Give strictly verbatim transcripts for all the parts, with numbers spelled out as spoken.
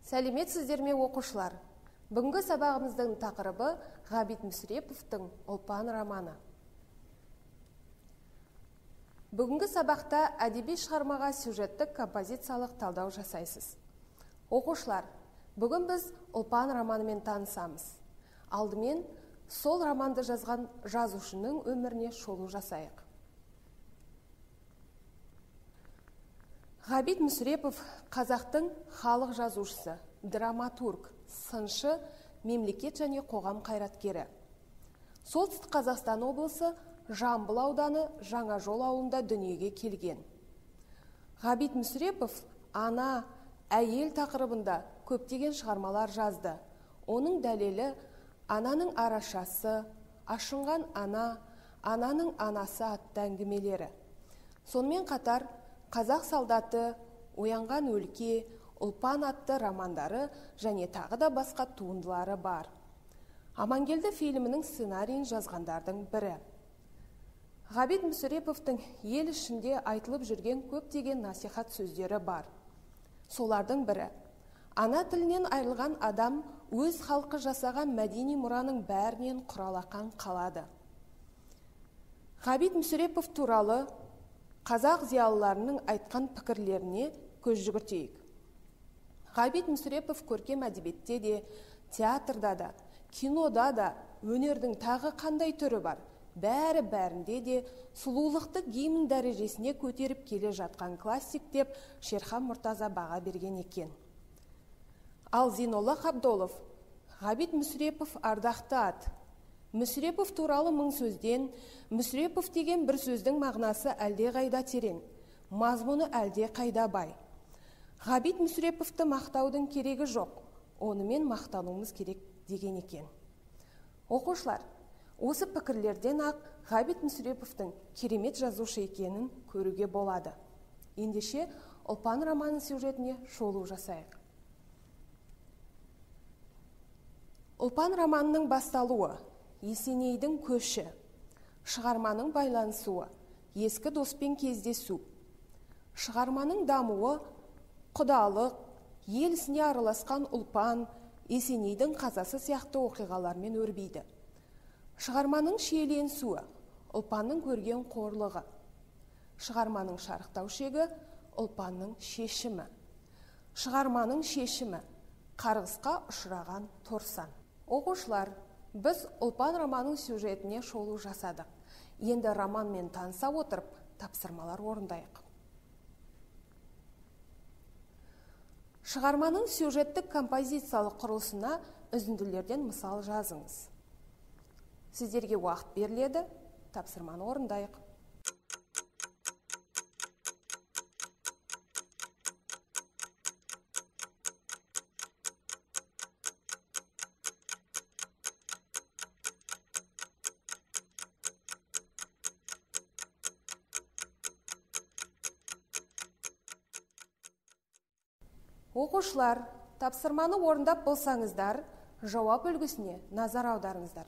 Сәлеметсіздер ме оқушылар? Бүгінгі сабағымыздың тақырыбы Ғабит Мүсіреповтің «Ұлпан» романы. Бүгінгі сабақта әдеби шығармаға сюжеттік композициялық талдау жасайсыз. Оқушылар, бүгін біз «Ұлпан» романымен танысамыз. Алдымен сол романды жазған жазушының өміріне шолу жасайық. Ғабит Мүсірепов қазақтың халық жазушысы, драматург, сыншы, мемлекет және қоғам қайраткері. Солтүстік Қазақстан облысы Жамбыл ауданы Жаңажол ауылында дүниеге келген. Ғабит Мүсірепов ана, әйел тақырыбында көптеген шығармалар жазды. Оның дәлелі «Ананың арашасы», «Ашынған ана», «Ананың анасы» атты әңгімелері. Сонымен қатар «Қазақ солдаты», «Оянған өлке», «Ұлпан» атты романдары және тағы да басқа туындылары бар. Амангелді фильмінің сценарийін жазғандардың бірі. Ғабит Мүсіреповтың ел ішінде айтылып жүрген көптеген насихат сөздері бар. Солардың бірі: ана тілінен айырылған адам өз халқы жасаған мәдени мұраның бәрінен құралақан қалады. Ғабит Мүсірепов туралы қазақ зиялыларының айтқан пікірлеріне көз жүгіртейік. Ғабит Мүсірепов көркем әдебиетте де, театрда да, кинода да, өнердің тағы қандай түрі бар, бәрі бәрінде де сұлулықты гимн дәрежесіне көтеріп келе жатқан классик деп Шерхан Мұртаза баға берген екен. Ал Зейнолла Қабдолов: Ғабит Мүсірепов ардақты ат. Мүсірепов туралы мың сөзден, Мүсірепов деген бір сөздің мағынасы әлде қайда терең, мазмұны әлде қайда бай. Ғабит Мүсіреповті мақтаудың керегі жоқ, онымен мақтануымыз керек деген екен. Оқушылар, осы пікірлерден ақ Ғабит Мүсіреповтің керемет жазушы екенін көруге болады. Ендеше «Ұлпан» романы сюжетіне шолу жасайық. «Ұлпан» романының басталуы, Есенейдің көші, шығарманың байланысуы, ескі доспен кездесу. Шығарманың дамуы, құдалық, ел ісіне араласқан Ұлпан, Есенейдің қазасы сияқты оқиғалармен өрбиді. Шығарманың шиеленісуі, Ұлпанның көрген қорлығы. Шығарманың шарықтау шегі, Ұлпанның шешімі. Шығарманың шешімі, қарғысқа ұшыраған торсан. Оқушылар, біз «Ұлпан» романның сюжетіне шолу жасадық. Енді романмен таныса отырып, тапсырмалар орындайық. Шығарманың сюжеттік композициялық құрылысына үзінділерден мысал жазыңыз. Сіздерге уақыт беріледі, тапсырманы орындайық. Оқушылар, тапсырманы орындап болсаңыздар, жауап үлгісіне назар аударыңыздар.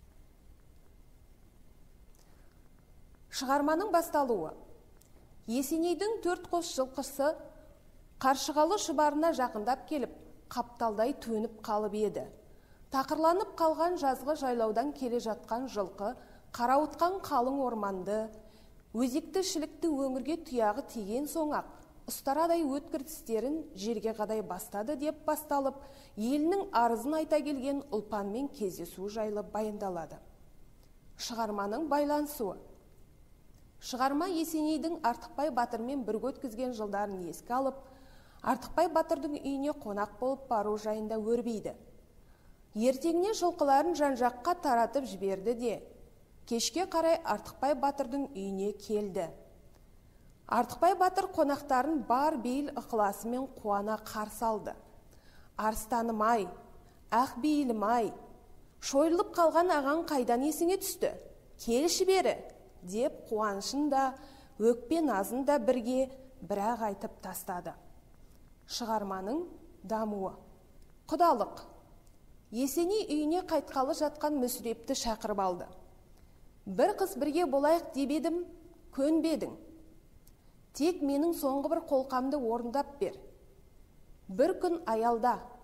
Шығарманың басталуы. Есенейдің төрт қос жылқысы Қаршығалы шұбарына жақындап келіп, қапталдай төніп қалып еді. Тақырланып қалған жазғы жайлаудан келе жатқан жылқы қарауытқан қалың орманды, өзекті шілікті өңірге тұяғы тиген соң-ақ ұстарадай өткір тістерін жерге қадай бастады деп басталып, елінің арызын айта келген Ұлпанмен кездесу жайлы баяндалады. Шығарманың байланысуы. Шығарма Есенейдің Артықбай батырмен бірге өткізген жылдарын еске алып, Артықбай батырдың үйіне қонақ болып бару жайында өрбиді. Ертеңіне жылқыларын жан-жаққа таратып жіберді де, кешке қарай Артықбай батырдың үйіне келді. Артықбай батыр қонақтарын бар бейіл ықыласымен қуана қарсы алды. Арыстаным-ай, ақ бейілім-ай, шойылып қалған ағаң қайдан есіңе түсті? Келші бері, деп қуанышын да, өкпе назын да бірге бірақ айтып тастады. Шығарманың дамуы. Құдалық. Есеней үйіне қайтқалы жатқан Мүсірепті шақырып алды. Бір қыз бірге болайық деп едім, көнбедің. Тек менің соңғы бір қолқамды орындап бер. Бір күн аялда,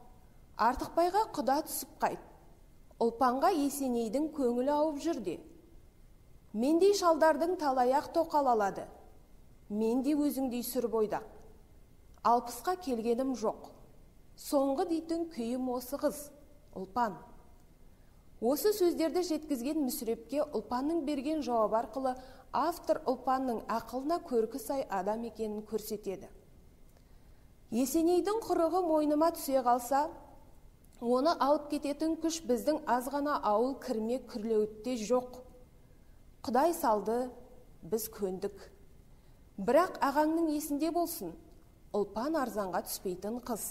Артықбайға құда түсіп қайт. Ұлпанға Есенейдің көңілі ауып жүрді. Мендей шалдардың талаяқ тоқал алады. Менде өзіңдей сүр бойдақ. Алпысқа келгенім жоқ. Соңғы дейтін күйім осы қыз, Ұлпан. Осы сөздерді жеткізген Мүсірепке Ұлпанның берген жауап арқылы автор Ұлпанның ақылына көркі сай адам екенін көрсетеді. Есенейдің құрығы мойныма түсе қалса, оны алып кететін күш біздің азғана ауыл кірме күрлеуітте жоқ. Құдай салды, біз көндік. Бірақ ағаңның есінде болсын, Ұлпан арзанға түспейтін қыз.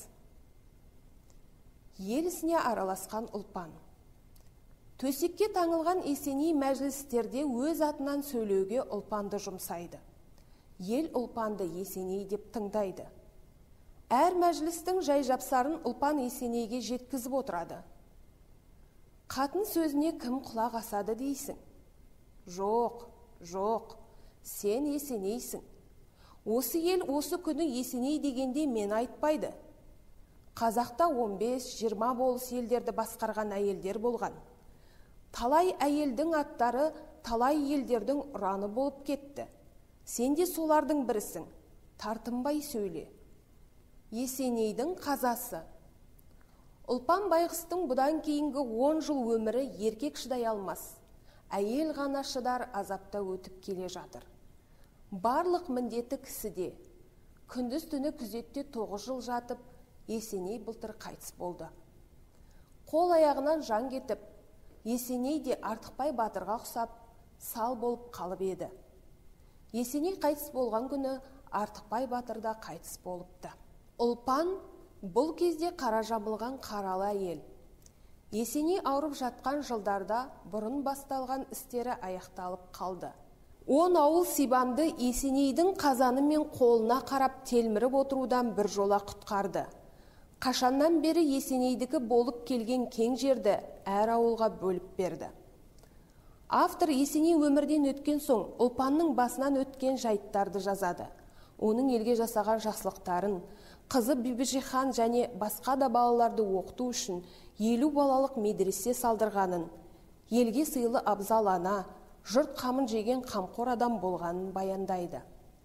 Ел ісіне араласқан Ұлпан. Төсекке таңылған Есеней мәжілістерде өз атынан сөйлеуге Ұлпанды жұмсайды. Ел Ұлпанды Есеней деп тыңдайды. Әр мәжілістің жай жапсарын Ұлпан Есенейге жеткізіп отырады. Қатын сөзіне кім құлақ асады дейсің? Жоқ, жоқ, сен Есенейсің. Осы ел осы күні Есеней дегенде мен айтпайды. Қазақта он бес жиырма болыс елдерді басқарған әйелдер болған. Талай әйелдің аттары талай елдердің ұраны болып кетті. Сен де солардың бірісің. Тартынбай сөйле. Есенейдің қазасы. Ұлпан байғыстың бұдан кейінгі он жыл өмірі еркек шыдай алмас. Әйел ғана шыдар азапта өтіп келе жатыр. Барлық міндеті кісіде. Күндіз түні күзетте тоғыз жыл жатып, Есеней былтыр қайтыс болды. Қол аяғынан жан кетіп, Есеней де Артықбай батырға ұқсап, сал болып қалып еді. Есеней қайтыс болған күні Артықбай батыр да қайтыс болыпты. Ұлпан бұл кезде қара жамылған қаралы әйел. Есеней ауырып жатқан жылдарда бұрын басталған істері аяқталып қалды. Он ауыл сибанды Есенейдің қазаны мен қолына қарап телміріп отырудан бір жола құтқарды. Қашаннан бері Есенейдікі болып келген кең жерді әр ауылға бөліп берді. Автор Есеней өмірден өткен соң Ұлпанның басынан өткен жайттарды жазады. Оның елге жасаған жақсылықтарын, қызы Бибіжихан және басқа да балаларды оқыту үшін елу балалық медресе салдырғанын, елге сыйлы абзал ана, жұрт қамын жеген қамқор адам болғанын баяндайды.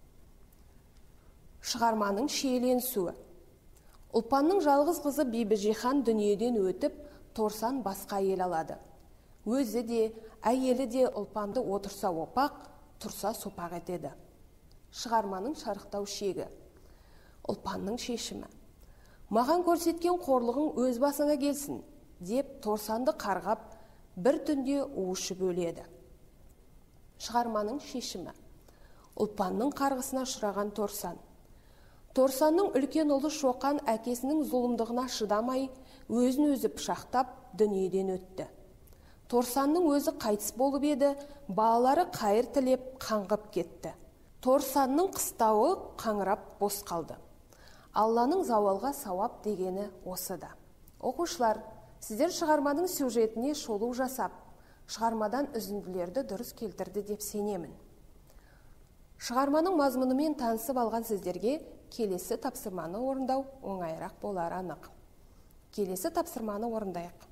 Шығарманың шиеленісуі. Ұлпанның жалғыз қызы Бибіжихан дүниеден өтіп, торсан басқа әйел алады. Өзі де, әйелі де Ұлпанды отырса опақ, тұрса сопақ етеді. Шығарманың шарықтау шегі. Ұлпанның шешімі. Маған көрсеткен қорлығың өз басыңа келсін, деп торсанды қарғап, бір түнде уышып өледі. Шығарманың шешімі. Ұлпанның қарғысына ұшыраған торсан. Торсанның үлкен ұлы Шоқан әкесінің зұлымдығына шыдамай, өзін өзі пышақтап, дүниеден өтті. Торсанның өзі қайтыс болып еді, балалары қайыр тілеп, қаңғып кетті. Торсанның қыстауы қаңырап бос қалды. Алланың зауалға сауап дегені осы да. Оқушылар, сіздер шығарманың сюжетіне шолу жасап, шығармадан үзінділерді дұрыс келтірді деп сенемін. Шығарманың мазмұнымен танысып алған сіздерге келесі тапсырманы орындау оңайырақ болары анық. Келесі тапсырманы орындайық.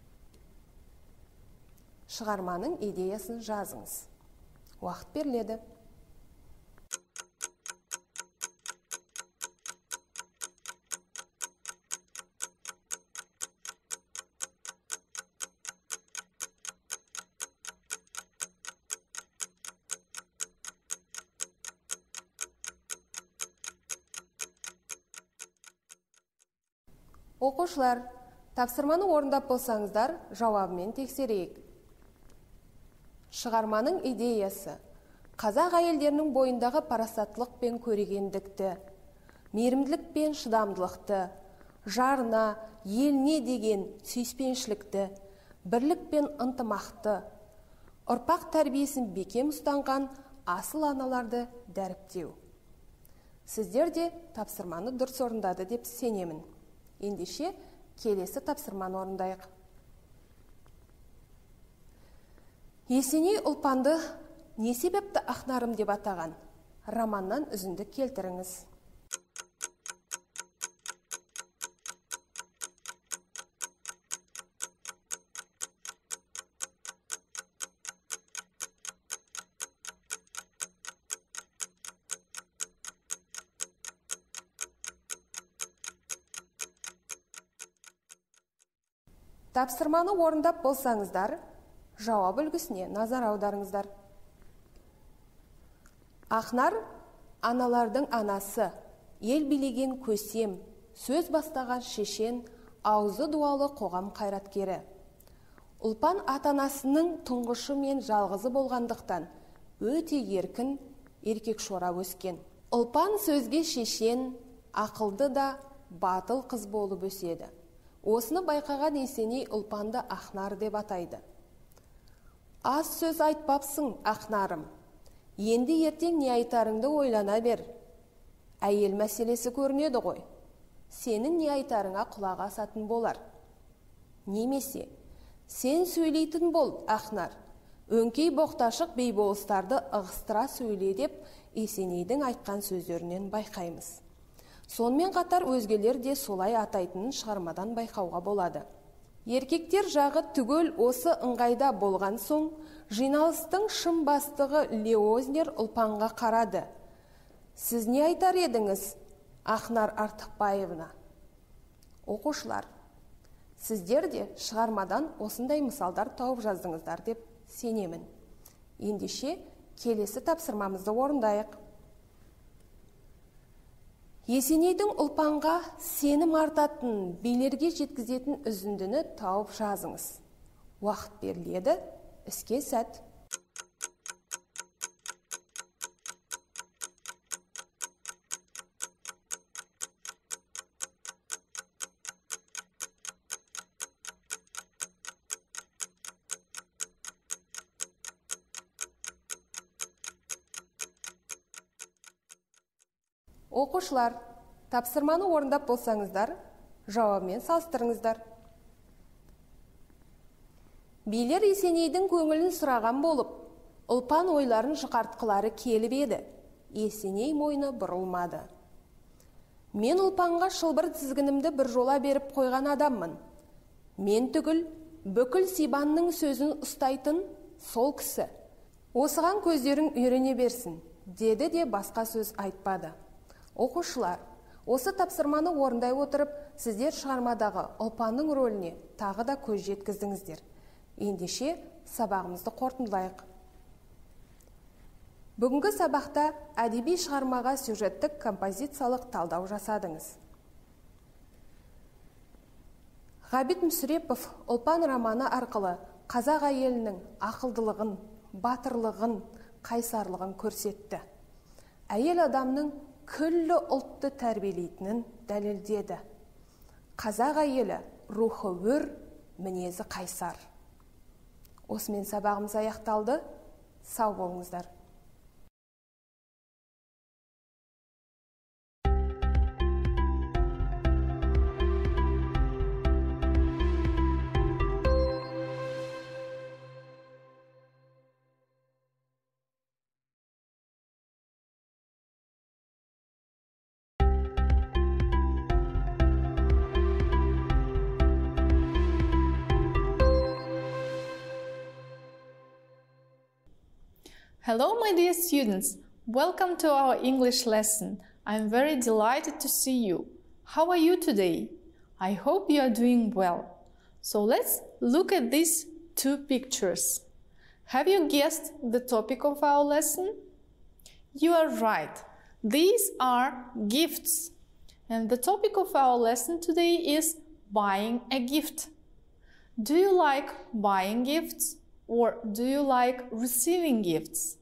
Шығарманың идеясын жазыңыз. Уақыт беріледі. Оқушылар, тапсырманы орындап болсаңыздар, жауабымен тексерейік. Шығарманың идеясы. Қазақ әйелдерінің бойындағы парасаттылық пен көрегендікті, мейірімділік пен шыдамдылықты, жарына, еліне деген сүйіспеншілікті, бірлік пен ынтымақты, ұрпақ тәрбиесін бекем ұстанған асыл аналарды дәріптеу. Сіздер де тапсырманы дұрыс орындады деп сенемін. Ендеше келесі тапсырманы орындайық. Есеней Ұлпанды не себепті Ақнарым деп атаған? Романнан үзінді келтіріңіз. Тапсырманы орындап болсаңыздар, жауап үлгісіне назар аударыңыздар. Ақнар аналардың анасы, ел билеген көсем, сөз бастаған шешен, аузы дуалы қоғам қайраткері. Ұлпан ата-анасының тұңғышы мен жалғызы болғандықтан өте еркін, еркек шора өскен. Ұлпан сөзге шешен, ақылды да батыл қыз болып өседі. Осыны байқаған Есеней Ұлпанды Ақнар деп атайды. Аз сөз айтпапсың, Ақнарым. Енді ертең не айтарыңды ойлана бер. Әйел мәселесі көрінеді ғой. Сенің не айтарыңа құлақ асатын болар. Немесе, сен сөйлейтін бол, Ақнар. Өңкей боқташық бейболыстарды ығыстыра сөйле деп Есенейдің айтқан сөздерінен байқаймыз. Сонымен қатар өзгелер де солай атайтынын шығармадан байқауға болады. Еркектер жағы түгел осы ыңғайда болған соң, жиналыстың шын бастығы Леознер Ұлпанға қарады. Сіз не айтар едіңіз, Ақнар Артықбаевна? Оқушылар, сіздер де шығармадан осындай мысалдар тауып жаздыңыздар деп сенемін. Ендеше келесі тапсырмамызды орындайық. Есенейдің Ұлпанға сенім артатын, билерге жеткізетін үзіндіні тауып жазыңыз. Уақыт беріледі, іске сәт. Оқушылар, тапсырманы орындап болсаңыздар, жауабымен салыстырыңыздар. Билер Есенейдің көңілін сұраған болып, Ұлпан ойларын жұқартқылары келіп еді. Есеней мойны бұрылмады. Мен Ұлпанға шылбыр тізгінімді бір жола беріп қойған адаммын. Мен түгіл, бүкіл Сибанның сөзін ұстайтын сол кісі. Осыған көздерің үйрене берсін, деді де басқа сөз айтпады. Оқушылар, осы тапсырманы орындай отырып, сіздер шығармадағы Ұлпанның рөліне тағы да көз жеткіздіңіздер. Ендеше сабағымызды қорытындылайық. Бүгінгі сабақта әдеби шығармаға сюжеттік композициялық талдау жасадыңыз. Ғабит Мүсірепов Ұлпан романы арқылы қазақ әйелінің ақылдылығын, батырлығын, қайсарлығын көрсетті. Әйел адамның күллі ұлтты тәрбиелейтінін дәлелдеді. Қазақ әйелі рухы өр, мінезі қайсар. Осымен сабағымыз аяқталды. Сау болыңыздар. Hello, my dear students. Welcome to our English lesson. I'm very delighted to see you. How are you today? I hope you are doing well. So let's look at these two pictures. Have you guessed the topic of our lesson? You are right. These are gifts. And the topic of our lesson today is buying a gift. Do you like buying gifts? Or do you like receiving gifts?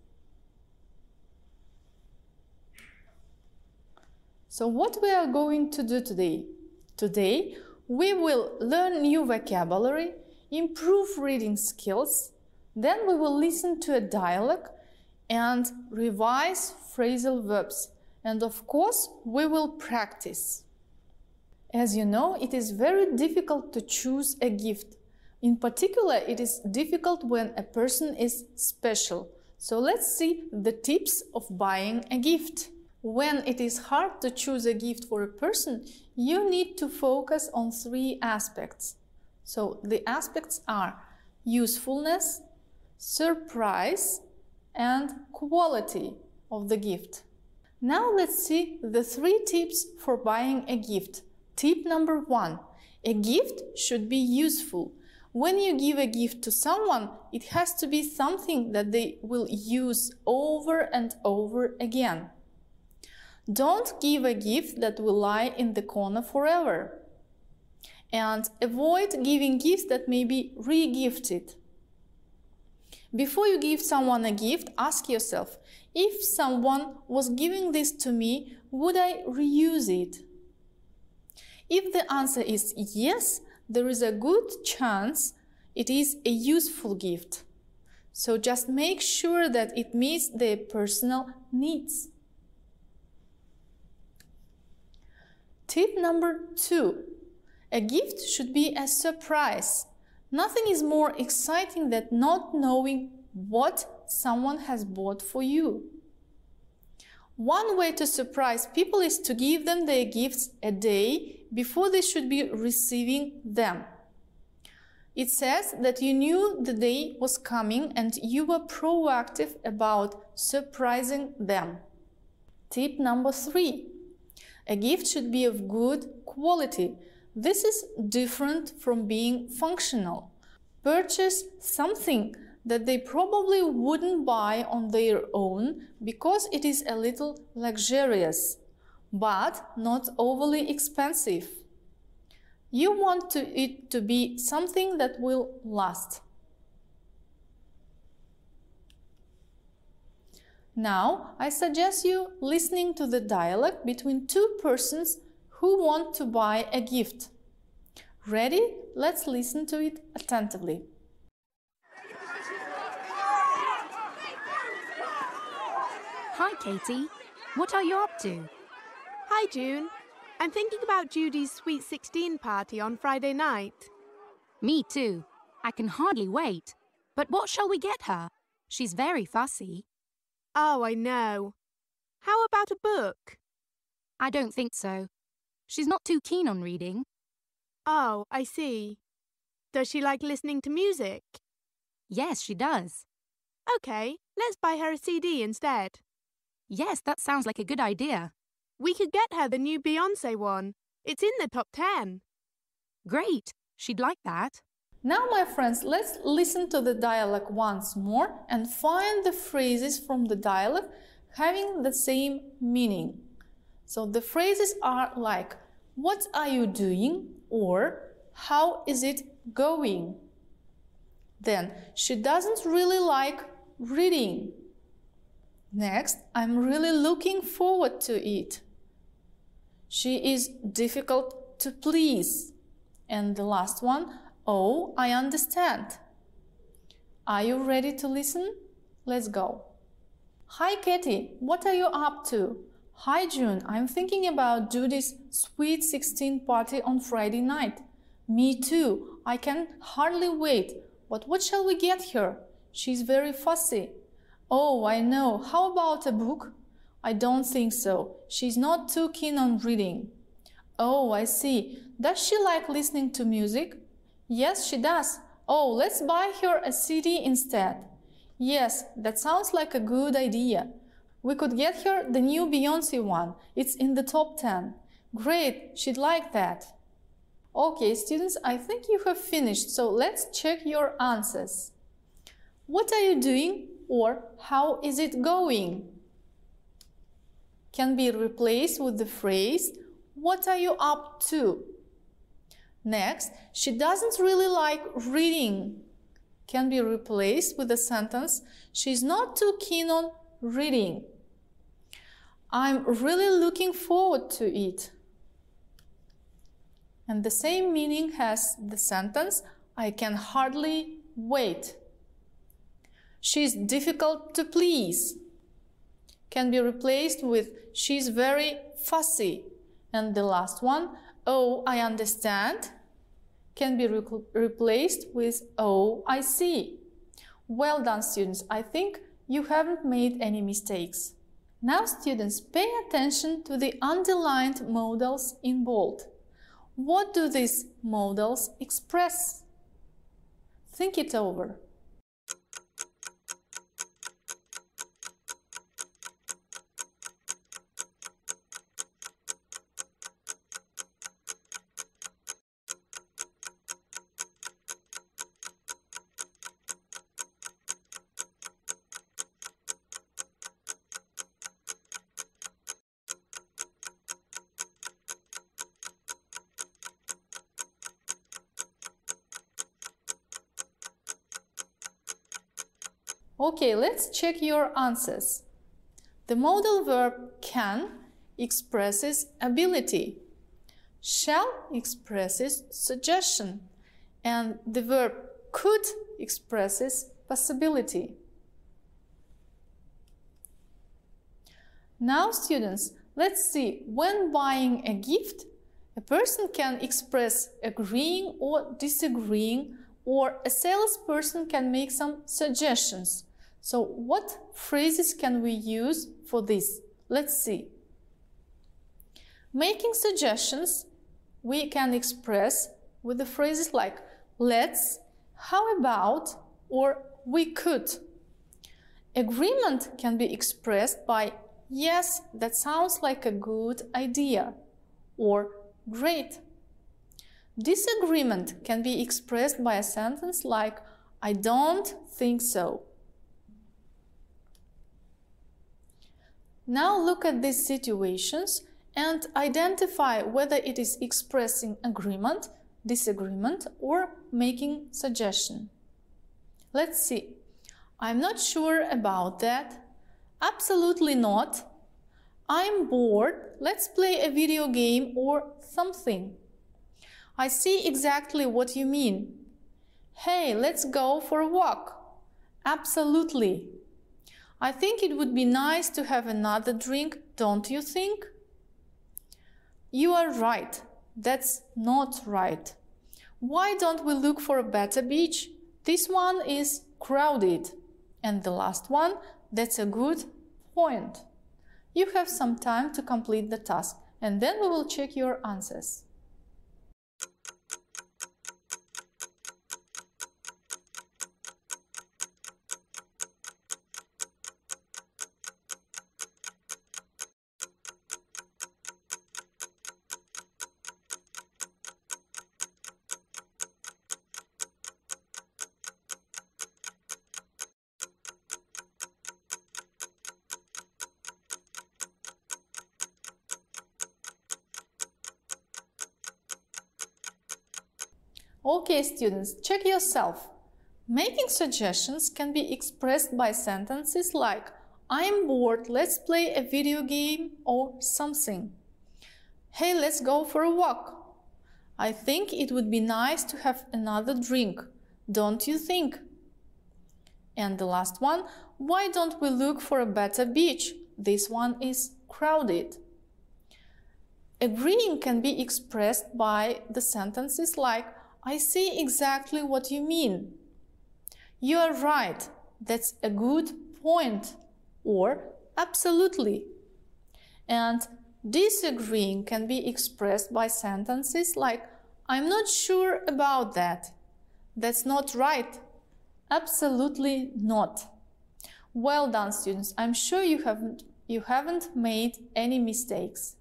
So what we are going to do today? Today we will learn new vocabulary, improve reading skills, then we will listen to a dialogue and revise phrasal verbs. And of course we will practice. As you know, it is very difficult to choose a gift. In particular, it is difficult when a person is special. So let's see the tips of buying a gift. When it is hard to choose a gift for a person, you need to focus on three aspects. So the aspects are usefulness, surprise, and quality of the gift. Now let's see the three tips for buying a gift. Tip number one, a gift should be useful. When you give a gift to someone, it has to be something that they will use over and over again. Don't give a gift that will lie in the corner forever. And avoid giving gifts that may be re-gifted. Before you give someone a gift, ask yourself, if someone was giving this to me, would I reuse it? If the answer is yes, there is a good chance it is a useful gift. So just make sure that it meets their personal needs. Tip number two. A gift should be a surprise. Nothing is more exciting than not knowing what someone has bought for you. One way to surprise people is to give them their gifts a day before they should be receiving them. It says that you knew the day was coming and you were proactive about surprising them. Tip number three. A gift should be of good quality. This is different from being functional. Purchase something that they probably wouldn't buy on their own because it is a little luxurious, but not overly expensive. You want to, it to be something that will last. Now, I suggest you listening to the dialogue between two persons who want to buy a gift. Ready? Let's listen to it attentively. Hi, Katie. What are you up to? Hi, June. I'm thinking about Judy's Sweet sixteen party on Friday night. Me too. I can hardly wait. But what shall we get her? She's very fussy. Oh, I know. How about a book? I don't think so. She's not too keen on reading. Oh, I see. Does she like listening to music? Yes, she does. Okay, let's buy her a C D instead. Yes, that sounds like a good idea. We could get her the new Beyoncé one. It's in the top ten. Great. She'd like that. Now, my friends, let's listen to the dialogue once more and find the phrases from the dialogue having the same meaning. So the phrases are like, what are you doing? Or how is it going? Then, she doesn't really like reading. Next, I'm really looking forward to it. She is difficult to please. And the last one, oh, I understand. Are you ready to listen? Let's go. Hi, Katie. What are you up to? Hi, June. I'm thinking about Judy's Sweet sixteen party on Friday night. Me too. I can hardly wait. But what shall we get her? She's very fussy. Oh, I know. How about a book? I don't think so. She's not too keen on reading. Oh, I see. Does she like listening to music? Yes, she does. Oh, let's buy her a C D instead. Yes, that sounds like a good idea. We could get her the new Beyoncé one. It's in the top ten. Great, she'd like that. Okay, students, I think you have finished, so let's check your answers. What are you doing? Or how is it going? Can be replaced with the phrase, what are you up to? Next, she doesn't really like reading. Can be replaced with the sentence, she's not too keen on reading. I'm really looking forward to it. And the same meaning has the sentence, I can hardly wait. She's difficult to please. Can be replaced with she's very fussy. And the last one, oh, I understand, can be re replaced with oh, I see. Well done, students. I think you haven't made any mistakes. Now, students, pay attention to the underlined modals in bold. What do these modals express? Think it over. Okay, let's check your answers. The modal verb can expresses ability. Shall expresses suggestion. And the verb could expresses possibility. Now, students, let's see, when buying a gift, a person can express agreeing or disagreeing, or a salesperson can make some suggestions. So what phrases can we use for this? Let's see. Making suggestions we can express with the phrases like let's, how about, or we could. Agreement can be expressed by yes, that sounds like a good idea, or great. Disagreement can be expressed by a sentence like I don't think so. Now look at these situations and identify whether it is expressing agreement, disagreement, or making suggestion. Let's see. I'm not sure about that. Absolutely not. I'm bored. Let's play a video game or something. I see exactly what you mean. Hey, let's go for a walk. Absolutely. I think it would be nice to have another drink, don't you think? You are right. That's not right. Why don't we look for a better beach? This one is crowded. And the last one, that's a good point. You have some time to complete the task, and then we will check your answers. Okay, students, check yourself. Making suggestions can be expressed by sentences like I'm bored, let's play a video game or something. Hey, let's go for a walk. I think it would be nice to have another drink, don't you think? And the last one, why don't we look for a better beach? This one is crowded. Agreeing can be expressed by the sentences like I see exactly what you mean. You are right. That's a good point. Or absolutely. And disagreeing can be expressed by sentences like I'm not sure about that. That's not right. Absolutely not. Well done, students. I'm sure you haven't, you haven't made any mistakes.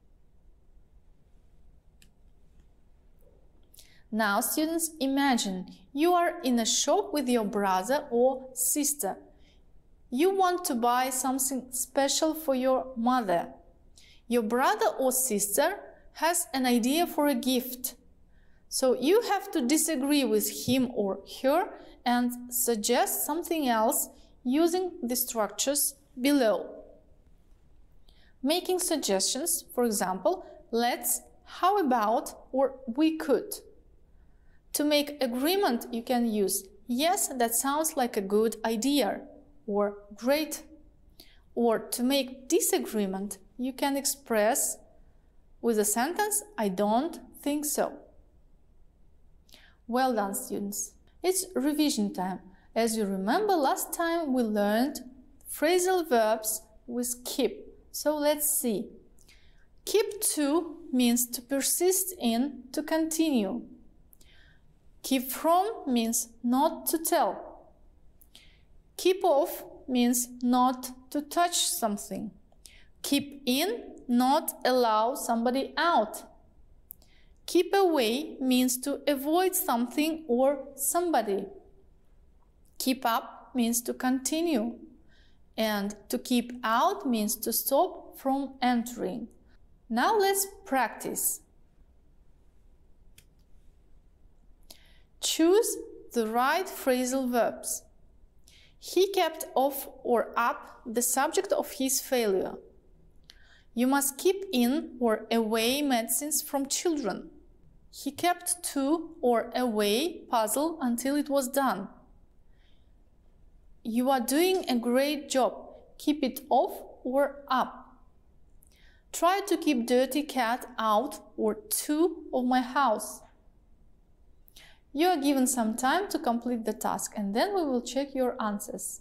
Now, students, imagine you are in a shop with your brother or sister. You want to buy something special for your mother. Your brother or sister has an idea for a gift. So you have to disagree with him or her and suggest something else using the structures below. Making suggestions, for example, let's, how about, or we could. To make agreement, you can use yes, that sounds like a good idea, or great. Or to make disagreement, you can express with a sentence, I don't think so. Well done, students. It's revision time. As you remember, last time we learned phrasal verbs with keep. So let's see. Keep to means to persist in, to continue. Keep from means not to tell. Keep off means not to touch something. Keep in, not allow somebody out. Keep away means to avoid something or somebody. Keep up means to continue. And to keep out means to stop from entering. Now let's practice. Choose the right phrasal verbs. He kept off or up the subject of his failure. You must keep in or away medicines from children. He kept to or away puzzle until it was done. You are doing a great job. Keep it off or up. Try to keep dirty cat out or to of my house. You are given some time to complete the task, and then we will check your answers.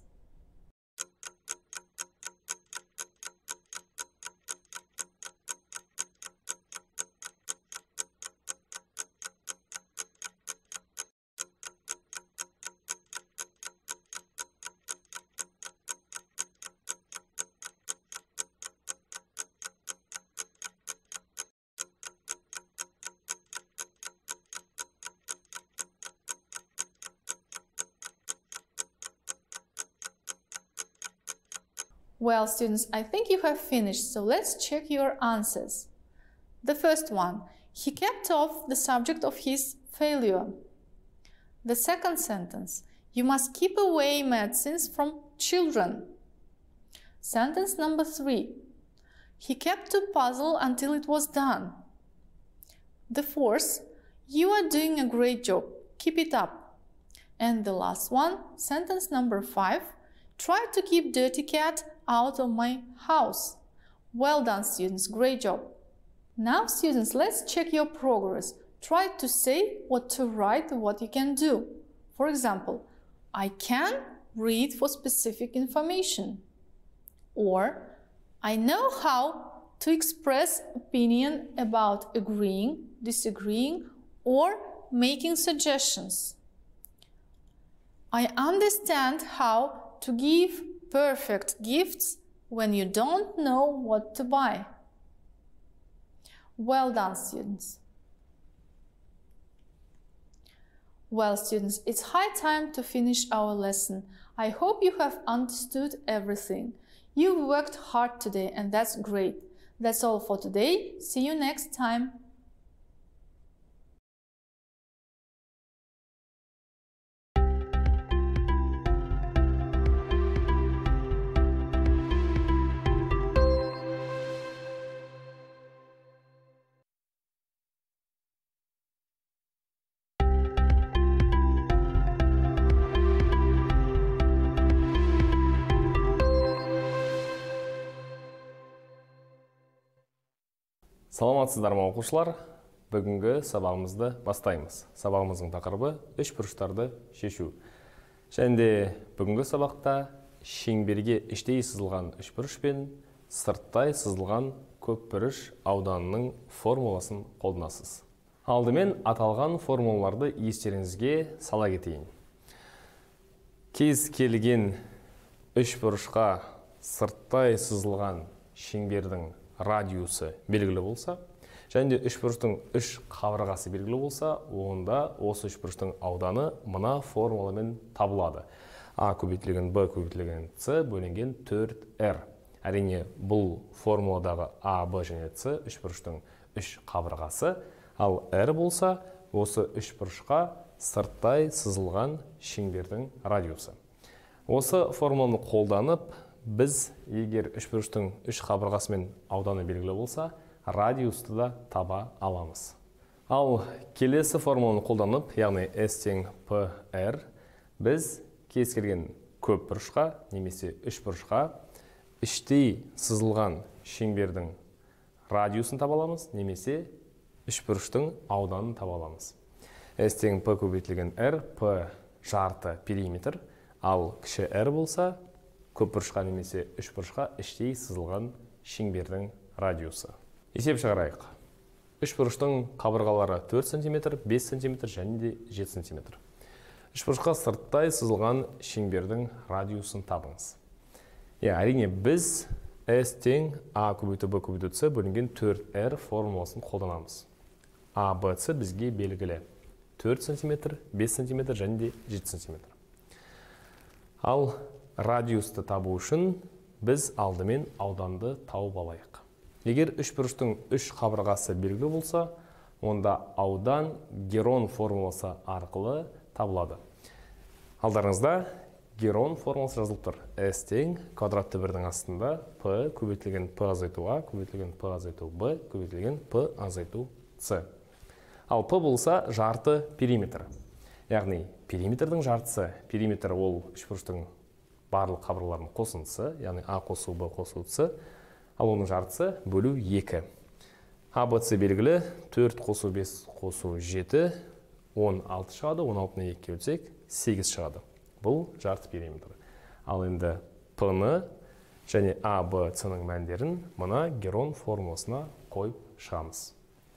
Well, students, I think you have finished, so let's check your answers. The first one, he kept off the subject of his failure. The second sentence, you must keep away medicines from children. Sentence number three, he kept to puzzle until it was done. The fourth, you are doing a great job, keep it up. And the last one, sentence number five, try to keep dirty cat out of my house. Well done, students, great job. Now, students, let's check your progress. Try to say what to write, what you can do. For example, I can read for specific information. Or, I know how to express opinion about agreeing, disagreeing, or making suggestions. I understand how to give perfect gifts when you don't know what to buy. Well done, students. Well, students, it's high time to finish our lesson. I hope you have understood everything. You worked hard today, and that's great. That's all for today. See you next time. Саламатсыздар ма оқушылар? Бүгінгі сабағымызды бастаймыз. Сабағымыздың тақырыбы үш бұрыштарды шешу. Және де бүгінгі сабақта шеңберге іштей сызылған үш бұрыш пен сырттай сызылған көп бұрыш ауданының формуласын қолданасыз. Алдымен аталған формулаларды естеріңізге сала кетейін. Кез келген үш бұрышқа сырттай сызылған шеңбердің радиусы белгілі болса, және де үш бұрыштың үш қабырғасы белгілі болса, онда осы үш бұрыштың ауданы мына формуламен табылады. А көбейтілген Б көбейтілген С бөлінген төрт эр. Әрине, бұл формуладағы А, Б және С үш бұрыштың үш қабырғасы, ал эр болса, осы үш бұрышқа сырттай сызылған шеңбердің радиусы. Осы формуланы қолданып, біз егер үш бұрыштың үш қабырғасымен ауданы белгілі болса, радиусты да таба аламыз. Ал келесі формуланы қолданып, яғни S тең P R, біз кез келген көп бұрышқа немесе үш бұрышқа іштей сызылған шеңбердің радиусын таба аламыз, немесе үш бұрыштың ауданын таба аламыз. S тең P көбейтілген R, P жарты периметр, ал кіші R болса, көп бұрышқа немесе үш бұрышқа іштей сызылған шеңбердің радиусы. Есеп шығарайық. Үш бұрыштың қабырғалары төрт сантиметр, бес сантиметр және де жеті сантиметр. Үш бұрышқа сырттай сызылған шеңбердің радиусын табыңыз. Е, әрине біз S тең А көбейту Б көбейту С бөлінген төрт эр формуласын қолданамыз. А, Б, С бізге белгілі төрт сантиметр, бес сантиметр және де жеті сантиметр. Ал радиусты табу үшін біз алдымен ауданды тауып алайық. Егер үш бұрыштың үш қабырғасы белгілі болса, онда аудан Герон формуласы арқылы табылады. Алдарыңызда Герон формуласы жазылып тұр. S тең квадратты бірдің астында P көбейтілген P азайту A, көбейтілген P азайту B, көбейтілген P азайту C. Ал P болса жарты периметр. Яғни периметрдің жартысы, периметр ол үшбұрыштың барлық қабырғаларының қосындысы, яғни A қосу B қосу C, ал оның жартысы бөлу екі. A, B, C белгілі, төрт қосу бес қосу жеті, он алты шығады, он алтыны екіге бөлсек, сегіз шығады. Бұл жарты периметр. Ал енді P-ны және A, B, C-ның мәндерін мына Герон формуласына қойып шығамыз.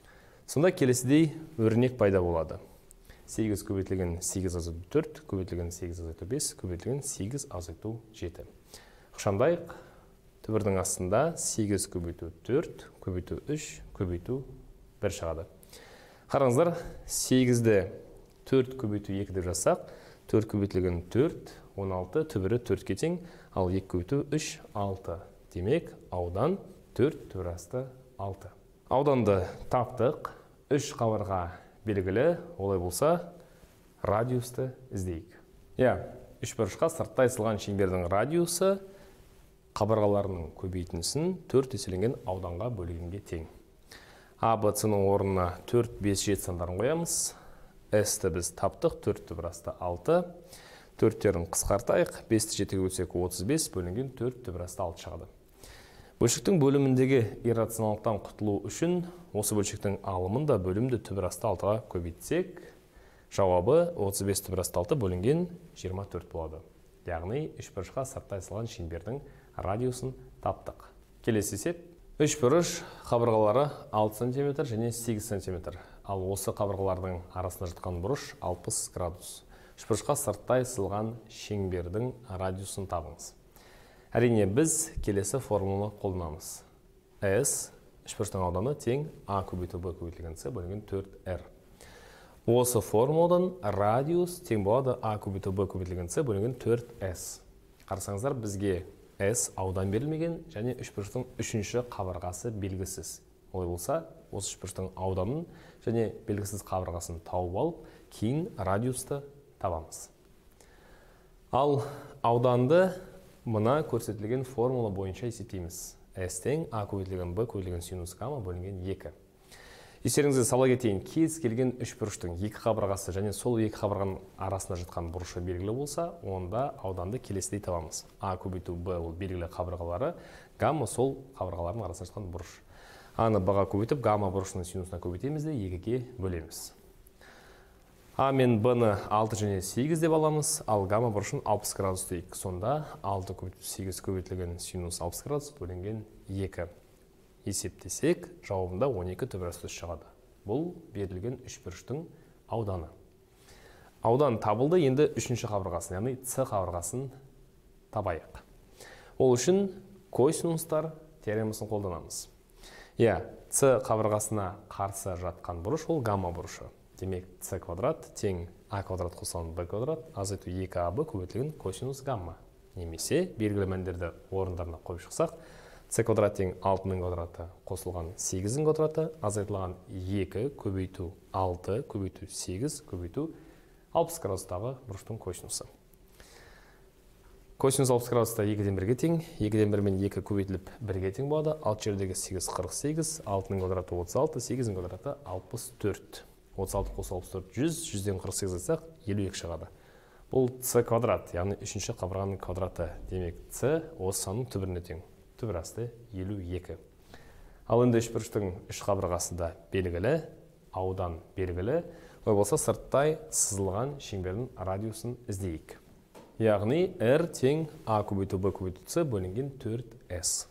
Сонда келесідей өрнек пайда болады. сегіз көбейтілген сегіз азайту төрт, көбейтілген сегіз азайту бес, көбейтілген сегіз азайту жеті. Ықшамдайық, түбірдің астында сегіз көбейту төрт, көбейту үш, көбейту бір шығады. Қараңыздар, сегізді төрт көбейту екі деп жазсақ, төрт көбейтілген төрт, он алты, түбірі төртке тең, ал екі көбейту үш, алты. Демек, аудан төрт, түбір асты алты. Ауданды таптық, үш қабырға белгілі, олай болса, радиусты іздейік. Иә, үшбұрышқа сырттай сызылған шеңбердің радиусы қабырғаларының көбейтіндісін төрт еселенген ауданға бөлгенге тең. A, B, C-ның орнына төрт, бес, жеті сандарын қоямыз. S-ті біз таптық, төртті бір асты алты. төрттерін қысқартайық, бесті жетіге бөлсек отыз бес, бөлінген төртті бір асты алты шығады. Бөлшектің бөліміндегі иррационалдықтан құтылу үшін осы бөлшектің алымын да бөлімді түбір асты алтыға көбейтсек, жауабы отыз бес түбір асты алты бөлінген жиырма төрт болады. Яғни үшбұрышқа сырттай сызылған шеңбердің радиусын таптық. Келесі есеп. Үшбұрыш қабырғалары алты сантиметр және сегіз сантиметр. Ал осы қабырғалардың арасында жатқан бұрыш алпыс градус. Үшбұрышқа сырттай сызылған шеңбердің радиусын табыңыз. Әрине біз келесі формуланы қолданамыз. S үшбұрыштың ауданы тең A көбейту B көбейтілген C бөлінген төрт R. Осы формуладан радиус тең болады A көбейту B көбейтілген C бөлінген төрт S. Қарасаңыздар, бізге S аудан берілмеген және үшбұрыштың үшінші қабырғасы белгісіз. Олай болса, осы үшбұрыштың ауданын және белгісіз қабырғасын тауып алып, кейін радиусты табамыз. Ал ауданды мына көрсетілген формула бойынша есептейміз. S тең A көбейтілген B көбейтілген синус гамма бөлінген екі. Естеріңізге сала кетейін, кез келген үшбұрыштың екі қабырғасы және сол екі қабырғаның арасында жатқан бұрышы белгілі болса, онда ауданды келесідей табамыз. A көбейту B ол белгілі қабырғалары, гамма сол қабырғалардың арасында жатқан бұрыш. A-ны B-ға көбейтіп, гамма бұрышының синусына көбейтеміз де екіге бөлеміз. A мен B-ны алты және сегіз деп аламыз, ал гамма бұрышын алпыс градус дейік. Сонда алты көбейту сегіз көбейтілген синус алпыс градус бөлінген екі. Есептесек, жауабында он екі түбір асты шығады. Бұл берілген үшбұрыштың ауданы. Аудан табылды, енді үшінші қабырғасын, яғни С қабырғасын табайық. Ол үшін косинустар теоремасын қолданамыз. Иә, С қабырғасына қарсы жатқан бұрыш ол гамма бұрышы. Демек, С квадрат тең А квадрат қосылған Б квадрат азайту екі А Б көбейтілген косинус гамма. Немесе белгілі мәндерді орындарына қойып шықсақ, С квадрат тең алтының квадраты қосылған сегіздің квадраты азайтылған екі көбейту алты көбейту сегіз көбейту алпыс градустағы бұрыштың косинусы. Косинус алпыс градуста екіден бірге тең, екіден бір мен екі көбейтіліп бірге тең болады. Ал жердегі сегіз қырық сегіз, алтының квадраты отыз алты, сегіздің квадраты алпыс төрт. отыз алты қосу алпыс төрт жүз, жүзден қырық сегіз айтсақ елу екі шығады. Бұл С квадрат, яғни үшінші қабырғаның квадраты. Демек, С осы санның түбіріне тең. Түбір асты елу екі. Ал енді үшбұрыштың үш қабырғасында белгілі, аудан белгілі, ой болса сырттай сызылған шеңбердің радиусын іздейік. Яғни R тең A көбейту B көбейту C бөлінген төрт S.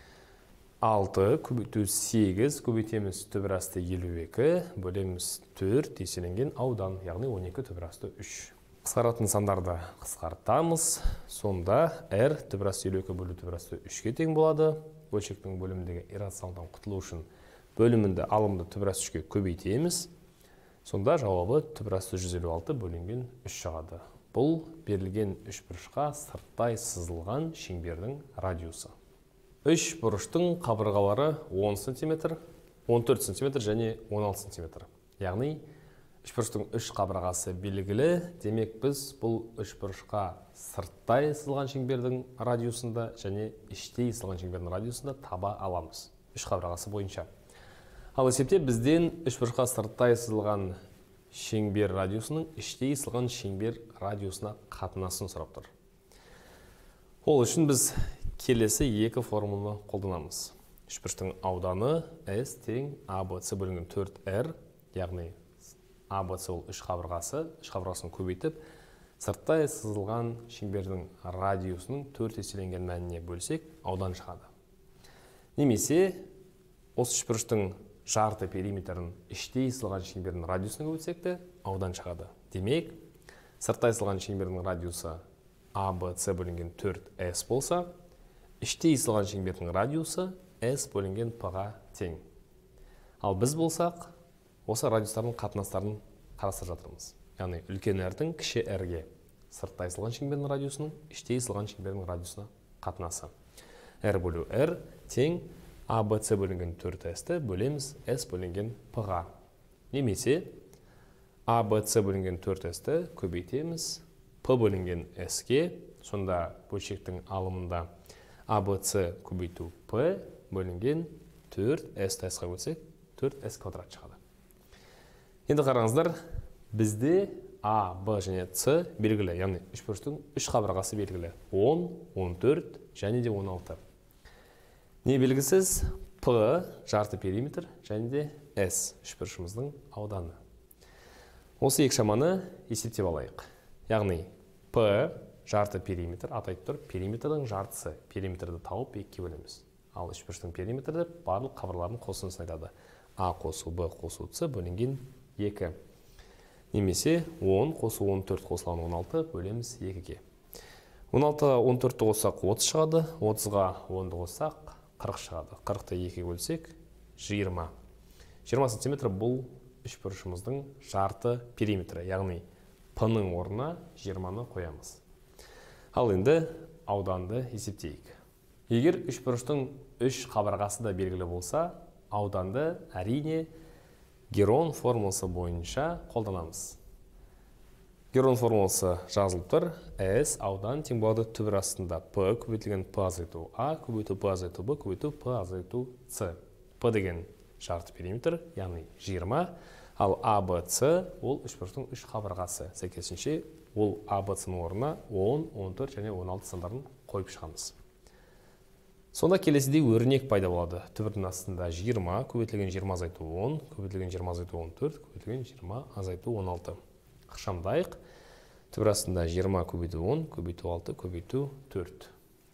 алты көбейту сегіз көбейтеміз түбір асты елу екі, бөлеміз төрт еселенген аудан, яғни он екі түбір асты үш. Қысқаратын сандарды қысқартамыз. Сонда R түбір асты елу екі бөлу түбір асты үшке тең болады. Бөлшектің бөліміндегі иррационалдан құтылу үшін бөлімінді алымды түбір асты үшке көбейтеміз. Сонда жауабы түбір асты жүз елу алты бөлінген үш шығады. Бұл берілген үшбұрышқа сырттай сызылған шеңбердің радиусы. Үш бұрыштың қабырғалары он сантиметр, он төрт сантиметр және он алты сантиметр. Яғни Үшбұрыштың үш қабырғасы белгілі, демек біз бұл үшбұрышқа сырттай сызылған шеңбердің радиусында және іштей сызылған шеңбердің радиусында таба аламыз. Үш қабырғасы бойынша. Ал есепте бізден үшбұрышқа сырттай сызылған шеңбер радиусының іштей сызылған шеңбер радиусына қатынасын сұрап тұр. Ол үшін біз келесі екі формуланы қолданамыз. Үшбұрыштың ауданы S тең А Б С бөлінген төрт R, яғни А Б С ол үш қабырғасы, үш қабырғасын көбейтіп, сырттай сызылған шеңбердің радиусының төрт еселенген мәніне бөлсек, аудан шығады. Немесе, осы үшбұрыштың жарты периметрін іштей сызылған шеңбердің радиусына көбейтсек те, аудан шығады. Демек, сырттай сызылған шеңбердің радиусы А Б С бөлінген төрт S болса, іштей сызылған шеңбердің радиусы S бөлінген P-ға тең. Ал біз болсақ, осы радиустардың қатынастарын қарастырып жатырмыз. Яғни үлкен R-дің кіші R-ге сырттай сызылған шеңбердің радиусының іштей сызылған шеңбердің радиусына қатынасы. R бөлу R тең А Б С бөлінген төрт S-ті бөлеміз S бөлінген P-ға. Немесе А Б С бөлінген төрт S-ті көбейтеміз P бөлінген S-ге, сонда бөлшектің алымында А Б С көбейту P бөлінген төрт S-ті S-ға бөлсек, төрт S квадрат шығады. Енді қараңыздар, бізде А, Б және С белгілі, яғни үшбұрыштың үш қабырғасы белгілі. он, он төрт және де он алты. Не белгісіз? П жарты периметр және де S үшбұрышымыздың ауданы. Осы екі шаманы есептеп алайық. Яғни П жарты периметр, атайтып тұр, периметрдің жартысы. Периметрді тауып екіге бөлеміз. Ал үшбұрыштың периметрді барлық қабырлардың қосындысын айтады. А қосу Б қосу С бөлінген екі. Немесе он қосу он төрт қосылған он алты бөлеміз екіге. он алтыға он төртті қоссақ отыз шығады, отызға онды қоссақ қырық шығады. қырықты екіге бөлсек жиырма. жиырма сантиметр бұл үшбұрышымыздың жарты периметрі, яғни П-ның орнына жиырманы қоямыз. Ал енді ауданды есептейік. Егер үшбұрыштың үш қабырғасы да белгілі болса, ауданды әрине Герон формуласы бойынша қолданамыз. Герон формуласы жазылып тұр. S аудан тең болады түбір астында P көбейтілген P азайту А көбейту P азайту Б көбейту P азайту С. P деген жарты периметр, яғни жиырма, ал А Б С ол үшбұрыштың үш қабырғасы. Сәйкесінше ол А Б С-ның орнына он, он төрт және он алты сандарын қойып шығамыз. Сонда келесідей өрнек пайда болады. Түбірдің астында жиырма, көбейтілген жиырма азайту он, көбейтілген жиырма азайту он төрт, көбейтілген жиырма азайту он алты. Ықшамдайық. Түбір астында жиырма көбейту он, көбейту алты, көбейту төрт.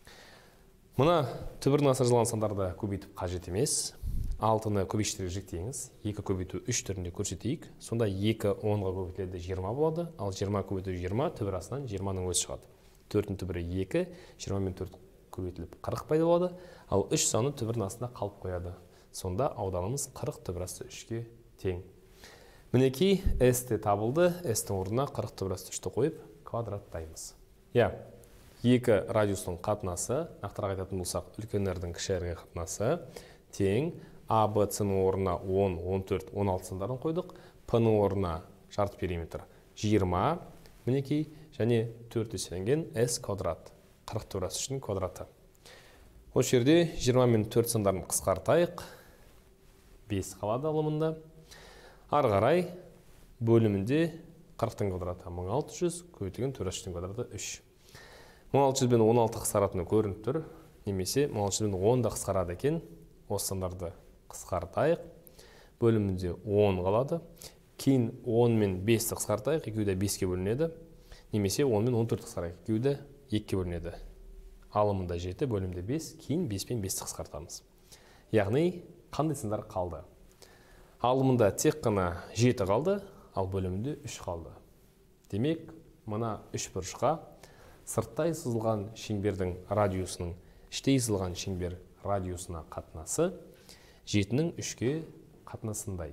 Мұна түбірдің астында жазылған сандарды көбейтіп қажет емес. алтыны көбейштерге жіктейіңіз. екі көбейту үш түрінде көрсетейік. Сонда екі онға көбейтіледі жиырма болады. Ал жиырма көбейту жиырма түбір астынан жиырманың өзі шығады. төрттің түбірі екі, жиырма мен төрт көбейтіліп қырық пайда болады, ал үш саны түбірдің астында қалып қояды. Сонда ауданымыз қырық түбір асты үшке тең. Мінекей S-те табылды, S-тің орнына қырық түбір асты үшті қойып квадраттаймыз. Я, екі радиустың қатынасы, нақтырақ айтатын болсақ, үлкен R-дің кіші R-ге қатынасы тең А, Б, С-ның орнына он, он төрт, он алты сандарын қойдық, P-ның орнына жарты периметр жиырма, мінекей, және төрт еселенген S квадрат. қырық түбір асты үштің квадраты. Осы жерде жиырма мен төрт сандарын қысқартайық. бес қалады алымында. Ары қарай бөлімінде қырықтың квадраты мың алты жүз, көбейтілген төрт үштің квадраты үш. мың алты жүз бен он алты қысқаратыны көрініп тұр. Немесе мың алты жүз бен он да қысқарады екен. Осы сандарды қысқартайық. Бөлімінде он қалады. Кейін он мен бесті қысқартайық. екеуі де беске бөлінеді. Немесе он мен он төрт қысқарайық. екеуі де екіге бөлінеді. Алымында жеті, бөлімде бес, кейін бес пен бесті қысқартамыз. Яғни, қандай сандар қалды? Алымында тек қана жеті қалды, ал бөлімінде үш қалды. Демек, мына үш бұрышқа сырттай сызылған шеңбердің радиусының іштей сызылған шеңбер радиусына қатынасы жетінің үшке қатынасындай.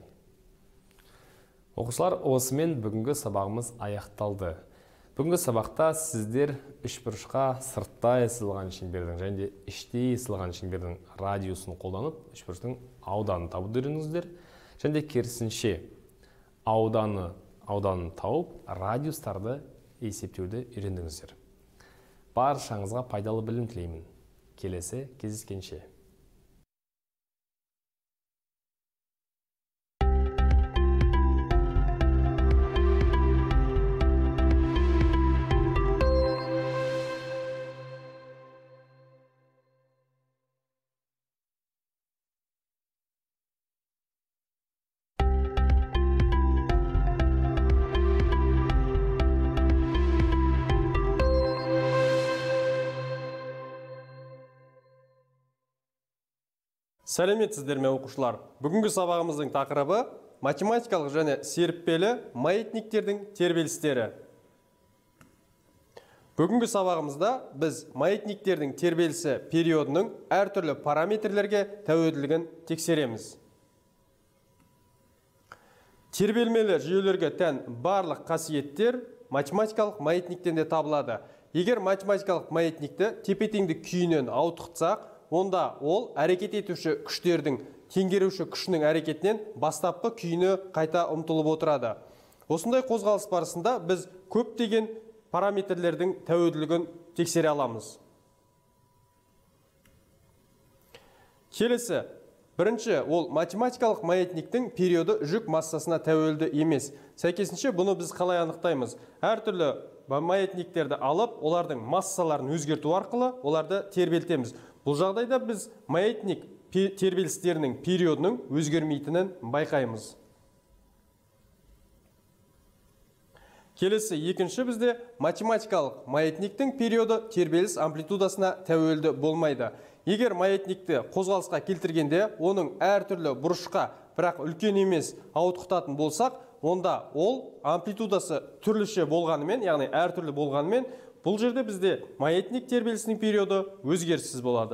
Оқушылар, осымен бүгінгі сабағымыз аяқталды. Бүгінгі сабақта сіздер үшбұрышқа сырттай сызылған шеңбердің және де іштей сызылған шеңбердің радиусын қолданып, үшбұрыштың ауданын табуды үйреніңіздер. Және де керісінше ауданы ауданын тауып, радиустарды есептеуді үйрендіңіздер. Баршаңызға пайдалы білім тілеймін. Келесі кездескенше. Сәлеметсіздер ме оқушылар? Бүгінгі сабағымыздың тақырыбы математикалық және серіппелі маятниктердің тербелістері. Бүгінгі сабағымызда біз маятниктердің тербелісі периодының әртүрлі параметрлерге тәуелділігін тексереміз. Тербелмелі жүйелерге тән барлық қасиеттер математикалық маятниктен де табылады. Егер математикалық маятникті тепе-теңдік күйінен ауытқытсақ, онда ол әрекет етуші күштердің теңгеруші күшінің әрекетінен бастапқы күйіне қайта ұмтылып отырады. Осындай қозғалыс барысында біз көптеген параметрлердің тәуелділігін тексере аламыз. Келесі, бірінші, ол математикалық маятниктің периоды жүк массасына тәуелді емес. Сәйкесінше бұны біз қалай анықтаймыз? Әртүрлі маятниктерді алып, олардың массаларын өзгерту арқылы оларды тербелтеміз. Бұл жағдайда біз маятник тербелістерінің периодының өзгермейтінін байқаймыз. Келесі, екінші бізде математикалық маятниктің периоды тербеліс амплитудасына тәуелді болмайды. Егер маятникті қозғалысқа келтіргенде, оның әртүрлі бұрышқа, бірақ үлкен емес ауытқытатын болсақ, онда ол амплитудасы түрліше болғанымен, яғни әртүрлі болғанымен, бұл жерде бізде маятник тербелісінің периоды өзгеріссіз болады.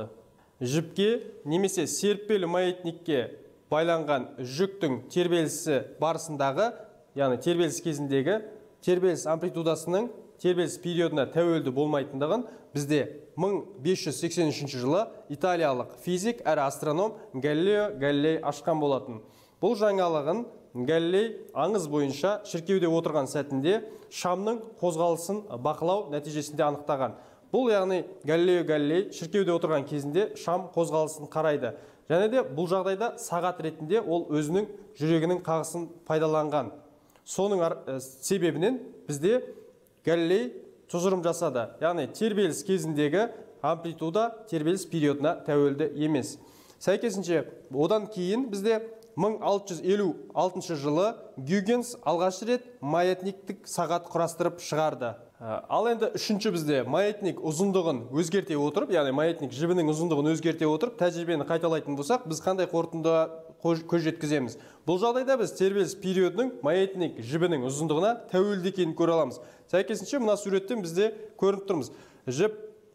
Жіпке немесе серіппелі маятникке байланған жүктің тербелісі барысындағы, яғни тербеліс кезіндегі тербеліс амплитудасының тербеліс периодына тәуелді болмайтындығын бізде мың бес жүз сексен үшінші жылы италиялық физик әрі астроном Галилео Галилей ашқан болатын. Бұл жаңалығын Галилей аңыз бойынша шіркеуде отырған сәтінде шамның қозғалысын бақылау нәтижесінде анықтаған. Бұл яғни Галилео Галилей шіркеуде отырған кезінде шам қозғалысын қарайды. Және де бұл жағдайда сағат ретінде ол өзінің жүрегінің қағысын пайдаланған. Соның себебінен бізде Галилей тұжырым жасады. Яғни тербеліс кезіндегі амплитуда тербеліс периодына тәуелді емес. Сәйкесінше одан кейін бізде мың алты жүз елу алтыншы жылы Гюйгенс алғаш рет маятниктік сағат құрастырып шығарды. Ал енді үшінші бізде маятник ұзындығын өзгерте отырып, яғни маятник жібінің ұзындығын өзгерте отырып, тәжірибені қайталайтын болсақ, біз қандай қорытындыға көз жеткіземіз? Бұл жағдайда біз тербеліс периодының маятник жібінің ұзындығына тәуелді екенін көре аламыз. Сәйкесінше мына суреттен бізде көрініп тұрмыз. Жіп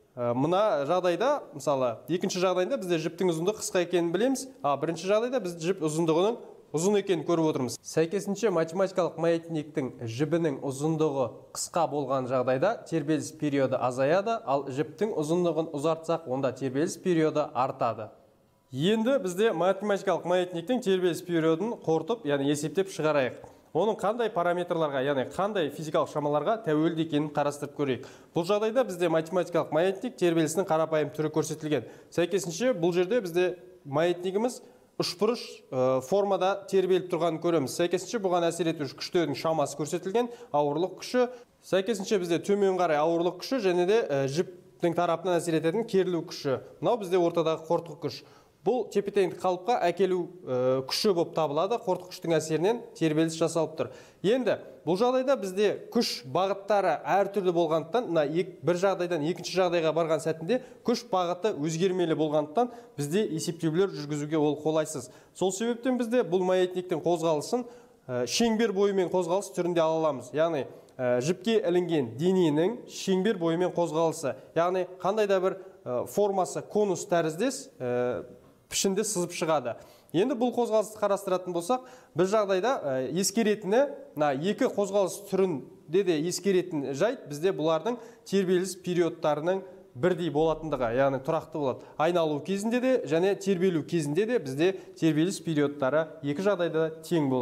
мына жағдайда, мысалы, екінші жағдайда бізде жіптің ұзындығы қысқа екенін білеміз, а бірінші жағдайда біз жіп ұзындығының ұзын екенін көріп отырмыз. Сәйкесінше математикалық маятниктің жібінің ұзындығы қысқа болған жағдайда тербеліс периоды азаяды, ал жіптің ұзындығын ұзартсақ, онда тербеліс периоды артады. Енді бізде математикалық маятниктің тербеліс периодын қорытып, яғни есептеп шығарайық. Оның қандай параметрларға, яғни қандай физикалық шамаларға тәуелді екенін қарастырып көрейік. Бұл жағдайда бізде математикалық маятник тербелісінің қарапайым түрі көрсетілген. Сәйкесінше бұл жерде бізде маятнигіміз үшбұрыш формада тербеліп тұрғанын көреміз. Сәйкесінше бұған әсер етуші күштердің шамасы көрсетілген, ауырлық күші. Сәйкесінше бізде төмен қарай ауырлық күші және де жіптің тарапынан әсер ететін керілу күші. Мынау бізде ортадағы қорытқы күш. Бұл тепе-теңдік қалыпқа әкелу күші болып табылады, қорытқы күштің әсерінен тербеліс жасалып тұр. Енді бұл жағдайда бізде күш бағыттары әртүрлі болғандықтан, бір жағдайдан екінші жағдайға барған сәтінде күш бағыты өзгермелі болғандықтан бізде есептеулер жүргізуге ол қолайсыз. Сол себептен бізде бұл маятниктің қозғалысын шеңбер бойымен қозғалыс түрінде ала аламыз. Яғни жіпке ілінген дененің шеңбер бойымен қозғалысы, яғни қандай да бір формасы конус тәріздес пішінде сызып шығады. Енді бұл қозғалысты қарастыратын болсақ, бір жағдайда ескеретіні, екі қозғалыс түрінде де ескеретін жайт бізде бұлардың тербеліс периодтарының бірдей болатындығы, яғни тұрақты болады. Айналу кезінде де және тербелу кезінде де бізде тербеліс периодтары екі жағдайда тең болады.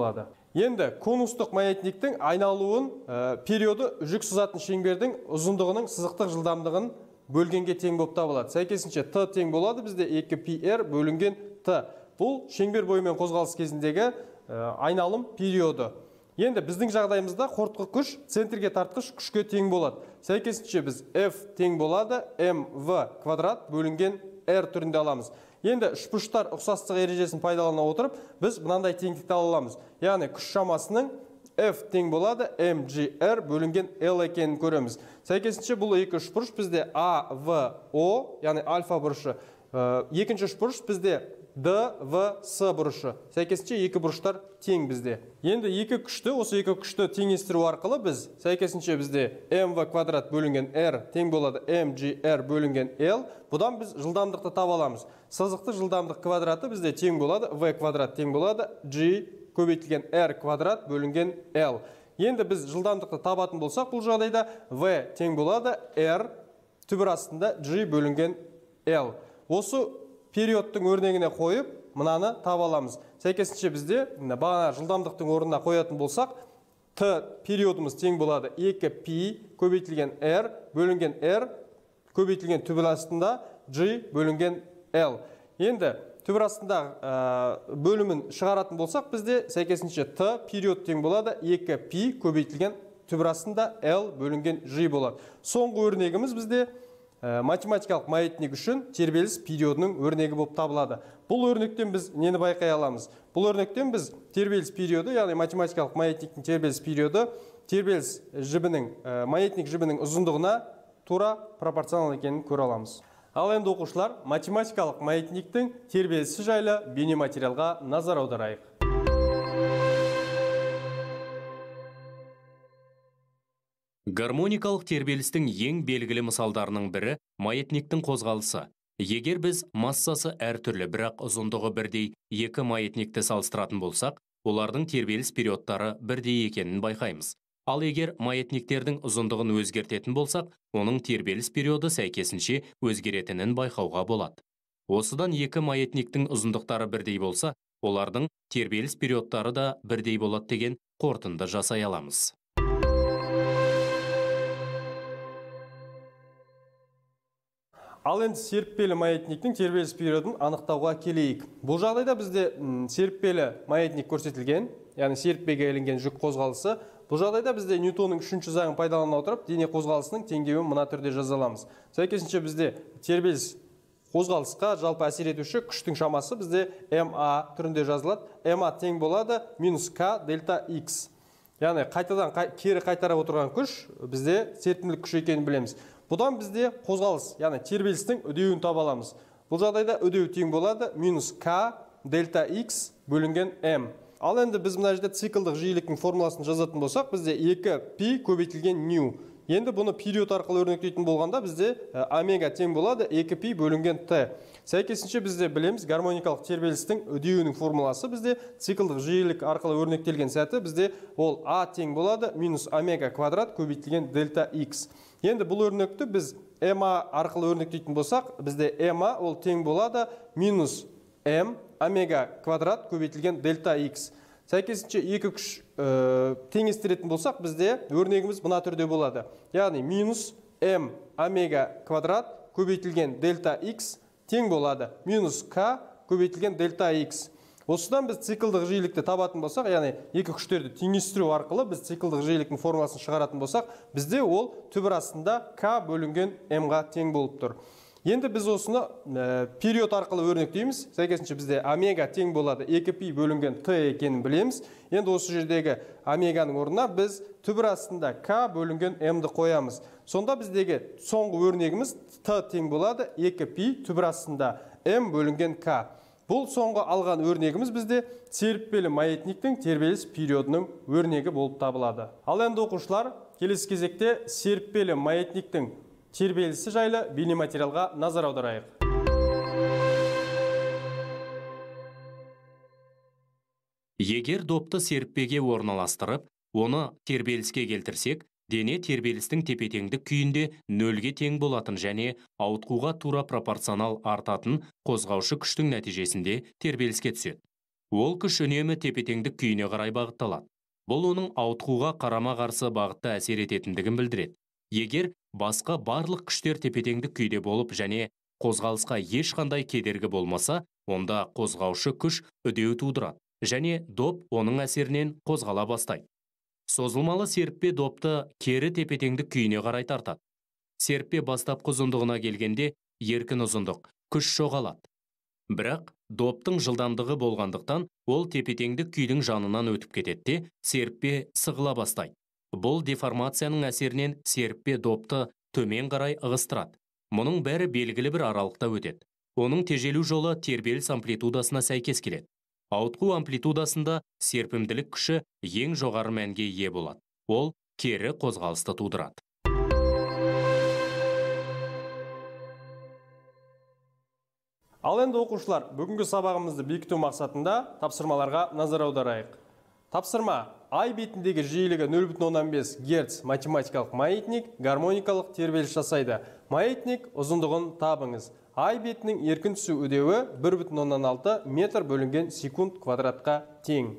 Енді конустық маятниктің айналуын периоды жүк сызатын шеңбердің ұзындығының сызықтық жылдамдығын бөлгенге тең болып табылады. Сәйкесінше Т тең болады бізде екі пи эр бөлінген Т. Бұл шеңбер бойымен қозғалыс кезіндегі айналым периоды. Енді біздің жағдайымызда қорытқы күш центрге тартқыш күшке тең болады. Сәйкесінше біз F тең болады mv квадрат бөлінген R түрінде аламыз. Енді үшбұрыштар ұқсастық ережесін пайдалана отырып, біз мынандай теңдікті ала аламыз. Яғни күш шамасының F тең болады mgr бөлінген L екенін көреміз. Сәйкесінше бұл екі үшбұрыш бізде A, V, O, яғни альфа бұрышы. Екінші үшбұрыш бізде D, V, S бұрышы. Сәйкесінше екі бұрыштар тең бізде. Енді екі күшті, осы екі күшті теңестіру арқылы біз, сәйкесінше бізде mv квадрат бөлінген R тең болады mgr бөлінген L. Бұдан біз жылдамдықты таба аламыз. Сызықтық жылдамдық квадраты бізде тең болады, V квадрат тең болады, G көбейтілген R квадрат бөлінген L. Енді біз жылдамдықты табатын болсақ, бұл жағдайда V тең болады, R түбір астында G бөлінген L. Осы периодтың өрнегіне қойып, мынаны таба аламыз. Сәйкесінше бізде бағана жылдамдықтың орнына қоятын болсақ, Т периодымыз тең болады екі пи көбейтілген R бөлінген R көбейтілген түбір астында G бөлінген L. Енді түбір астында бөлімін шығаратын болсақ, бізде сәйкесінше Т период тең болады екі пи көбейтілген түбір астында L бөлінген G болады. Соңғы өрнегіміз бізде математикалық маятник үшін тербеліс периодының өрнегі болып табылады. Бұл өрнектен біз нені байқай аламыз? Бұл өрнектен біз тербеліс периоды, яғни математикалық маятниктің тербеліс периоды тербеліс жібінің, маятник жібінің ұзындығына тура пропорционал екенін көре аламыз. Ал енді оқушылар, математикалық маятниктің тербелісі жайлы бейнематериалға назар аударайық. Гармоникалық тербелістің ең белгілі мысалдарының бірі маятниктің қозғалысы. Егер біз массасы әртүрлі, бірақ ұзындығы бірдей екі маятникті салыстыратын болсақ, олардың тербеліс периодтары бірдей екенін байқаймыз. Ал егер маятниктердің ұзындығын өзгертетін болсақ, оның тербеліс периоды сәйкесінше өзгеретінін байқауға болады. Осыдан екі маятниктің ұзындықтары бірдей болса, олардың тербеліс периодтары да бірдей болады деген қорытынды жасай аламыз. Ал енді серіппелі маятниктің тербеліс периодын анықтауға келейік. Бұл жағдайда бізде серіппелі маятник көрсетілген, яғни серіппеге ілінген жүк қозғалысы. Бұл жағдайда бізде Ньютонның үшінші заңын пайдалана отырып, дене қозғалысының теңдеуін мына түрде жаза аламыз. Сәйкесінше бізде тербеліс қозғалысқа жалпы әсер етуші күштің шамасы бізде ма түрінде жазылады. Ма тең болады минус к дельта х. Яғни қайтадан кері қайтарып отырған күш бізде серпімділік күш екенін білеміз. Бұдан бізде қозғалыс, яғни тербелістің үдеуін таба аламыз. Бұл жағдайда үдеу тең болады минус к дельта х бөлінген м. Ал енді біз мына жерде циклдық жиіліктің формуласын жазатын болсақ, бізде екі пи көбейтілген нью. Енді бұны период арқылы өрнектейтін болғанда бізде омега тең болады екі пи бөлінген т. Сәйкесінше бізде білеміз, гармоникалық тербелістің үдеуінің формуласы бізде циклдық жиілік арқылы өрнектелген сәті бізде ол а тең болады минус омега квадрат көбейтілген дельта х. Енді бұл өрнекті біз ма арқылы өрнектейтін болсақ, бізде ма ол тең болады минус м омега квадрат көбейтілген дельта х. Сәйкесінше екі күш теңестіретін болсақ, бізде өрнегіміз мына түрде болады. Яғни минус м омега квадрат көбейтілген дельта х тең болады минус к көбейтілген дельта х. Осыдан біз циклдық жиілікті табатын болсақ, яғни екі күштерді теңестіру арқылы біз циклдық жиіліктің формуласын шығаратын болсақ, бізде ол түбір астында к бөлінген м-ға тең болып тұр. Енді біз осыны период арқылы өрнектейміз. Сәйкесінше бізде омега тең болады екі пи бөлінген т екенін білеміз. Енді осы жердегі омеганың орнына біз түбір астында к бөлінген м-ді қоямыз. Сонда біздегі соңғы өрнегіміз т тең болады екі пи түбір астында м бөлінген к. Бұл соңғы алған өрнегіміз бізде серіппелі маятниктің тербеліс периодының өрнегі болып табылады. Ал енді оқушылар, келесі кезекте серіппелі маятниктің тербелісі жайлы бейнематериалға назар аударайық. Егер допты серіппеге орналастырып, оны тербеліске келтірсек, дене тербелістің тепе-теңдік күйінде нөлге тең болатын және ауытқуға тура пропорционал артатын қозғаушы күштің нәтижесінде тербеліске түседі. Ол күш үнемі тепетеңдік күйіне қарай бағытталады. Бұл оның ауытқуға қарама-қарсы бағытта әсер ететіндігін білдіреді. Егер басқа барлық күштер тепетеңдік күйде болып және қозғалысқа ешқандай кедергі болмаса, онда қозғаушы күш үдеу тудырады және доп оның әсерінен қозғала бастайды. Созылмалы серіппе допты кері тепетеңдік күйіне қарай тартады. Серіппе бастапқы ұзындығына келгенде еркін ұзындық күш жоғалады. Бірақ доптың жылдамдығы болғандықтан ол тепетеңдік күйдің жанынан өтіп кетеді де серіппе сығыла бастайды. Бұл деформацияның әсерінен серіппе допты төмен қарай ығыстырады. Мұның бәрі белгілі бір аралықта өтеді. Оның тежелу жолы тербеліс амплитудасына сәйкес келеді. Ауытқу амплитудасында серпімділік күші ең жоғары мәнге ие болады. Ол кері қозғалысты тудырады. Ал енді оқушылар, бүгінгі сабағымызды бекіту мақсатында тапсырмаларға назар аударайық. Тапсырма: ай бетіндегі жиілігі нөл бүтін оннан бес герц математикалық маятник гармоникалық тербеліс жасайды. Маятник ұзындығын табыңыз. Ай бетінің еркін түсу үдеуі бір бүтін оннан алты метр бөлінген секунд квадратқа тең.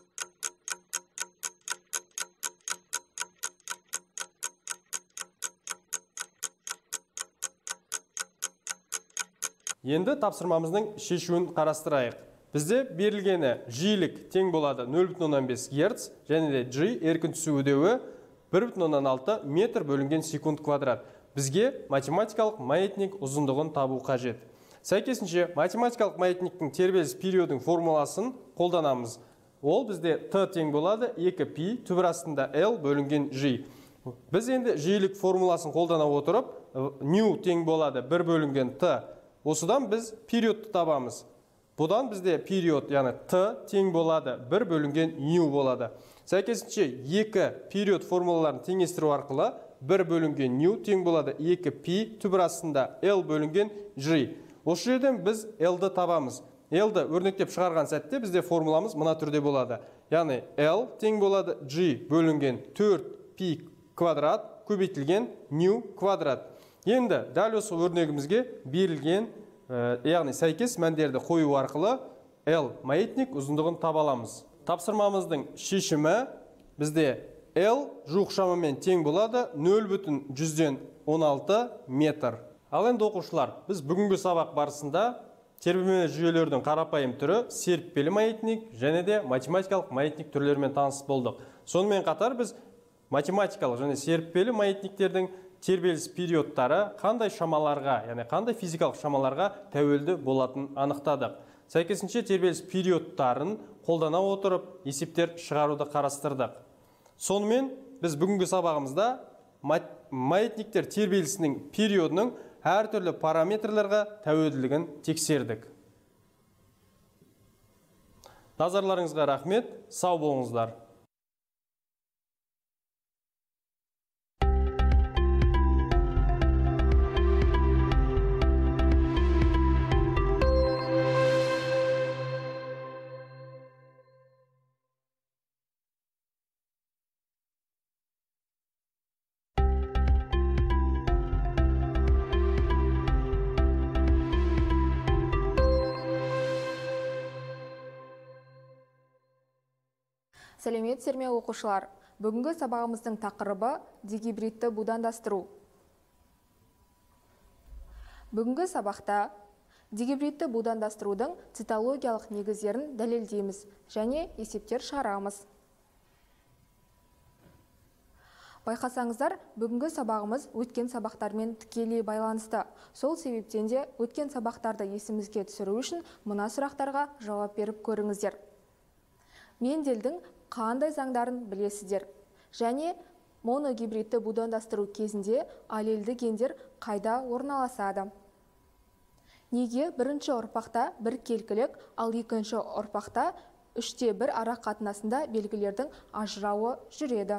Енді тапсырмамыздың шешуін қарастырайық. Бізде берілгені жиілік тең болады нөл бүтін оннан бес герц және де G еркін түсу үдеуі бір бүтін оннан алты метр бөлінген секунд квадрат. Бізге математикалық маятник ұзындығын табу қажет. Сәйкесінше математикалық маятниктің тербеліс периодының формуласын қолданамыз. Ол бізде Т тең болады екі пи түбір астында L бөлінген G. Біз енді жиілік формуласын қолдана отырып, ню тең болады бір бөлінген Т. Осыдан біз периодты табамыз. Бұдан бізде период, яғни Т тең болады бір бөлінген ню болады. Сәйкесінше екі период формулаларын теңестіру арқылы бір бөлінген ню тең болады екі пи түбір астында L бөлінген G. Осы жерден біз L-ды табамыз. L-ды өрнектеп шығарған сәтте бізде формуламыз мына түрде болады. Яғни L тең болады G бөлінген төрт пи квадрат көбейтілген ню квадрат. Енді дәл осы өрнегімізге берілген, яғни сәйкес мәндерді қою арқылы L маятник ұзындығын таба аламыз. Тапсырмамыздың шешімі бізде L жуық шамамен тең болады нөл бүтін жүзден он алты метр. Ал енді оқушылар, біз бүгінгі сабақ барысында тербелмелі жүйелердің қарапайым түрі серіппелі маятник және де математикалық маятник түрлерімен таныс болдық. Сонымен қатар біз математикалық және серіппелі маятниктердің тербеліс периодтары қандай шамаларға, яғни қандай физикалық шамаларға тәуелді болатынын анықтадық. Сәйкесінше тербеліс периодтарын қолдана отырып, есептер шығаруды қарастырдық. Сонымен біз бүгінгі сабағымызда маятниктер тербелісінің периодының әртүрлі параметрларға тәуелділігін тексердік. Назарларыңызға рахмет, сау болыңыздар. Сәлеметсіздер ме оқушылар? Бүгінгі сабағымыздың тақырыбы дегибридті будандастыру. Бүгінгі сабақта дегибридті будандастырудың цитологиялық негіздерін дәлелдейміз және есептер шығарамыз. Байқасаңыздар, бүгінгі сабағымыз өткен сабақтармен тікелей байланысты. Сол себептен де өткен сабақтарды есімізге түсіру үшін мына сұрақтарға жауап беріп көріңіздер. Менделдің қандай заңдарын білесіздер? Және моногибридті будандастыру кезінде аллельді гендер қайда орналасады? Неге бірінші ұрпақта бір келкілік, ал екінші ұрпақта үште бір ара қатынасында белгілердің ажырауы жүреді?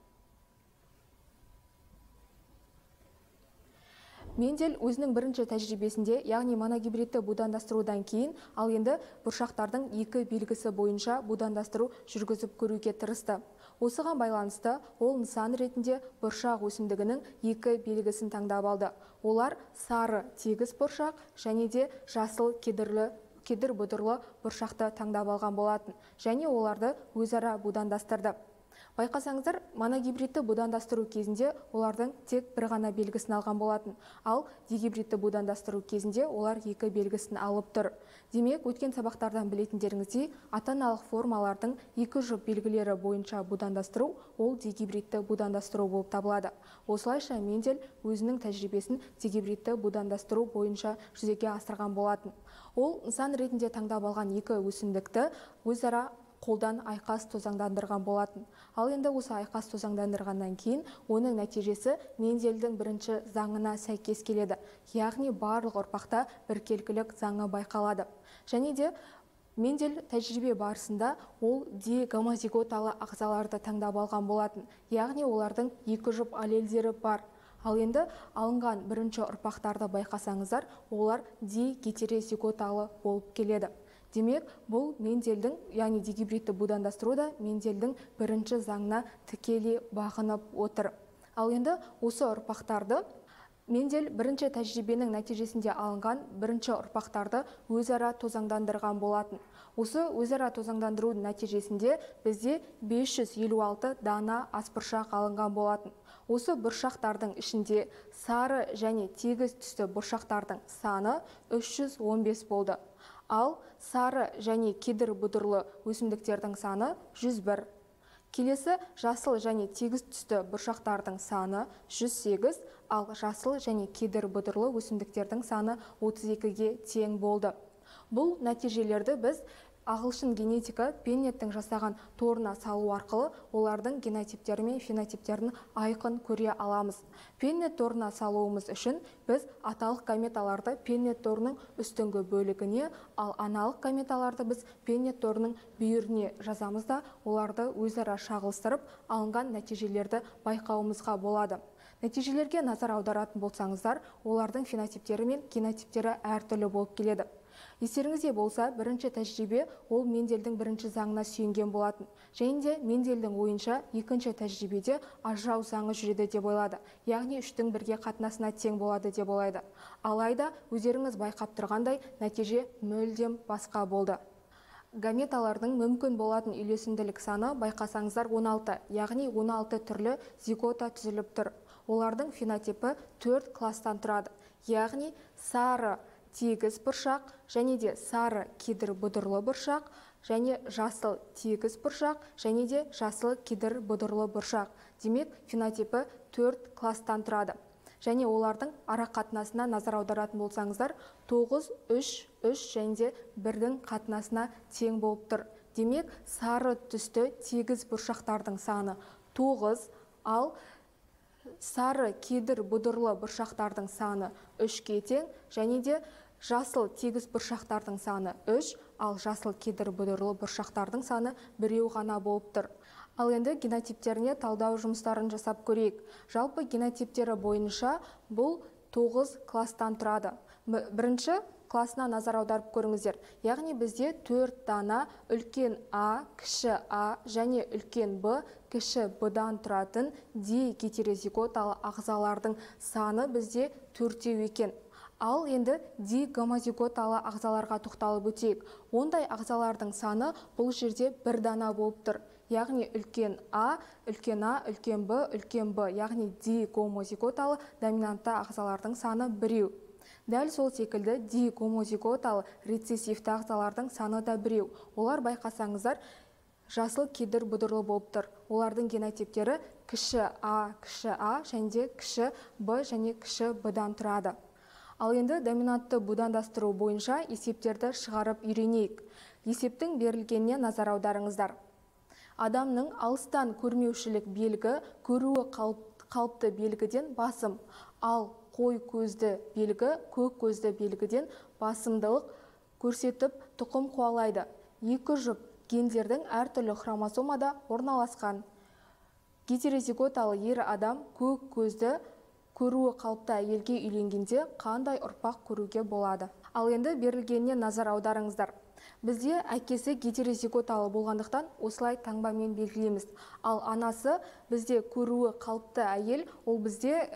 Мендел өзінің бірінші тәжірибесінде, яғни моногибридті будандастырудан кейін, ал енді бұршақтардың екі белгісі бойынша будандастыру жүргізіп көруге тырысты. Осыған байланысты ол нысан ретінде бұршақ өсімдігінің екі белгісін таңдап алды. Олар сары тегіс бұршақ және де жасыл кедірлі кедір бұдырлы бұршақты таңдап алған болатын және оларды өзара будандастырды. Байқасаңыздар, моногибридті будандастыру кезінде олардың тек бір ғана белгісін алған болатын, ал дигибридті будандастыру кезінде олар екі белгісін алып тұр. Демек, өткен сабақтардан білетіндеріңіздей, ата-аналық формалардың екі жұп белгілері бойынша будандастыру ол дигибридті будандастыру болып табылады. Осылайша Мендель өзінің тәжірибесін дигибридті будандастыру бойынша жүзеге асырған болатын. Ол нысан ретінде таңдап алған екі өсімдікті өзара қолдан айқас тозаңдандырған болатын. Ал енді осы айқас тозаңдандырғаннан кейін оның нәтижесі Мендельдің бірінші заңына сәйкес келеді. Яғни барлық ұрпақта біркелкілік заңы байқалады. Және де Мендель тәжірибе барысында ол дигомозиготалы ағзаларды таңдап алған болатын. Яғни олардың екі жұп аллельдері бар. Ал енді алынған бірінші ұрпақтарды байқасаңыздар, олар дигетерозиготалы болып келеді. Демек, бұл Мендельдің, яғни дигибридті будандастыруда Мендельдің бірінші заңына тікелей бағынып отыр. Ал енді осы ұрпақтарды Мендель бірінші тәжірибенің нәтижесінде алынған бірінші ұрпақтарды өзара тозаңдандырған болатын. Осы өзара тозаңдандырудың нәтижесінде бізде бес жүз елу алты дана асбұршақ алынған болатын. Осы бұршақтардың ішінде сары және тегіс түсті бұршақтардың саны үш жүз он бес болды. Ал сары және кедір бұдырлы өсімдіктердің саны жүз бір. Келесі жасыл және тегіс түсті бұршақтардың саны жүз сегіз, ал жасыл және кедір бұдырлы өсімдіктердің саны отыз екіге тең болды. Бұл нәтижелерді біз ағылшын генетика Пеннеттің жасаған торына салу арқылы олардың генотиптері мен фенотиптерін айқын көре аламыз. Пеннет торына салуымыз үшін біз аталық гаметаларды Пеннет торының үстіңгі бөлігіне, ал аналық гаметаларды біз Пеннет торының бүйіріне жазамыз да, оларды өзара шағылыстырып алынған нәтижелерді байқауымызға болады. Нәтижелерге назар аударатын болсаңыздар, олардың фенотиптері мен генотиптері әртүрлі болып келеді. Естеріңізде болса, бірінші тәжірибе ол Мендельдің бірінші заңына сүйенген болатын. Және де Мендельдің ойынша екінші тәжірибеде ажырау заңы жүреді деп ойлады. Яғни үштің бірге қатынасына тең болады деп ойлайды. Алайда өздеріңіз байқап тұрғандай нәтиже мүлдем басқа болды. Гаметалардың мүмкін болатын үйлесімділік саны байқасаңыздар он алты, яғни он алты түрлі зигота түзіліп тұр. Олардың фенотипі төрт класстан тұрады. Яғни сары тегіс бұршақ, және де сары кедір бұдырлы бұршақ, және жасыл тегіс бұршақ, және де жасыл кедір бұдырлы бұршақ. Демек, фенотипі төрт класстан тұрады. Және олардың ара қатынасына назар аударатын болсаңыздар, тоғыз, үш, үш және де бірдің қатынасына тең болып тұр. Демек, сары түсті тегіс бұршақтардың саны тоғыз, ал сары кедір бұдырлы бұршақтардың саны үшке тең, және де жасыл тегіс бұршақтардың саны үш, ал жасыл кедір бұдырлы бұршақтардың саны біреу ғана болып тұр. Ал енді генотиптеріне талдау жұмыстарын жасап көрейік. Жалпы генотиптері бойынша бұл тоғыз класстан тұрады. Бірінші классына назар аударып көріңіздер. Яғни бізде төрт дана үлкен А, кіші А және үлкен Б, кіші Б-дан тұратын дигетерозиготалы ағзалардың саны бізде төртеу екен. Ал енді дигомозиготалы ағзаларға тоқталып өтейік. Ондай ағзалардың саны бұл жерде бір дана болып тұр. Яғни үлкен А, үлкен А, үлкен Б, үлкен Б, яғни дигомозиготалы доминантты ағзалардың саны біреу. Дәл сол секілді дигомозиготалы рецессивті ағзалардың саны да біреу. Олар байқасаңыздар, жасыл кедір бұдырлы болып тұр. Олардың генотиптері кіші А, кіші А, және де кіші Б және кіші Б-дан тұрады. Ал енді доминантты будандастыру бойынша есептерді шығарып үйренейік. Есептің берілгеніне назар аударыңыздар. Адамның алыстан көрмеушілік белгі көруі қалыпты белгіден басым, ал қой көзді белгі көк көзді белгіден басымдылық көрсетіп тұқым қуалайды. Екі жұп гендердің әртүрлі хромосомада орналасқан. Гетерозиготалы ер адам көк көзді көруі қалыпты әйелге үйленгенде қандай ұрпақ көруге болады? Ал енді берілгеніне назар аударыңыздар. Бізде әкесі гетерозиготалы болғандықтан осылай таңбамен белгілейміз. Ал анасы бізде көруі қалыпты әйел, ол бізде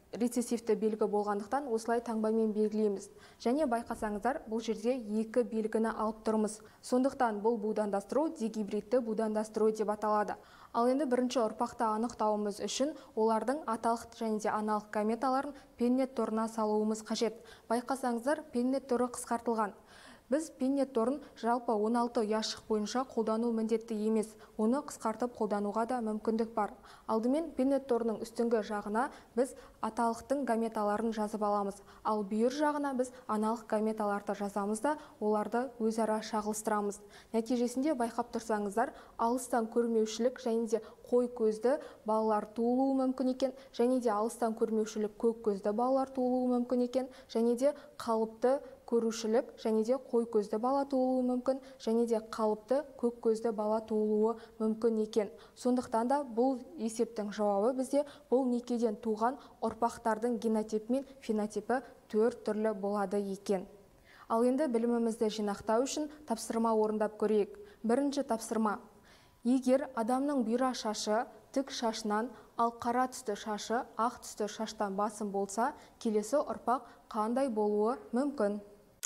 рецессивті белгі болғандықтан осылай таңбамен белгілейміз. Және байқасаңыздар, бұл жерде екі белгіні алып тұрмыз. Сондықтан бұл будандастыру дигибридті будандастыру деп аталады. Ал енді бірінші ұрпақты анықтауымыз үшін олардың аталық және де аналық гаметаларын пеннет торына салуымыз қажет. Байқасаңыздар, пеннет торы қысқартылған. Біз пеннет торын жалпы он алты ұяшық бойынша қолдану міндетті емес, оны қысқартып қолдануға да мүмкіндік бар. Алдымен пеннет торының үстіңгі жағына біз аталықтың гаметаларын жазып аламыз, ал бүйір жағына біз аналық гаметаларды жазамыз да оларды өзара шағылыстырамыз. Нәтижесінде байқап тұрсаңыздар, алыстан көрмеушілік және де қой көзді балалар туылуы мүмкін екен, және де алыстан көрмеушілік көк көзді балалар туылуы мүмкін екен, және де қалыпты көрушілік және де қой көзді бала туылуы мүмкін, және де қалыпты көк көзді бала туылуы мүмкін екен. Сондықтан да бұл есептің жауабы бізде бұл некеден туған ұрпақтардың генотипі мен фенотипі төрт түрлі болады екен. Ал енді білімімізді жинақтау үшін тапсырма орындап көрейік. Бірінші тапсырма. Егер адамның бұйра шашы тік шашынан, ал қара түсті шашы ақ түсті шаштан басым болса, келесі ұрпақ қандай болуы мүмкін?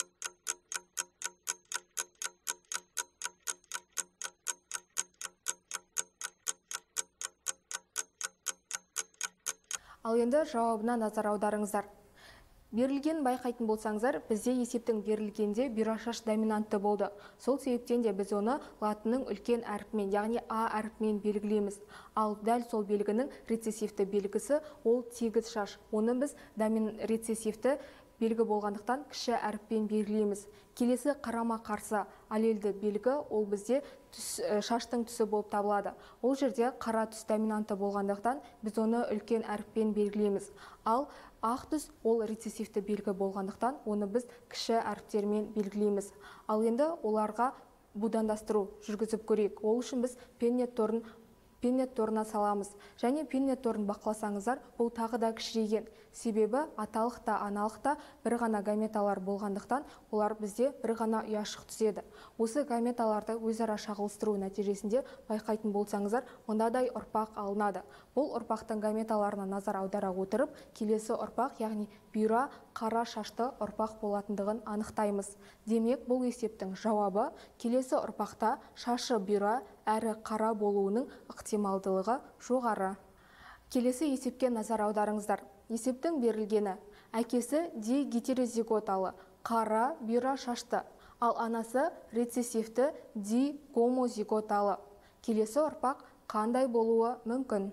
Ал енді жауабына назар аударыңыздар. Берілген байқайтын болсаңыздар, бізде есептің берілгенде бұйра шаш доминантты болды. Сол себептен де біз оны латынның үлкен әріпімен, яғни А әріпімен белгілейміз. Ал дәл сол белгінің рецессивті белгісі ол тегіс шаш. Оны біз домин рецессивті белгі болғандықтан кіші әріппен белгілейміз. Келесі қарама қарсы аллельді белгі ол бізде түс, шаштың түсі болып табылады. Ол жерде қара түс доминанты болғандықтан біз оны үлкен әріппен белгілейміз. Ал ақ түс ол рецессивті белгі болғандықтан оны біз кіші әріптермен белгілейміз. Ал енді оларға будандастыру жүргізіп көрейік. Ол үшін біз пеннет торын пеннет торына саламыз. Және пеннет торын бақыласаңыздар, бұл тағы да кішірейген. Себебі аталықта, аналықта бір ғана гаметалар болғандықтан, олар бізде бір ғана ұяшық түседі. Осы гаметаларды өзара шағылыстыру нәтижесінде байқайтын болсаңыздар, мынадай ұрпақ алынады. Бұл ұрпақтың гаметаларына назар аудара отырып, келесі ұрпақ, яғни бұйра қара шашты ұрпақ болатындығын анықтаймыз. Демек, бұл есептің жауабы келесі ұрпақта шашы бұйра әрі қара болуының ықтималдылығы жоғары. Келесі есепке назар аударыңыздар. Есептің берілгені: әкесі дигетерозиготалы, қара бұйра шашты, ал анасы рецессивті дигомозиготалы. Келесі ұрпақ қандай болуы мүмкін?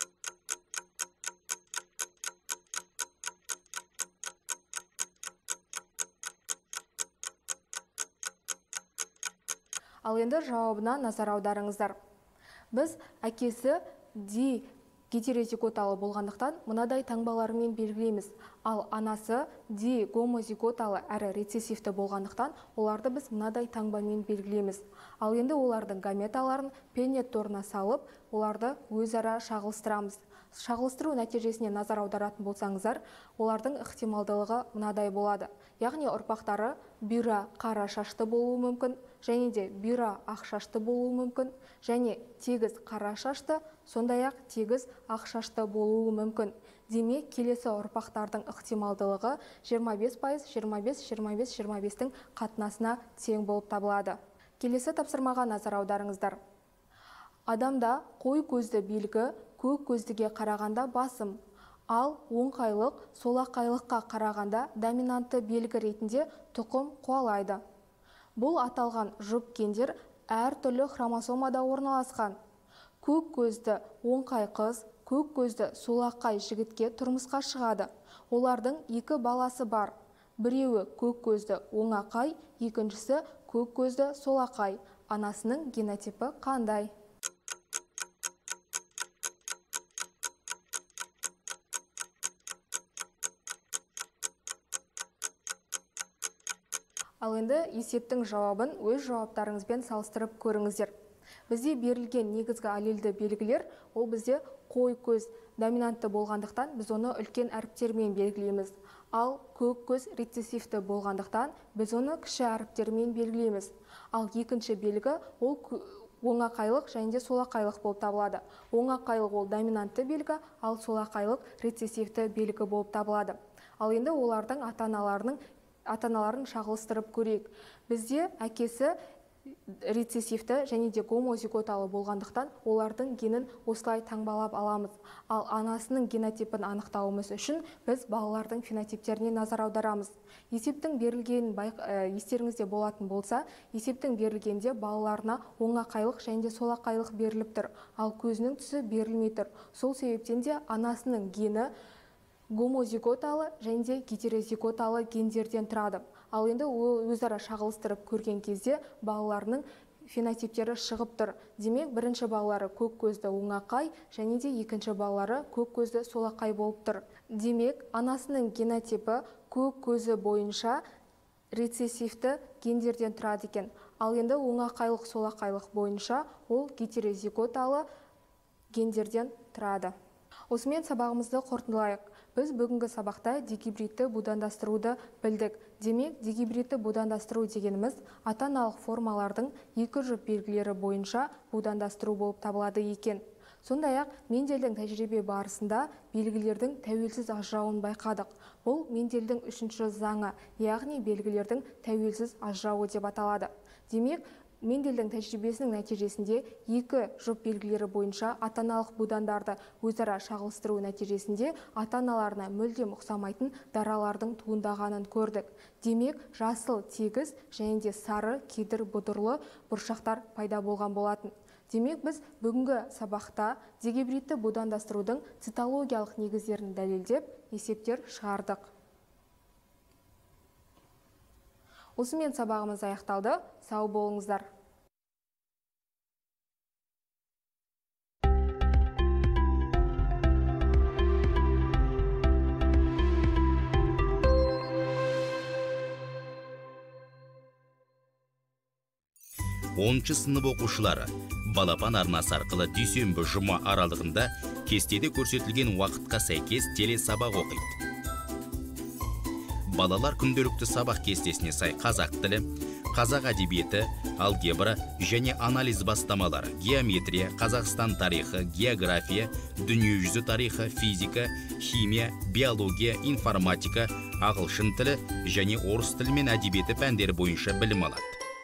Ал енді жауабына назар аударыңыздар. Біз әкесі дигетерозиготалы болғандықтан мынадай таңбаларымен белгілейміз. Ал анасы дигомозиготалы әрі рецессивті болғандықтан оларды біз мынадай таңбамен белгілейміз. Ал енді олардың гаметаларын пеннет торына салып, оларды өзара шағылыстырамыз. Шағылыстыру нәтижесіне назар аударатын болсаңыздар, олардың ықтималдылығы мынадай болады. Яғни ұрпақтары бұйра қара шашты болуы мүмкін, және де бұйра ақ шашты болуы мүмкін, және тегіс қара шашты, сондай-ақ тегіс ақ шашты болуы мүмкін. Демек, келесі ұрпақтардың ықтималдылығы жиырма бес пайыз, жиырма бес, жиырма бес, жиырма бестің қатынасына тең болып табылады. Келесі тапсырмаға назар аударыңыздар. Адамда қой көзді белгі көк көздіге қарағанда басым, ал оңқайлық солақайлыққа қарағанда доминантты белгі ретінде тұқым қуалайды. Бұл аталған жұп гендер әртүрлі хромосомада орналасқан. Көк көзді оңқай қыз, көк көзді солақай жігітке тұрмысқа шығады. Олардың екі баласы бар. Біреуі көк көзді оңақай, екіншісі көк көзді солақай. Анасының генотипі қандай? Ал енді есептің жауабын өз жауаптарыңызбен салыстырып көріңіздер. Бізде берілген негізгі аллельді белгілер, ол бізде қой көз доминантты болғандықтан, біз оны үлкен әріптермен белгілейміз. Ал көк көз рецессивті болғандықтан, біз оны кіші әріптермен белгілейміз. Ал екінші белгі, ол оңақайлық және де солақайлық болып табылады. Оңақайлық ол доминантты белгі, ал солақайлық рецессивті белгі болып табылады. Ал енді олардың ата-аналарының ата-аналарын шағылыстырып көрейік. Бізде әкесі рецессивті және де гомозиготалы болғандықтан олардың генін осылай таңбалап аламыз. Ал анасының генотипін анықтауымыз үшін біз балалардың фенотиптеріне назар аударамыз. Есептің берілгенін естеріңізде болатын болса, есептің берілгенде балаларына оңақайлық және де солақайлық беріліп тұр, ал көзінің түсі берілмей тұр. Сол себептен де анасының гені гомозиготалы және де гетерозиготалы гендерден тұрады. Ал енді өзара шағылыстырып көрген кезде балаларының фенотиптері шығып тұр. Демек, бірінші балалары көк көзді оңақай және де екінші балалары көк көзді солақай болып тұр. Демек, анасының генотипі көк көзі бойынша рецессивті гендерден тұрады екен. Ал енді оңақайлық солақайлық бойынша ол гетерозиготалы гендерден тұрады. Осымен сабағымызды қорытындылайық. Біз бүгінгі сабақта дегибридті будандастыруды білдік. Демек, дегибридті будандастыру дегеніміз ата-аналық формалардың екі жұп белгілері бойынша будандастыру болып табылады екен. Сондай-ақ Менделдің тәжірибе барысында белгілердің тәуелсіз ажырауын байқадық. Бұл Менделдің үшінші заңы, яғни белгілердің тәуелсіз ажырауы деп аталады. Демек, Менделдің тәжірибесінің нәтижесінде екі жұп белгілері бойынша ата-аналық будандарды өзара шағылыстыру нәтижесінде ата-аналарына мүлдем ұқсамайтын даралардың туындағанын көрдік. Демек, жасыл тегіс және де сары кедір бұдырлы бұршақтар пайда болған болатын. Демек, біз бүгінгі сабақта дегибридті будандастырудың цитологиялық негіздерін дәлелдеп, есептер шығардық. Осымен сабағымыз аяқталды. Сау болыңыздар. оныншы сынып оқушылары балапан арнасы арқылы дүйсенбі жұма аралығында кестеде көрсетілген уақытқа сәйкес телесабақ оқиды. Балалар күнделікті сабақ кестесіне сай қазақ тілі, қазақ әдебиеті, алгебра және анализ бастамалары, геометрия, Қазақстан тарихы, география, дүниежүзі тарихы, физика, химия, биология, информатика, ағылшын тілі және орыс тілі мен әдебиеті пәндері бойынша білім алады.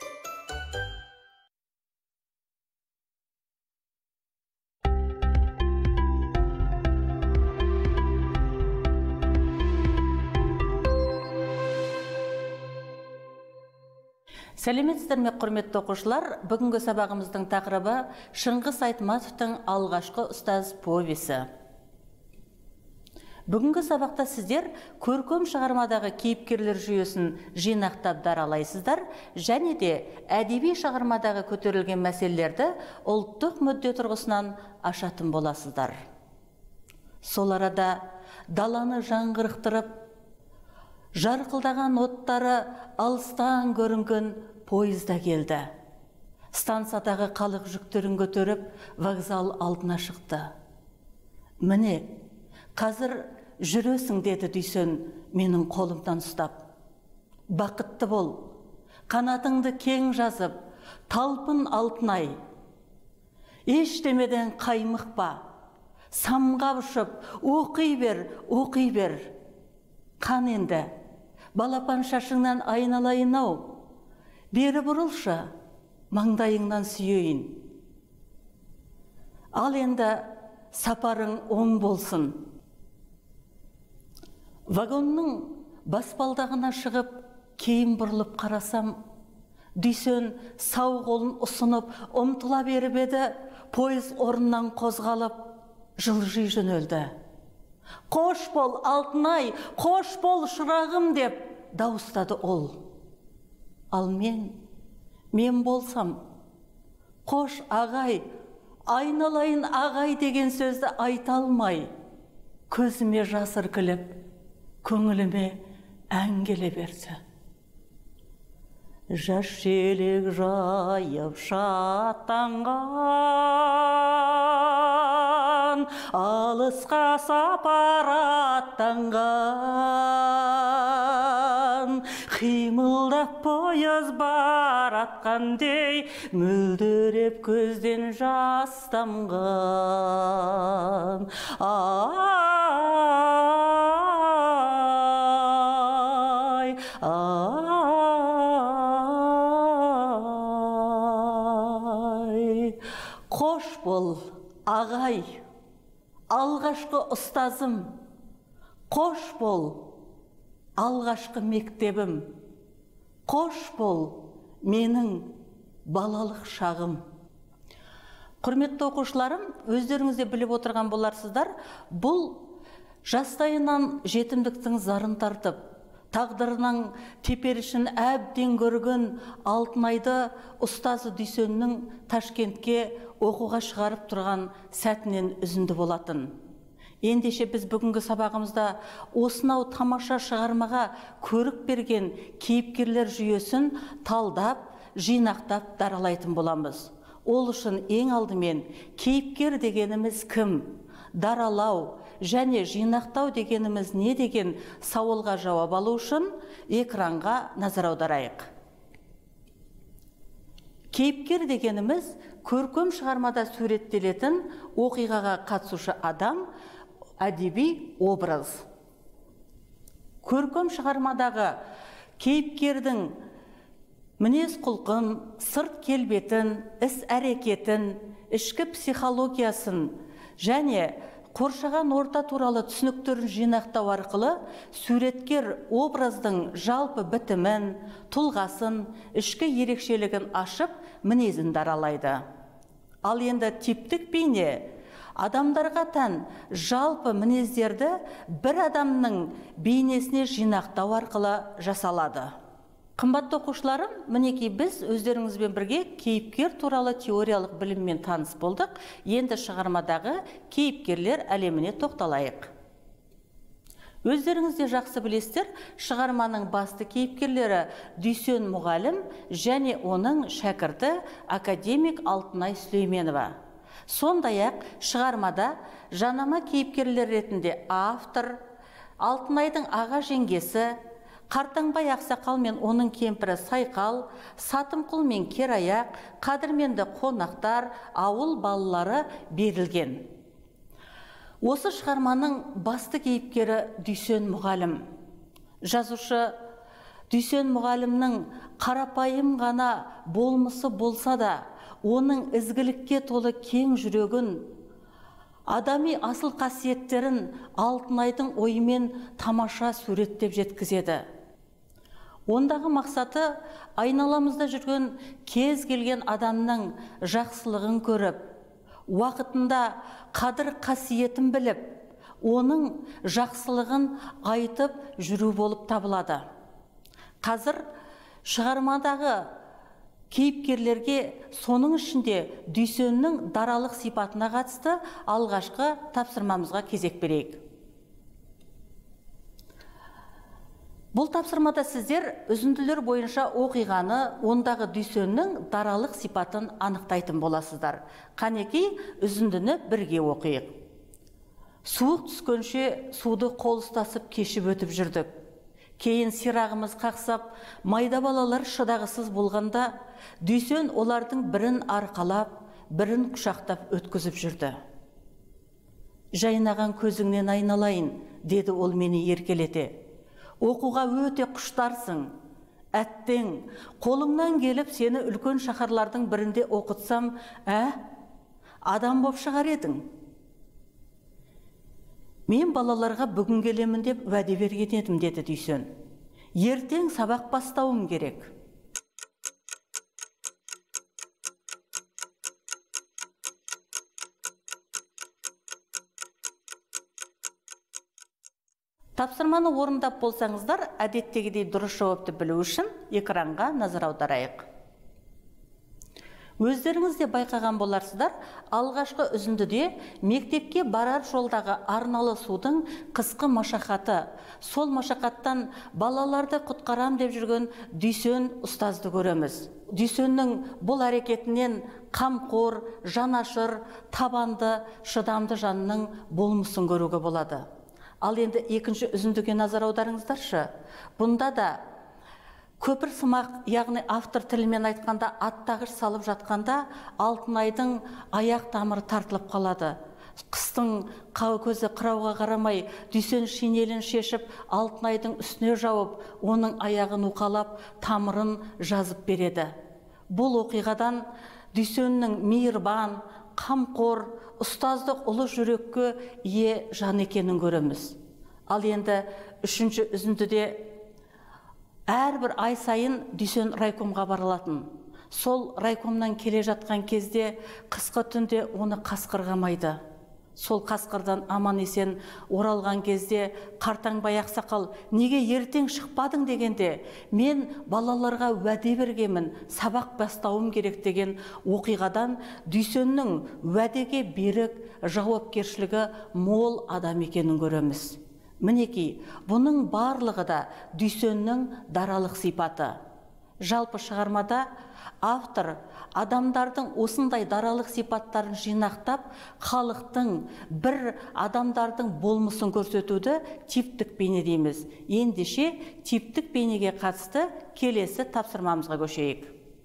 Сәлеметсіздер ме, құрметті оқушылар, бүгінгі сабағымыздың тақырыбы Шыңғыс Айтматовтың алғашқы ұстаз повесі. Бүгінгі сабақта сіздер көркем шығармадағы кейіпкерлер жүйесін жинақтап даралайсыздар және де әдеби шығармадағы көтерілген мәселелерді ұлттық мүдде тұрғысынан ашатын боласыздар. Сол арада даланы жаңғырықтырып, жарқылдаған оттары алыстан көрінген пойызда келді. Стансадағы қалық жүктерін көтеріп, вокзал алдына шықты. Міне, қазір жүресің, деді Дүйсен менің қолымдан ұстап. Бақытты бол, қанатыңды кең жазып, талпын алтынай. Ештемеден қаймықпа, самға ұшып, оқи бер, оқи бер. Қан енді, балапан шашыңнан айналайын-ау, бері бұрылшы, маңдайыңнан сүйейін. Ал енді сапарың оң болсын. Вагонның баспалдағына шығып, кейін бұрылып қарасам, Дүйсен сау қолын ұсынып, ұмтыла беріп еді, пойыз орнынан қозғалып, жылжи жөнелді. Қош бол, Алтынай, қош бол, шырағым, деп дауыстады ол. Ал мен, мен болсам, қош ағай, айналайын ағай деген сөзді айта алмай, көзіме жас іркіліп, көңіліме ән келе берді. Жас желек жайып шаттанған, алысқа сапар аттанған, қимылдап пояз баратқандай, мөлдіреп көзден жас тамған. Ай, ай, қош бол, ағай, алғашқы ұстазым, қош бол, алғашқы мектебім, қош бол, менің балалық шағым. Құрметті оқушыларым, өздеріңізде біліп отырған боларсыздар, бұл жастайынан жетімдіктің зарын тартып, тағдырының теперішін әбден көрген Алтынайды ұстазы Дүйсеннің Ташкентке оқуға шығарып тұрған сәтінен үзінді болатын. Ендеше біз бүгінгі сабағымызда осынау тамаша шығармаға көрік берген кейіпкерлер жүйесін талдап, жинақтап даралайтын боламыз. Ол үшін ең алдымен кейіпкер дегеніміз кім? Даралау және жинақтау дегеніміз не деген сауалға жауап алу үшін экранға назар аударайық. Кейіпкер дегеніміз көркем шығармада суреттелетін оқиғаға қатысушы адам, әдеби образ. Көркем шығармадағы кейіпкердің мінез құлқын, сырт келбетін, іс әрекетін, ішкі психологиясын және қоршаған орта туралы түсініктерін жинақтау арқылы суреткер образдың жалпы бітімін, тұлғасын, ішкі ерекшелігін ашып, мінезін даралайды. Ал енді типтік бейне адамдарға тән жалпы мінездерді бір адамның бейнесіне жинақтау арқылы жасалады. Қымбатты оқушыларым, мінекей біз өздеріңізбен бірге кейіпкер туралы теориялық біліммен таныс болдық. Енді шығармадағы кейіпкерлер әлеміне тоқталайық. Өздеріңізде жақсы білесіздер, шығарманың басты кейіпкерлері Дүйсен мұғалім және оның шәкірті академик Алтынай Сүлейменова. Сондай-ақ шығармада жанама кейіпкерлер ретінде автор, Алтынайдың аға жеңгесі, Қартаңбай ақсақал мен оның кемпірі Сайқал, Сатымқұл мен Кераяқ, қадірменді қонақтар, ауыл балалары берілген. Осы шығарманың басты кейіпкері Дүйсен мұғалім. Жазушы Дүйсен мұғалімнің қарапайым ғана болмысы болса да, оның ізгілікке толы кең жүрегін, адами асыл қасиеттерін Алтынайдың ойымен тамаша суреттеп жеткізеді. Ондағы мақсаты айналамызда жүрген кез келген адамның жақсылығын көріп, уақытында қадір қасиетін біліп, оның жақсылығын айтып жүру болып табылады. Қазір шығармадағы кейіпкерлерге соның ішінде Дүйсеннің даралық сипатына қатысты алғашқы тапсырмамызға кезек берейік. Бұл тапсырмада сіздер үзінділер бойынша оқиғаны, ондағы Дүйсеннің даралық сипатын анықтайтын боласыздар. Қанекей үзіндіні бірге оқиық. Суық түскенше суды қол ұстасып кешіп өтіп жүрдік. Кейін сирағымыз қақсап, майда балалар шыдағысыз болғанда, Дүйсен олардың бірін арқалап, бірін құшақтап өткізіп жүрді. Жайнаған көзіңнен айналайын, деді ол мені еркелете. Оқуға өте құштарсың. Әттең, қолыңнан келіп сені үлкен шаһарлардың бірінде оқытсам, ә, адам боп шығар едің. Мен балаларға бүгін келемін деп уәде берген едім, деді Дүйсен. Ертең сабақ бастауым керек. Тапсырманы орындап болсаңыздар, әдеттегідей дұрыс жауапты білу үшін экранға назар аударайық. Өздеріңізде байқаған боларсыздар, алғашқы үзіндіде мектепке барар жолдағы арналы судың қысқы машақаты, сол машақаттан балаларды құтқарам деп жүрген Дүйсен ұстазды көреміз. Дүйсеннің бұл әрекетінен қамқор, жанашыр, табанды, шыдамды жанның болмысын көруге болады. Ал енді екінші үзіндіге назар аударыңыздаршы. Бұнда да Көпір сымақ, яғни автор тілімен айтқанда аттағыш салып жатқанда Алтынайдың аяқ тамыры тартылып қалады. Қыстың көзі қырауға қарамай, Дүйсен шинелін шешіп, Алтынайдың үстіне жауып, оның аяғын уқалап, тамырын жазып береді. Бұл оқиғадан Дүйсеннің мейірбан, қамқор, ұстаздық ұлы жүрекке ие жан екенін көреміз. Ал енді үшінші үзіндіде әрбір ай сайын Дүйсен райкомға барылатын. Сол райкомнан келе жатқан кезде қысқы түнде оны қасқырғамайды. Сол қасқырдан аман есен оралған кезде қартаңбай ақсақал, неге ертең шықпадың дегенде, мен балаларға уәде бергенмін, сабақ бастауым керек деген оқиғадан Дүйсеннің уәдеге берік, жауапкершілігі мол адам екенін көреміз. Мінекей, бұның барлығы да Дүйсеннің даралық сипаты. Жалпы шығармада автор адамдардың осындай даралық сипаттарын жинақтап, халықтың бір адамдардың болмысын көрсетуді типтік бейне дейміз. Ендеше типтік бейнеге қатысты келесі тапсырмамызға көшейік.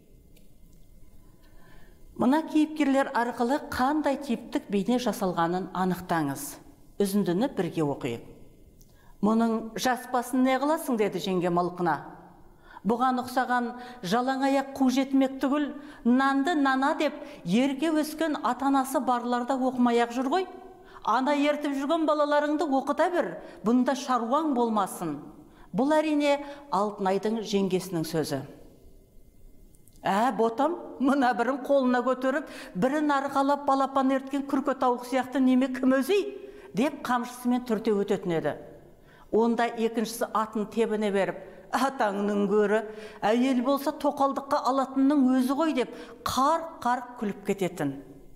Мына кейіпкерлер арқылы қандай типтік бейне жасалғанын анықтаңыз. Үзіндіні бірге оқиық. Мұның жас басын не қыласың, деді жеңге малқына. Бұған ұқсаған жалаң аяқ қу жетмек түгіл, нанды нана деп ерге өскен атанасы барларда оқымай-ақ жүр ғой. Ана ертіп жүрген балаларыңды оқыта бір, бұнда шаруаң болмасын. Бұл әрине Алтынайдың жеңгесінің сөзі. Ә, ботам, мұна бірін қолына көтеріп, бірін арқалап балапан ерткен күрке тауық сияқты неме кім өзі? Деп қамшысымен түрте өтетін еді. Онда екіншісі атын тебіне беріп, атаңның көрі, әйел болса тоқалдыққа алатынның өзі ғой деп қарқ-қарқ күліп кететін.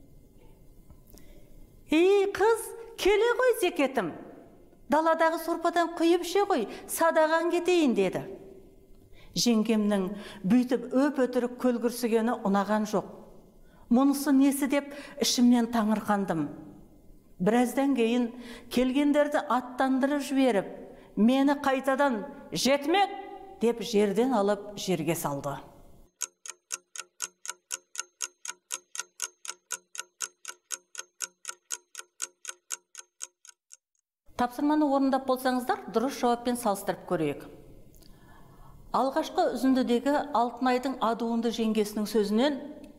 Ей, қыз, келе ғой зекетім. Даладағы сорпадан құйып ше ғой, садаған кетейін деді. Жеңгемнің бүйтіп өп-өтірік көлгірсігені ұнаған жоқ. Мұнысы несі деп ішімнен таңырқандым. Біраздан кейін келгендерді аттандырып жіберіп, мені қайтадан жетмек деп жерден алып жерге салды. Тапсырманы орындап болсаңыздар, дұрыс жауаппен салыстырып көрейік. Алғашқы үзіндідегі Алтынайдың адуынды жеңгесінің сөзінен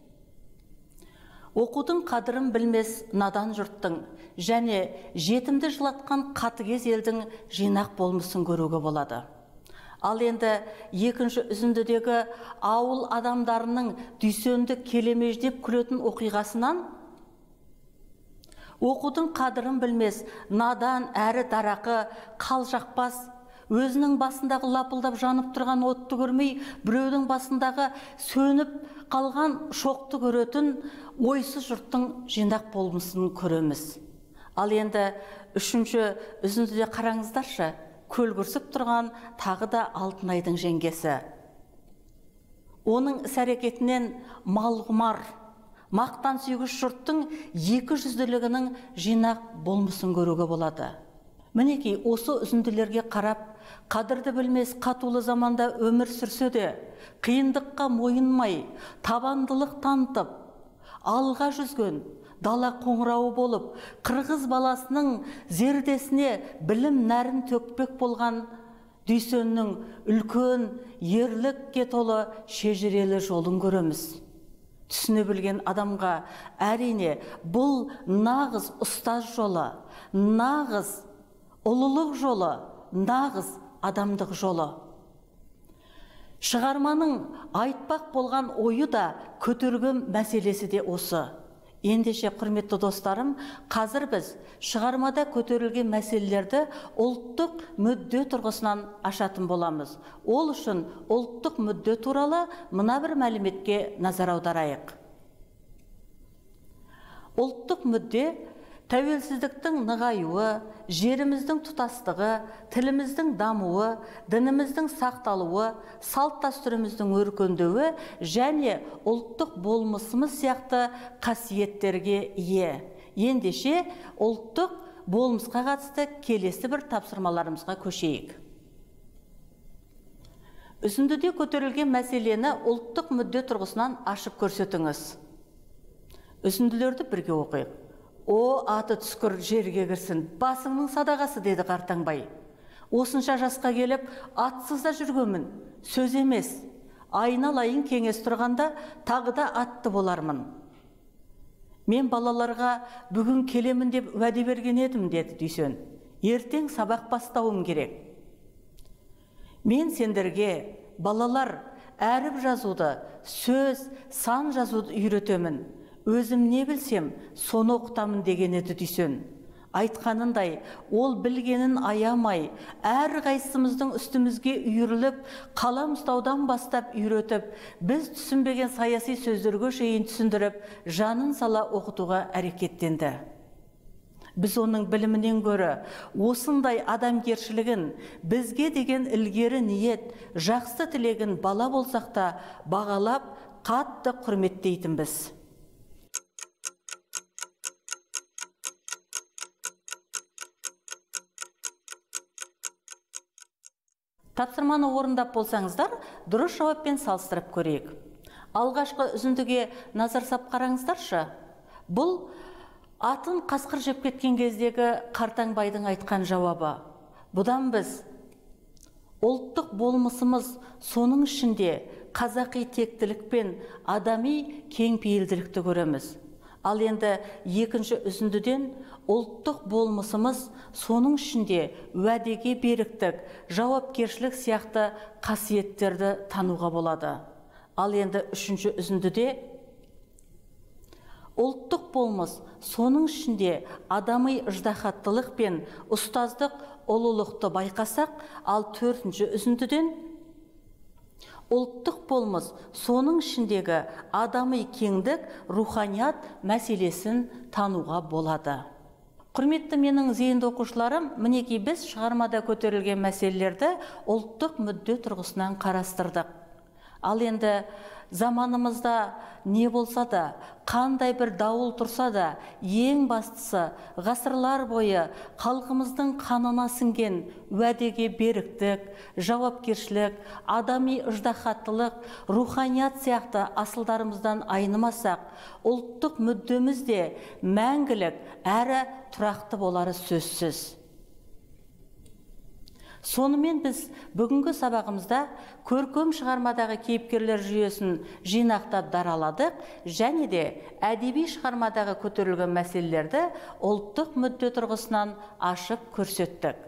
оқудың қадырын білмес надан жұрттың және жетімді жылатқан қатыгез елдің жинақ болмысын көруге болады. Ал енді екінші үзіндідегі ауыл адамдарының Дүйсенді келемеждеп күлетін оқиғасынан оқудың қадырын білмес надан әрі дарақы қалжақпас, өзінің басындағы лапылдап жанып тұрған отты көрмей, біреудің басындағы сөніп қалған шоқты көретін ойсыз жұрттың жинақ болмысын көреміз. Ал енді үшінші үзіндіде қараңыздаршы, көлгірсіп тұрған тағы да Алтынайдың жеңгесі. Оның іс-әрекетінен малғұмар, мақтан сүйгіш жұрттың екі жүзділігінің жинақ болмысын көруге болады. Мінекей, осы үзінділерге қарап, қадірді білмес қатулы заманда өмір сүрсе де, қиындыққа мойынмай, табандылық танытып, алға жүзген, дала қоңырауы болып, қырғыз баласының зердесіне білім нәрін төкпек болған Дүйсеннің үлкен ерлікке толы шежірелі жолын көреміз. Түсіне білген адамға әрине бұл нағыз ұстаз жолы, нағыз ұлылық жолы, нағыз адамдық жолы. Шығарманың айтпақ болған ойы да көтерген мәселесі де осы. Ендеше, құрметті достарым, қазір біз шығармада көтерілген мәселелерді ұлттық мүдде тұрғысынан ашатын боламыз. Ол үшін ұлттық мүдде туралы мына бір мәліметке назар аударайық. Ұлттық мүдде тәуелсіздіктің нығаюы, жеріміздің тұтастығы, тіліміздің дамуы, дініміздің сақталуы, салт дәстүріміздің өркендеуі және ұлттық болмысымыз сияқты қасиеттерге ие. Ендеше, ұлттық болмысқа қатысты келесі бір тапсырмаларымызға көшейік. Үзіндіде көтерілген мәселені ұлттық мүдде тұрғысынан ашып көрсетіңіз. Үзінділерді бірге оқиық. О, аты түскір жерге кірсін, басыңның садағасы, деді Қартаңбай. Осынша жасқа келіп, атсызда жүргенмін, сөз емес. Айналайын кеңес тұрғанда, тағы да атты болармын. Мен балаларға бүгін келемін деп уәде берген едім, деді Дүйсен. Ертең сабақ бастауым керек. Мен сендерге, балалар, әріп жазуды, сөз, сан жазуды үйретемін. Өзім не білсем, соны оқытамын деген еді Дүйсен. Айтқанындай, ол білгенін аямай, әр қайсымыздың үстімізге үйіріліп, қалам ұстаудан бастап үйретіп, біз түсінбеген саяси сөздерге шейін түсіндіріп, жанын сала оқытуға әрекеттенді. Біз оның білімінен көрі, осындай адамгершілігін, бізге деген ілгері ниет, жақсы тілегін бала болсақ та бағалап, қатты құрметтейтінбіз. Тапсырманы орындап болсаңыздар, дұрыс жауаппен салыстырып көрейік. Алғашқы үзіндіге назар сап қараңыздаршы. Бұл атын қасқыр жеп кеткен кездегі Қартаңбайдың айтқан жауабы. Бұдан біз ұлттық болмысымыз, соның ішінде қазақи тектілік пен адами кеңпейілділікті көреміз. Ал енді екінші үзіндіден ұлттық болмысымыз, соның ішінде уәдеге беріктік, жауапкершілік сияқты қасиеттерді тануға болады. Ал енді үшінші үзіндіде ұлттық болмыс, соның ішінде адами ыждахаттылық пен ұстаздық ұлылықты байқасақ, ал төртінші үзіндіден ұлттық болмыс, соның ішіндегі адами кеңдік, руханият мәселесін тануға болады. Құрметті менің зейінді оқушыларым, мінекей біз шығармада көтерілген мәселелерді ұлттық мүдде тұрғысынан қарастырдық. Ал енді заманымызда не болса да, қандай бір дауыл тұрса да, ең бастысы ғасырлар бойы халқымыздың қанына сіңген уәдеге беріктік, жауапкершілік, адами ыждахаттылық, руханият сияқты асылдарымыздан айнымасақ, ұлттық мүддеміз де мәңгілік әрі тұрақты болары сөзсіз. Сонымен біз бүгінгі сабағымызда көркем шығармадағы кейіпкерлер жүйесін жинақтап дараладық және де әдеби шығармадағы көтерілген мәселелерді ұлттық мүдде тұрғысынан ашып көрсеттік.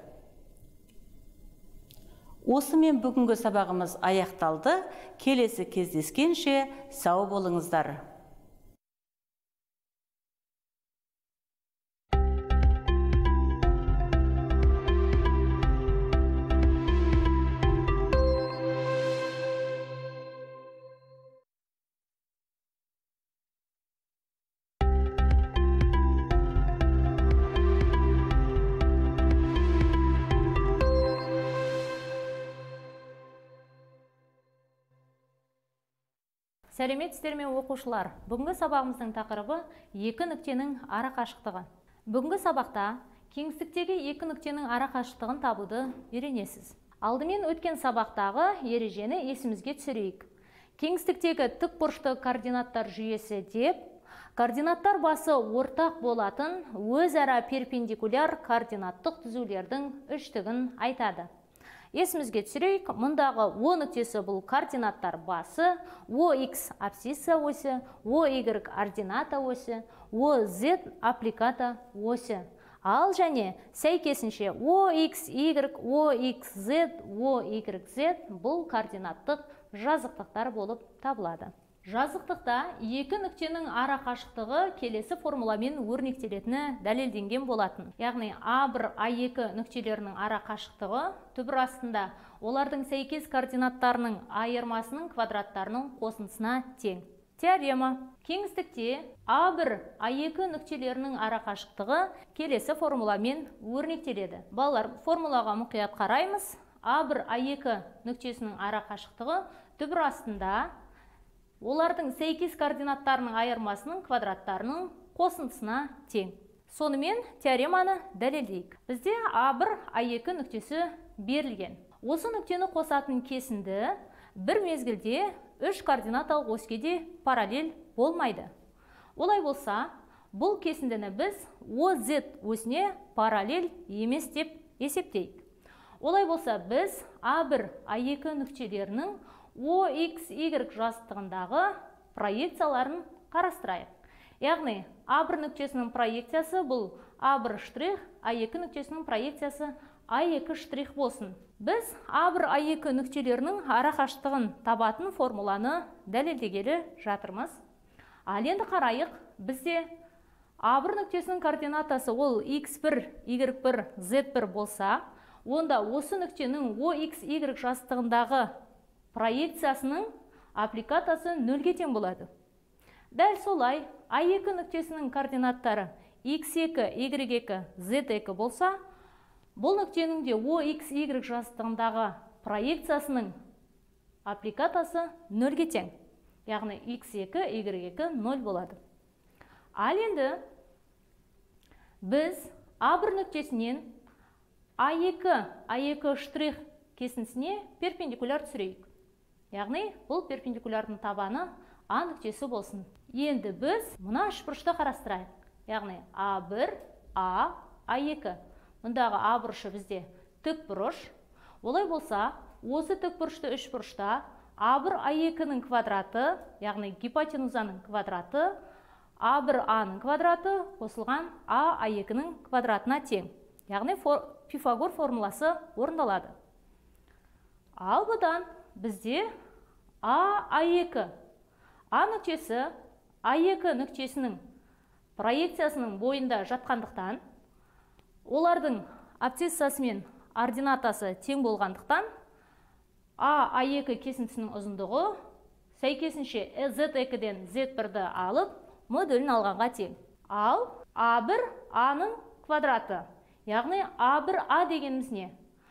Осымен бүгінгі сабағымыз аяқталды. Келесі кездескенше сау болыңыздар. Сәлеметсіздер ме оқушылар? Бүгінгі сабағымыздың тақырыбы екі нүктенің ара қашықтығы. Бүгінгі сабақта кеңістіктегі екі нүктенің ара қашықтығын табуды үйренесіз. Алдымен өткен сабақтағы ережені есімізге түсірейік. Кеңістіктегі тікбұрышты координаттар жүйесі деп, координаттар басы ортақ болатын өзара перпендикуляр координаттық түзулердің үштігін айтады. Есімізге түсірейік, мұндағы О нүктесі бұл координаттар басы, ОХ абсцисса осі, ОY ордината осі, ОZ аппликата осі. Ал және сәйкесінше ОХ, Y, OXZ, OYZ бұл координаттық жазықтықтар болып табылады. Жазықтықта екі нүктенің ара қашықтығы келесі формуламен өрнектелетіні дәлелденген болатын. Яғни А бір, А екі нүктелерінің ара қашықтығы түбір астында олардың сәйкес координаттарының айырмасының квадраттарының қосындысына тең. Теорема. Кеңістікте А бір, А екі нүктелерінің ара қашықтығы келесі формуламен өрнектеледі. Балалар, формулаға мұқият қараймыз. А бір, А екі нүктесінің ара қашықтығы түбір астында олардың сәйкес координаттарының айырмасының квадраттарының қосындысына тең. Сонымен теореманы дәлелдейік. Бізде А бір, А екі нүктесі берілген. осы нүктені қосатын кесінді бір мезгілде үш координаталық оське де параллель болмайды. Олай болса, бұл кесіндіні біз оз осіне параллель емес деп есептейік. Олай болса, біз а бір, а екі нүктелерінің ОХ, Y жазықтығындағы проекцияларын қарастырайық. Яғни, а бір нүктесінің проекциясы бұл а бір штрих, а екі нүктесінің проекциясы а екі штрих болсын. Біз а бір, а екі нүктелерінің арақашықтығын табатын формуланы дәлелдегелі жатырмыз. Ал енді қарайық, бізде а бір нүктесінің координатасы ол икс бір, игрек бір, зет бір болса, онда осы нүктенің ОХ, Y жазықтығындағы проекциясының аппликатасы нөлге тең болады. Дәл солай, а екі нүктесінің координаттары икс екі, игрек екі, зет екі болса, бұл нүктенің де ОХ, Y жазықтығындағы проекциясының аппликатасы нөлге тең. Яғни икс екі, игрек екі нөл болады. Ал енді біз а бір нүктесінен а екі, а екі штрих кесіндісіне перпендикуляр түсірейік. Яғни, бұл перпендикулярдың табаны а нүктесі болсын. Енді біз мына үшбұрышты қарастырайық. Яғни, а бір, а, а екі. Мұндағы а бұрышы бізде тік бұрыш. Олай болса, осы тік бұрышты үшбұрышта а бір, а екінің квадраты, яғни гипотенузаның квадраты, а бір, а-ның квадраты қосылған а, а екінің квадратына тең. Яғни, Пифагор формуласы орындалады. Ал бұдан бізде а, а екі. А нүктесі а екі нүктесінің проекциясының бойында жатқандықтан, олардың абсциссасы мен ординатасы тең болғандықтан, а, а екі кесіндісінің ұзындығы сәйкесінше зет екіден зет бірді алып, модулін алғанға тең. Ал а бір, а-ның квадраты, яғни а бір, а дегеніміз не?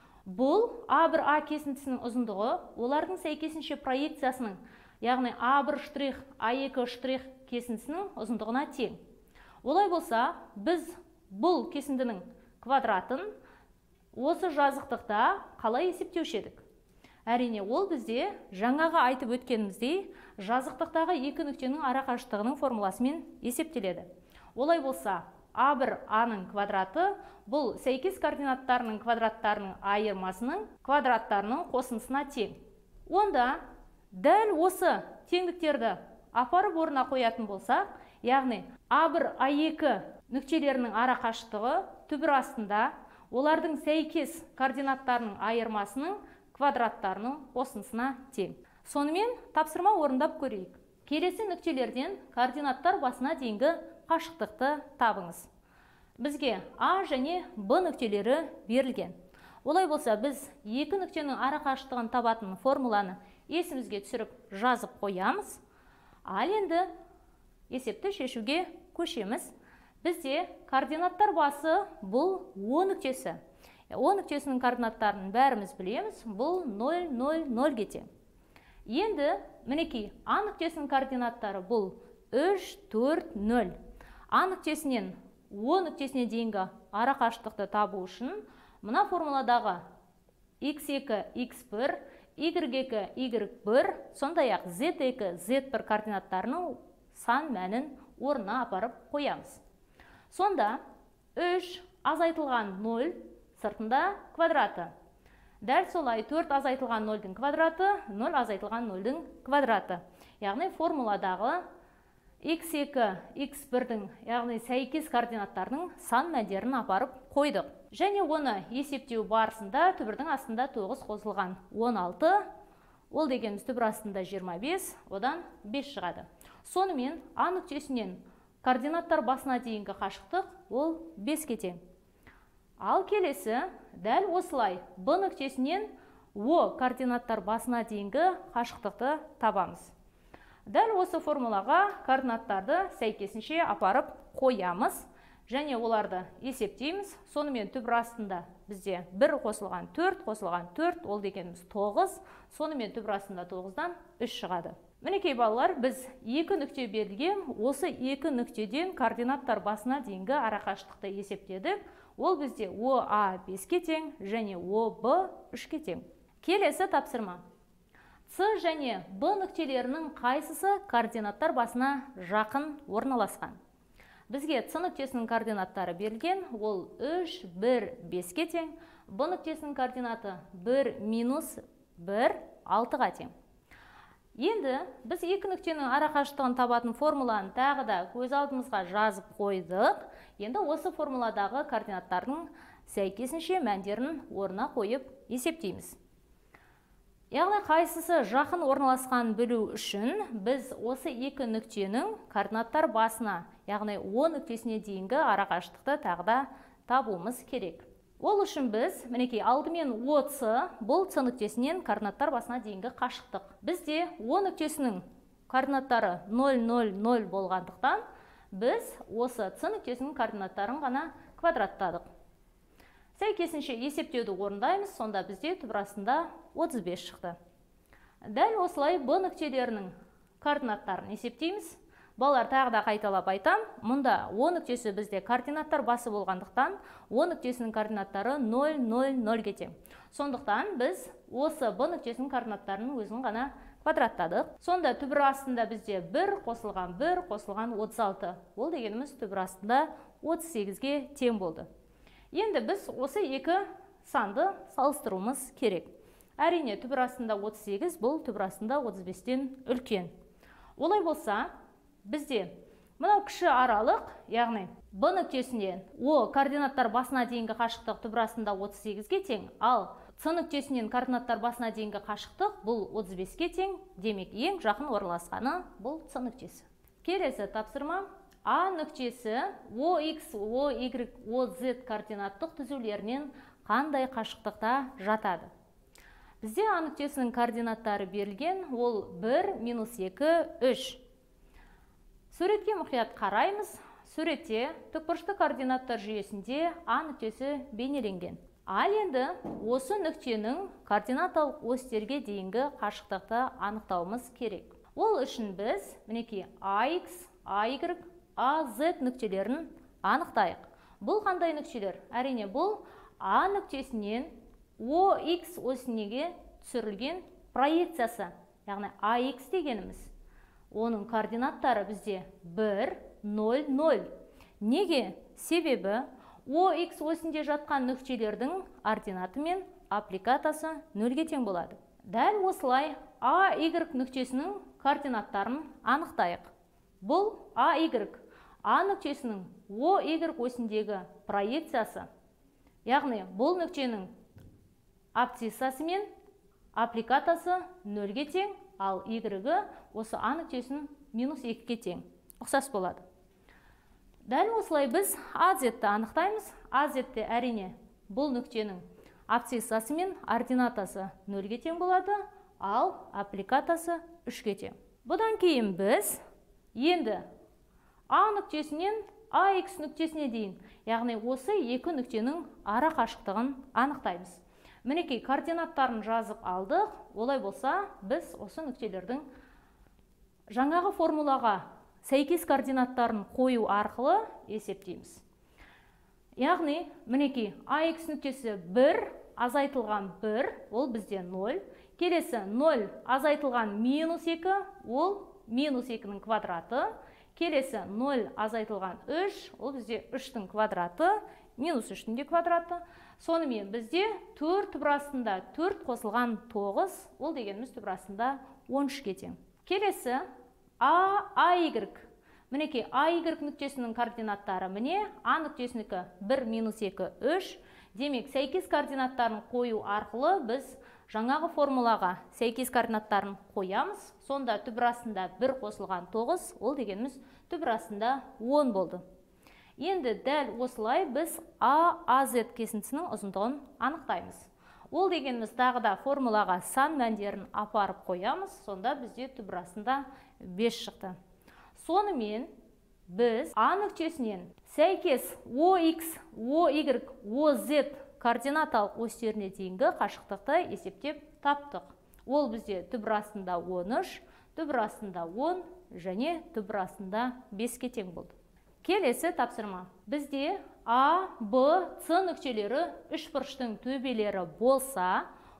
Бұл а бір, а кесіндісінің ұзындығы олардың сәйкесінше проекциясының, яғни а бір штрих, а екі штрих кесіндісінің ұзындығына тең. Олай болса, біз бұл кесіндінің квадратын осы жазықтықта қалай есептеуші едік? Әрине, ол бізде жаңағы айтып өткеніміздей жазықтықтағы екі нүктенің арақашықтығының формуласымен есептеледі. Олай болса, а бір, а-ның квадраты бұл сәйкес координаттарының квадраттарының айырмасының квадраттарының қосындысына тең. Онда дәл осы теңдіктерді апарып орнына қоятын болсақ, яғни а бір, а екі нүктелерінің арақашықтығы түбір астында олардың сәйкес координаттарының айырмасының квадраттарының қосындысына тең. Сонымен тапсырма орындап көрейік. Келесі нүктелерден координаттар басына дейінгі қашықтықты табыңыз. Бізге А және Б нүктелері берілген. Олай болса, біз екі нүктенің арақашықтығын табатын формуланы есімізге түсіріп жазып қоямыз. Ал енді есепті шешуге көшеміз. Бізде координаттар басы бұл О нүктесі. О нүктесінің координаттарын бәріміз білеміз. Бұл нөл, нөл, нөлге тең. Енді мінекей А нүктесінің координаттары бұл үш, төрт, нөл. А нүктесінен О нүктесіне дейінгі арақашықтықты табу үшін мына формуладағы икс екі, икс бір, игрек екі, игрек бір, сондай-ақ зет екі, зет бір координаттарының сан мәнін орнына апарып қоямыз. Сонда үш азайтылған нөл сыртында квадраты. Дәл солай төрт азайтылған нөлдің квадраты, нөл азайтылған нөлдің квадраты. Яғни формуладағы икс екі, икс бірдің, яғни сәйкес координаттарының сан мәндерін апарып қойдық. Және оны есептеу барысында түбірдің астында тоғыз қосылған он алты, ол дегеніміз түбір астында жиырма бес, одан бес шығады. Сонымен А нүктесінен координаттар басына дейінгі қашықтық ол беске тең. Ал келесі дәл осылай Б нүктесінен О координаттар басына дейінгі қашықтықты табамыз. Дәл осы формулаға координаттарды сәйкесінше апарып қоямыз және оларды есептейміз. Сонымен түбір астында бізде бір қосылған төрт, қосылған төрт, ол дегеніміз тоғыз. Сонымен түбір астында тоғыздан үш шығады. Мінекей балалар, біз екі нүкте берілген, осы екі нүктеден координаттар басына дейінгі арақашықтықты есептедік. Ол бізде О А беске тең және О Б үшке тең. Келесі тапсырма. С және Б нүктелерінің қайсысы координаттар басына жақын орналасқан? Бізге С нүктесінің координаттары берілген, ол үш, бір, беске тең. Б нүктесінің координаты бір минус бір, алтыға тең. Енді біз екі нүктенің арақашықтығын табатын формуланы тағы да көз алдымызға жазып қойдық. Енді осы формуладағы координаттардың сәйкесінше мәндерін орнына қойып есептейміз. Яғни қайсысы жақын орналасқан білу үшін біз осы екі нүктенің координаттар басына, яғни О нүктесіне дейінгі арақашықтықты тағы да табуымыз керек. Ол үшін біз, мінекей, алдымен О-С, бұл С нүктесінен координаттар басына дейінгі қашықтық. Бізде О нүктесінің координаттары нөл, нөл, нөл болғандықтан, біз осы С нүктесінің координаттарын ғана квадраттадық. Сәйкесінше есептеуді орындаймыз, сонда бізде түбірасында отыз бес шықты. Дәл осылай Б нүктелерінің координаттарын есептейміз. Балалар, тағы да қайталап айтам, мұнда О нүктесі бізде координаттар басы болғандықтан, О нүктесінің координаттары нөл, нөл, нөлге тең. Сондықтан біз осы Б нүктесінің координаттарының өзін ғана квадраттадық. Сонда түбір астында бізде бір қосылған бір қосылған отыз алты. Ол дегеніміз түбір астында отыз сегізге тең болды. Енді біз осы екі санды салыстыруымыз керек. Әрине, түбір астында отыз сегіз, бұл түбір астында отыз бестен үлкен. Олай болса, бізде мынау кіші аралық, яғни Б нүктесінен О координаттар басына дейінгі қашықтық түбір астында отыз сегізге тең, ал С нүктесінен координаттар басына дейінгі қашықтық бұл отыз беске тең, демек ең жақын орналасқаны бұл С нүктесі. Келесі тапсырма. А нүктесі О-Х, О-Y, О-Z координаттық түзулерінен қандай қашықтықта жатады? Бізде А нүктесінің координаттары берілген, ол бір, минус екі, үш. Суретке мұқият қараймыз. Суретте тікбұрышты координаттар жүйесінде А нүктесі бейнеленген. Ал енді осы нүктенің координаталық осьтерге дейінгі қашықтықты анықтауымыз керек. Ол үшін біз, мінекей, АХ, АY, АЗ нүктелерін анықтайық. Бұл қандай нүктелер? Әрине, бұл А нүктесінен ОХ осінеге түсірілген проекциясы, яғни АХ дегеніміз. Оның координаттары бізде бір, нөл, нөл. Неге? Себебі ОХ осінде жатқан нүктелердің ординаты мен аппликатасы нөлге тең болады. Дәл осылай АY нүктесінің координаттарын анықтайық. Бұл АY, А нүктесінің ОY осіндегі проекциясы, яғни бұл нүктенің абсциссасы мен аппликатасы нөлге тең, ал Y-гі осы А нүктесінің минус екіге тең. Ұқсас болады. Дәл осылай біз АЗ-ті анықтаймыз. АЗ-ті әрине бұл нүктенің абсциссасы мен ординатасы нөлге тең болады, ал аппликатасы үшке тең. Бұдан кейін біз енді А нүктесінен АХ нүктесіне дейін, яғни осы екі нүктенің ара қашықтығын анықтаймыз. Мінекей, координаттарын жазып алдық. Олай болса, біз осы нүктелердің жаңағы формулаға сәйкес координаттарын қою арқылы есептейміз. Яғни, мінекей, АХ нүктесі бір, азайтылған бір, ол бізде нөл. Келесі нөл азайтылған минус екі, ол минус екінің квадраты. Келесі нөл азайтылған үш, ол бізде үштің квадраты, минус үштің де квадраты. Сонымен бізде төрт түбірастында төрт қосылған тоғыз, ол дегеніміз түбірастында он үшке тең. Келесі А, АY. Мінекей, АY нүктесінің координаттары міне, А нүктесінікі бір, минус екі, үш. Демек, сәйкес координаттарын қою арқылы біз жаңағы формулаға сәйкес координаттарын қоямыз. Сонда түбірастында бір қосылған тоғыз, ол дегеніміз түбірастында он болды. Енді дәл осылай біз А, АЗ кесіндісінің ұзындығын анықтаймыз. Ол дегеніміз тағы да формулаға сан мәндерін апарып қоямыз. Сонда бізде түбірастында бес шықты. Сонымен біз А нүктесінен сәйкес ОХ, ОY, ОЗ координаталық осьтеріне дейінгі қашықтықты есептеп таптық. Ол бізде түбірастында он үш, түбірастында он және түбірастында беске тең болды. Келесі тапсырма. Бізде А, Б, С нүктелері үш бұрыштың төбелері болса,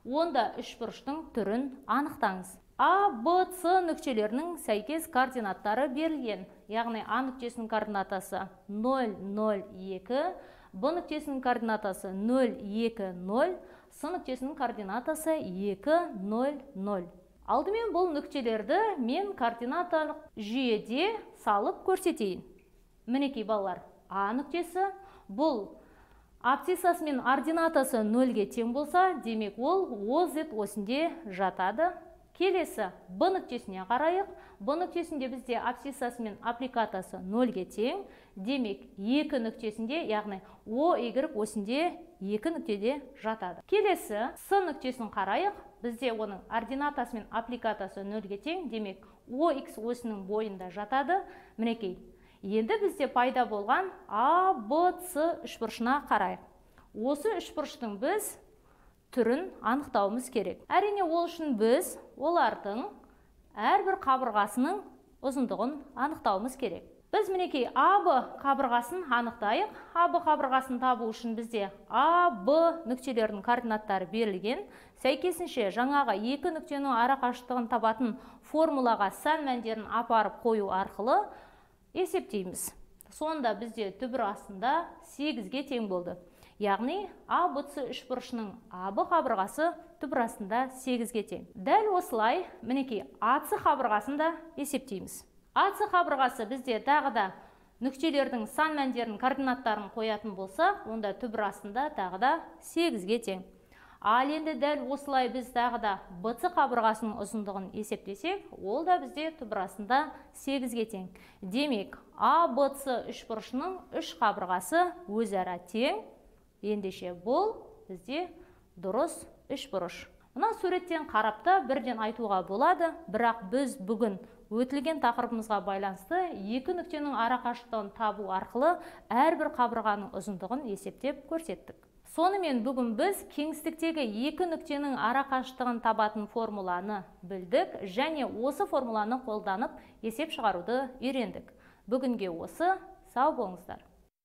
Онда үшбұрыштың түрін анықтаңыз. А, Б, С нүктелерінің сәйкес координаттары берілген. Яғни А нүктесінің координатасы нөл нөл екі, Б нүктесінің координатасы нөл екі нөл, С нүктесінің координатасы екі нөл нөл. Алдымен бұл нүктелерді мен координаталық жүйеде салып көрсетейін. Мінекей балалар, А нүктесі бұл абсцисасы мен ординатасы нөлге тең болса, демек ол оз осінде жатады. Келесі Б нүктесіне қарайық. Б нүктесінде бізде абсцисасы мен аппликатасы нөлге тең. Демек екі нүктесінде, яғни О, Y осінде екі нүктеде жатады. Келесі С нүктесін қарайық. Бізде оның ординатасы мен аппликатасы нөлге тең. Демек О, X осының бойында жатады. Мінекей. Енді бізде пайда болған А, Б, С үшбұрышына қарайық. Осы үшбұрыштың біз түрін анықтауымыз керек. Әрине ол үшін біз олардың әрбір қабырғасының ұзындығын анықтауымыз керек. Біз мінекей А Б қабырғасын анықтайық. А Б қабырғасын табу үшін бізде А Б нүктелерінің координаттары берілген. Сәйкесінше жаңағы екі нүктенің арақашықтығын табатын формулаға сан мәндерін апарып қою арқылы есептейміз. Сонда бізде түбір астында сегізге тең болды. Яғни А Б С үшбұрышының А Б қабырғасы түбір астында сегізге тең. Дәл осылай мінекей А С қабырғасын да есептейміз. А С қабырғасы бізде тағы да нүктелердің сан мәндерінің координаттарын қоятын болса, онда түбір астында тағы да сегізге тең. Ал енді дәл осылай біз тағы да Б С қабырғасының ұзындығын есептесек, ол да бізде түбір астында сегізге тең. Демек, А Б С үшбұрышының үш қабырғасы өзара тең. Ендеше бұл бізде дұрыс үшбұрыш. Мына суреттен қарапта бірден айтуға болады, бірақ біз бүгін өтілген тақырыбымызға байланысты екі нүктенің арақашықтығын табу арқылы әрбір қабырғаның ұзындығын есептеп көрсеттік. Сонымен бүгін біз кеңістіктегі екі нүктенің арақашықтығын табатын формуланы білдік және осы формуланы қолданып есеп шығаруды үйрендік. Бүгінге осы, сау болыңыздар.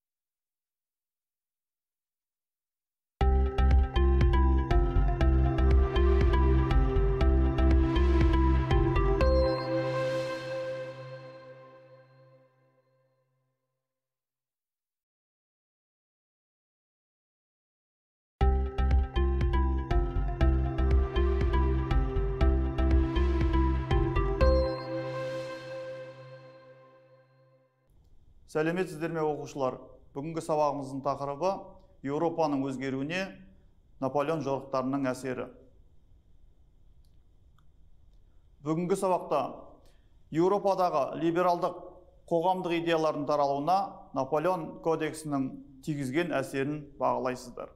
Сәлеметсіздер ме оқушылар? Бүгінгі сабағымыздың тақырыбы Еуропаның өзгеруіне Наполеон жорықтарының әсері. Бүгінгі сабақта Еуропадағы либералдық қоғамдық идеялардың таралуына Наполеон кодексінің тигізген әсерін бағалайсыздар.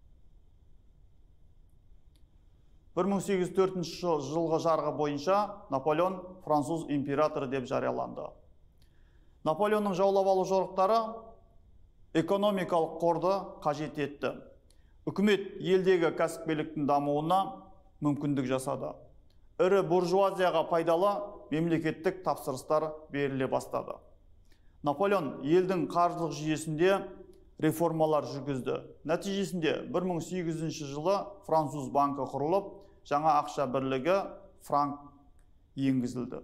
бір мың сегіз жүз төртінші жылғы жарғы бойынша Наполеон француз императоры деп жарияланды. Наполеонның жаулап алу жорықтары экономикалық қорды қажет етті. Үкімет елдегі кәсіпкерліктің дамуына мүмкіндік жасады. Ірі буржуазияға пайдалы мемлекеттік тапсырыстар беріле бастады. Наполеон елдің қаржылық жүйесінде реформалар жүргізді. Нәтижесінде бір мың сегіз жүзінші жылы француз банкі құрылып, жаңа ақша бірлігі франк енгізілді.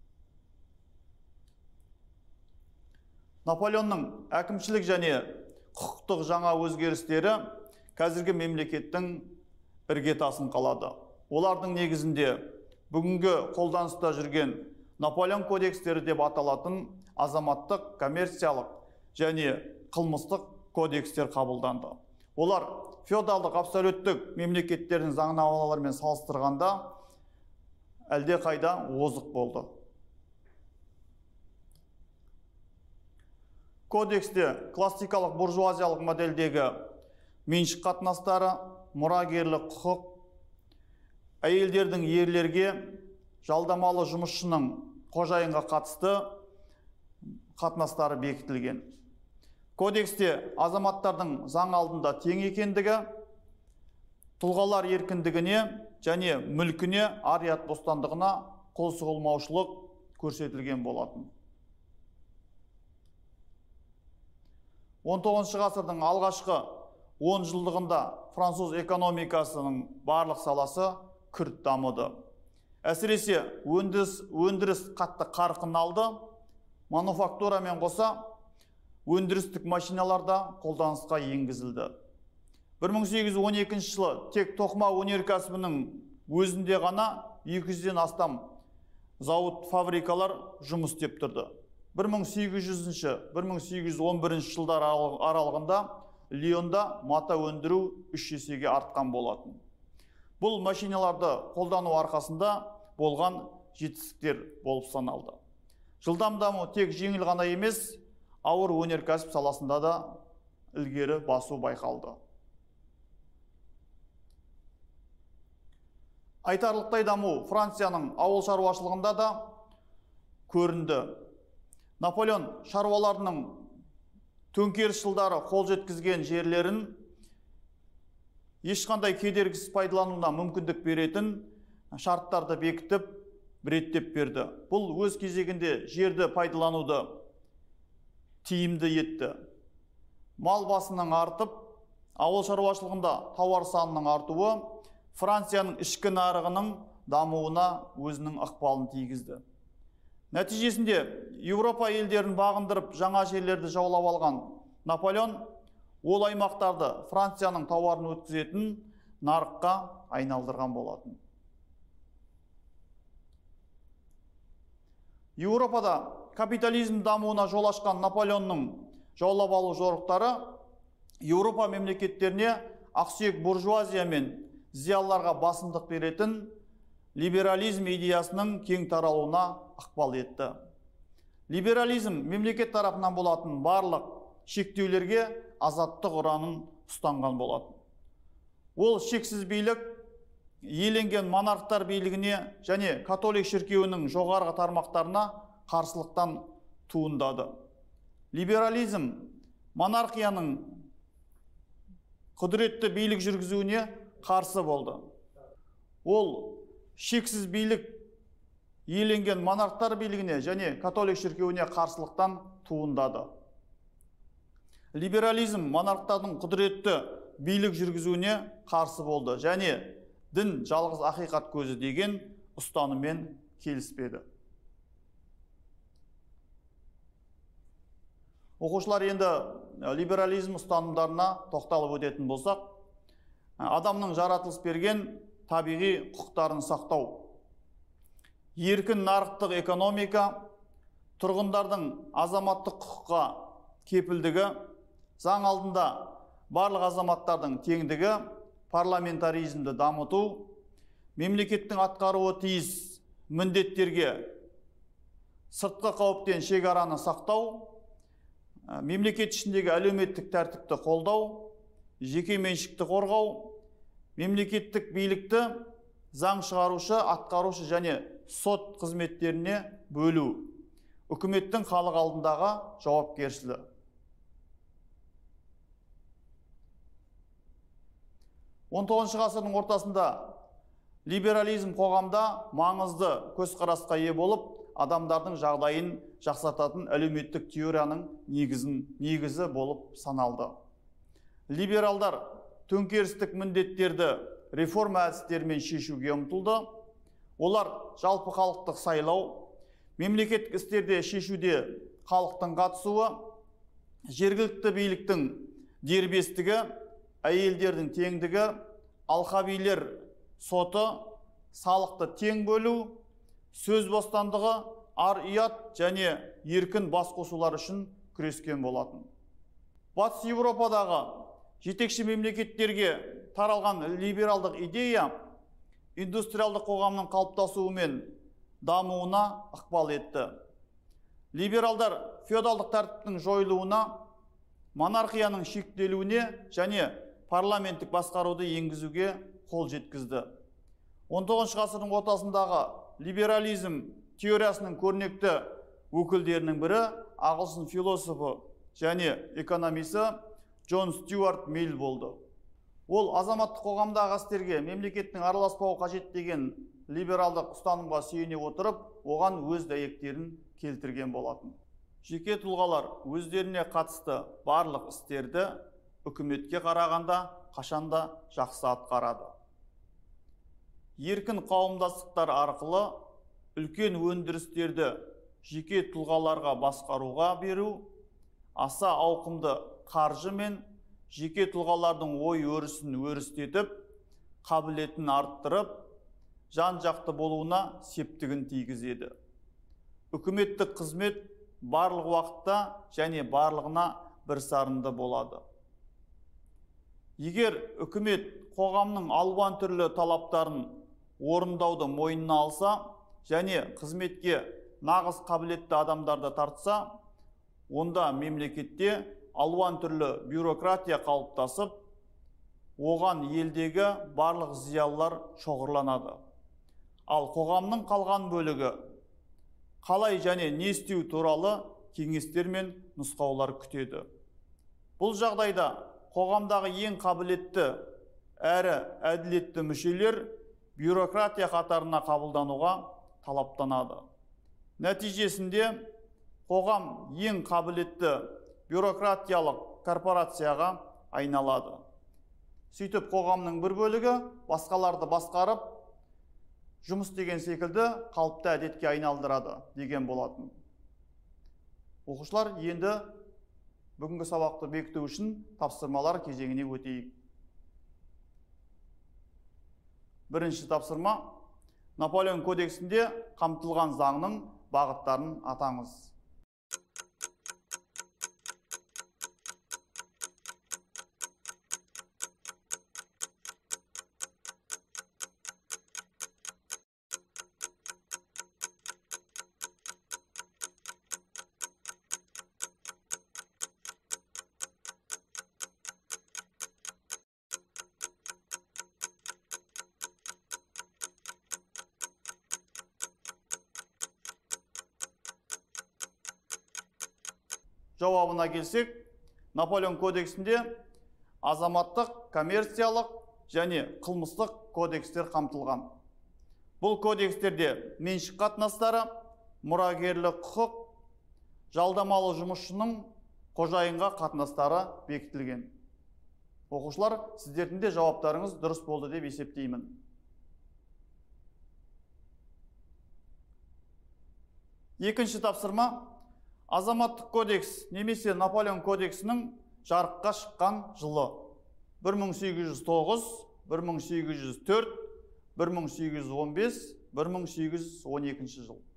Наполеонның әкімшілік және құқықтық жаңа өзгерістері қазіргі мемлекеттің іргетасын қалады. Олардың негізінде бүгінгі қолданыста жүрген Наполеон кодекстері деп аталатын азаматтық, коммерциялық және қылмыстық кодекстер қабылданды. Олар феодалдық абсолюттік мемлекеттердің заңнамаларымен салыстырғанда әлде қайда озық болды. Кодексте классикалық буржуазиялық модельдегі меншік қатынастары, мұрагерлік құқық, әйелдердің ерлерге, жалдамалы жұмысшының қожайынға қатысты қатынастары бекітілген. Кодексте азаматтардың заң алдында тең екендігі, тұлғалар еркіндігіне және мүлкіне ар-ұят бостандығына қол сұғылмаушылық көрсетілген болатын. он тоғызыншы ғасырдың алғашқы он жылдығында француз экономикасының барлық саласы күрт дамыды. Әсіресе өндіріс, өндіріс қатты қарқын алды, мануфактурамен қоса өндірістік машиналарда қолданысқа енгізілді. бір мың сегіз жүз он екінші жылы тек тоқыма өнеркәсібінің өзінде ғана екі жүзден астам зауыт, фабрикалар жұмыс істеп тұрды. бір мың сегіз жүзінші - бір мың сегіз жүз он бірінші жылдар аралығында Лионда мата өндіру үш есеге артқан болатын. Бұл машиналарды қолдану арқасында болған жетістіктер болып саналды. Жылдам даму тек жеңіл ғана емес, ауыр өнеркәсіп саласында да ілгері басу байқалды. Айтарлықтай даму Францияның ауыл шаруашылығында да көрінді. Наполеон шаруаларының төңкеріс жылдары қол жеткізген жерлерін ешқандай кедергісіз пайдалануына мүмкіндік беретін шарттарды бекітіп, реттеп берді. Бұл өз кезегінде жерді пайдалануды тиімді етті. Мал басының артып, ауыл шаруашылығында тауар санының артуы Францияның ішкі нарығының дамуына өзінің ықпалын тигізді. Нәтижесінде Еуропа елдерін бағындырып жаңа жерлерді жаулап алған Наполеон ол аймақтарды Францияның тауарын өткізетін нарыққа айналдырған болатын. Еуропада капитализм дамуына жол ашқан Наполеонның жаулап алу жорықтары Еуропа мемлекеттеріне ақсүйек буржуазия мен зиялыларға басымдық беретін либерализм идеясының кең таралуына ықпал етті. Либерализм мемлекет тарапынан болатын барлық шектеулерге азаттық ұранын ұстанған болатын. Ол шексіз билік иеленген монархтар билігіне және католик шіркеуінің жоғарғы тармақтарына қарсылықтан туындады. Либерализм монархияның құдіретті билік жүргізуіне қарсы болды. Ол шексіз билік иеленген монархтар билігіне және католик шіркеуіне қарсылықтан туындады. Либерализм монархтардың құдіретті билік жүргізуіне қарсы болды және дін жалғыз ақиқат көзі деген ұстаныммен келіспеді. Оқушылар енді либерализм ұстанымдарына тоқталып өтетін болсақ, адамның жаратылыс берген табиғи құқықтарын сақтау, еркін нарықтық экономика, тұрғындардың азаматтық құқыққа кепілдігі, заң алдында барлық азаматтардың теңдігі, парламентаризмді дамыту, мемлекеттің атқаруы тиіс міндеттерге сыртқы қауіптен шекараны сақтау, мемлекет ішіндегі әлеуметтік тәртіпті қолдау, жеке меншікті қорғау, мемлекеттік билікті заң шығарушы, атқарушы және сот қызметтеріне бөлу, үкіметтің халық алдындағы жауапкершілігі. он тоғызыншы ғасырдың ортасында либерализм қоғамда маңызды көзқарасқа ие болып, адамдардың жағдайын жақсартатын әлеуметтік теорияның негізін, негізі болып саналды. Либералдар төңкерістік міндеттерді реформа әдістерімен шешуге ұмтылды. Олар жалпы халықтық сайлау, мемлекеттік істерде шешуде халықтың қатысуы, жергілікті биліктің дербестігі, әйелдердің теңдігі, алқабилер соты, салықты тең бөлу, сөз бостандығы, ар-ұят және еркін бас қосулар үшін күрескен болатын. Батыс Еуропадағы жетекші мемлекеттерге таралған либералдық идея индустриалдық қоғамның қалыптасуы мен дамуына ықпал етті. Либералдар феодалдық тәртіптің жойылуына, монархияның шектелуіне және парламенттік басқаруды енгізуге қол жеткізді. он тоғызыншы ғасырдың ортасындағы либерализм теориясының көрнекті өкілдерінің бірі ағылшын философы және экономисі Джон Стюарт Милл болды. Ол азаматтық қоғамдағы істерге мемлекеттің араласпауы қажет деген либералдық ұстанымға сүйене отырып, оған өз дәйектерін келтірген болатын. Жеке тұлғалар өздеріне қатысты барлық істерді үкіметке қарағанда қашанда жақсы атқарады. Еркін қауымдастықтар арқылы үлкен өндірістерді жеке тұлғаларға басқаруға беру, аса ауқымды қаржы мен жеке тұлғалардың ой өрісін өрістетіп, қабілетін арттырып, жан жақты болуына септігін тигізеді. Үкіметтік қызмет барлық уақытта және барлығына бір сарынды болады. Егер үкімет қоғамның алуан түрлі талаптарын орындауды мойнына алса және қызметке нағыз қабілетті адамдарды тартса, онда мемлекетте алуан түрлі бюрократия қалыптасып, оған елдегі барлық зиялылар шоғырланады. Ал қоғамның қалған бөлігі қалай және не істеу туралы кеңестер мен нұсқаулар күтеді. Бұл жағдайда қоғамдағы ең қабілетті әрі әділетті мүшелер бюрократия қатарына қабылдануға талаптанады. Нәтижесінде қоғам ең қабілетті бюрократиялық корпорацияға айналады. Сөйтіп қоғамның бір бөлігі басқаларды басқарып, жұмыс деген секілді қалыпты әдетке айналдырады деген болатын. Оқушылар, енді бүгінгі сабақты бекіту үшін тапсырмалар кезеңіне өтейік. Бірінші тапсырма: Наполеон кодексінде қамтылған заңның бағыттарын атаңыз. Жауабына келсек, Наполеон кодексінде азаматтық, коммерциялық және қылмыстық кодекстер қамтылған. Бұл кодекстерде меншік қатынастары, мұрагерлік құқық, жалдамалы жұмысшының қожайынға қатынастары бекітілген. Оқушылар, сіздердің де жауаптарыңыз дұрыс болды деп есептеймін. Екінші тапсырма: Азаматтық кодекс немесе Наполеон кодексінің жарыққа шыққан жылы: бір мың сегіз жүз тоғыз, бір мың сегіз жүз төрт, бір мың сегіз жүз он бес, бір мың сегіз жүз он екінші жыл.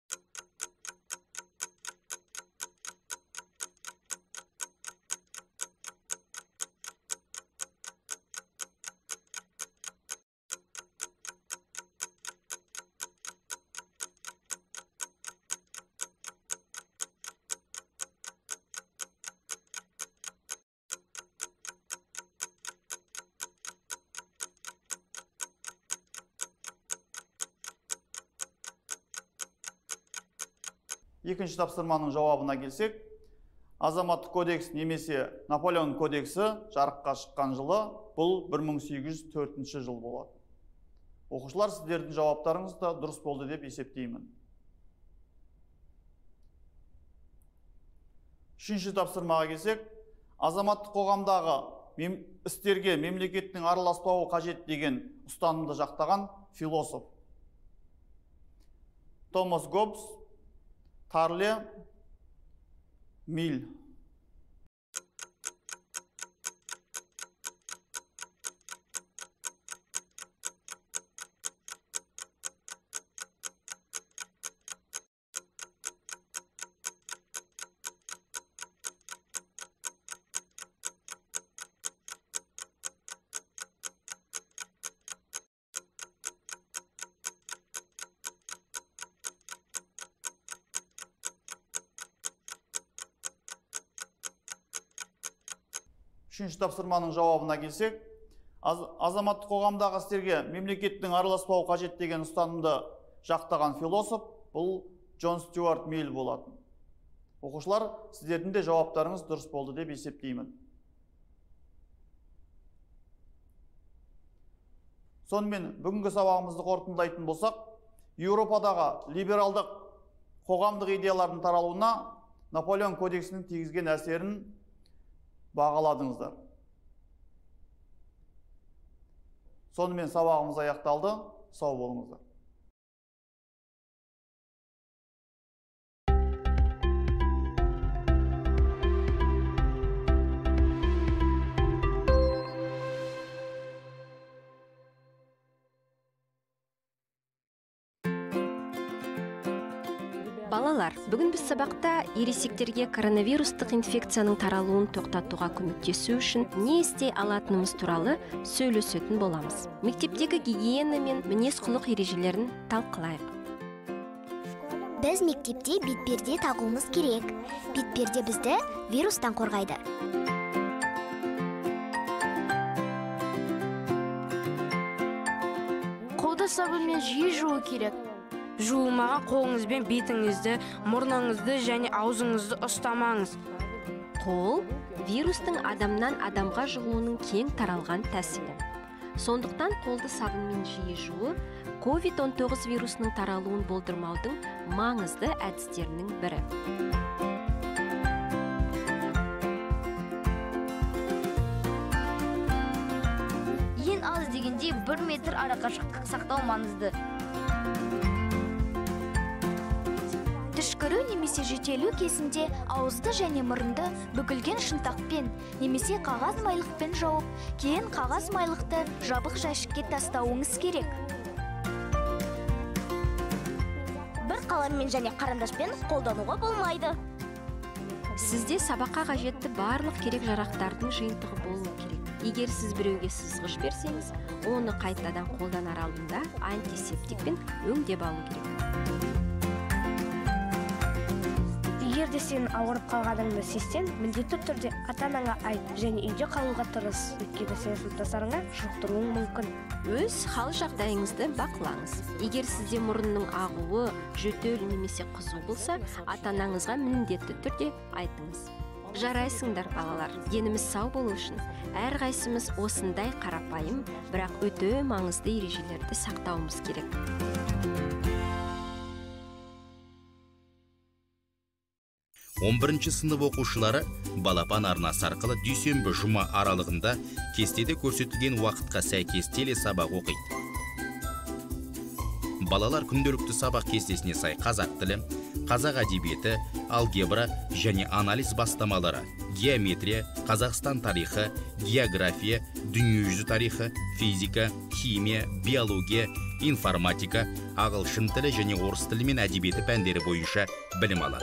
Екінші тапсырманың жауабына келсек, азаматтық кодекс немесе Наполеон кодексі жарыққа шыққан жылы бұл бір мың сегіз жүз төртінші жыл болады. Оқушылар, сіздердің жауаптарыңыз да дұрыс болды деп есептеймін. Үшінші тапсырмаға келсек, азаматтық қоғамдағы істерге мемлекеттің араласпауы қажет деген ұстанымды жақтаған философ: Томас Гоббс, Тарле, Миль. Үшінші тапсырманың жауабына келсек, азаматтық қоғамдағы істерге мемлекеттің араласпауы қажет деген ұстанымды жақтаған философ бұл Джон Стюарт Миль болатын. Оқушылар, сіздердің де жауаптарыңыз дұрыс болды деп есептеймін. Сонымен бүгінгі сабағымызды қорытындылайтын болсақ, Еуропадағы либералдық қоғамдық идеялардың таралуына Наполеон кодексінің тигізген әсерін бағаладыңыздар. Сонымен сабағымыз аяқталды. Сау болыңыздар. Балалар, бүгін біз сабақта ересектерге коронавирустық инфекцияның таралуын тоқтатуға көмектесу үшін не істей алатынымыз туралы сөйлесетін боламыз. Мектептегі гигиена мен мінез-құлық ережелерін талқылайық. Біз мектепте бетперде тағуымыз керек. Бетперде бізді вирустан қорғайды. Қолды сабынмен жиі жуу керек. Жуылмаған қолыңызбен бетіңізді, мұрныңызды және аузыңызды ұстамаңыз. Қол вирустың адамнан адамға жұғуының кең таралған тәсілі. Сондықтан қолды сабынмен жиі жуу ковид он тоғыз вирусының таралуын болдырмаудың маңызды әдістерінің бірі. Ең аз дегенде бір метр арақашықтық сақтау маңызды. Түшкіру немесе жөтелу кезінде ауызды және мұрынды бүгілген шынтақпен немесе қағаз майлықпен жауып, кейін қағаз майлықты жабық жәшікке тастауыңыз керек. Бір қаламмен және қарындашпен қолдануға болмайды. Сізде сабаққа қажетті барлық керек жарақтардың жиынтығы болуы керек. Егер сіз біреуге сызғыш берсеңіз, оны қайтадан қолданар алдында антисептикпен өңдеп алу керек. Егер де сен ауырып қалғаныңды сезсең, міндетті түрде ата-анаңа айт және үйде қалуға тырыс. Өйткені сен сыныптастарыңа жұқтыруың мүмкін. Өз хал жағдайыңызды бақылаңыз. Егер сізде мұрынның ағуы, жөтел немесе қызу болса, ата-анаңызға міндетті түрде айтыңыз. Жарайсыңдар, балалар. Деніміз сау болу үшін әрқайсымыз осындай қарапайым, бірақ өте маңызды ережелерді сақтауымыз керек. он бірінші сынып оқушылары балапан арнасы арқылы дүйсенбі жұма аралығында кестеде көрсетілген уақытқа сәйкес теле сабақ оқиды. Балалар күнделікті сабақ кестесіне сай қазақ тілі, қазақ әдебиеті, алгебра және анализ бастамалары, геометрия, Қазақстан тарихы, география, дүниежүзі тарихы, физика, химия, биология, информатика, ағылшын тілі және орыс тілі мен әдебиеті пәндері бойынша білім алады.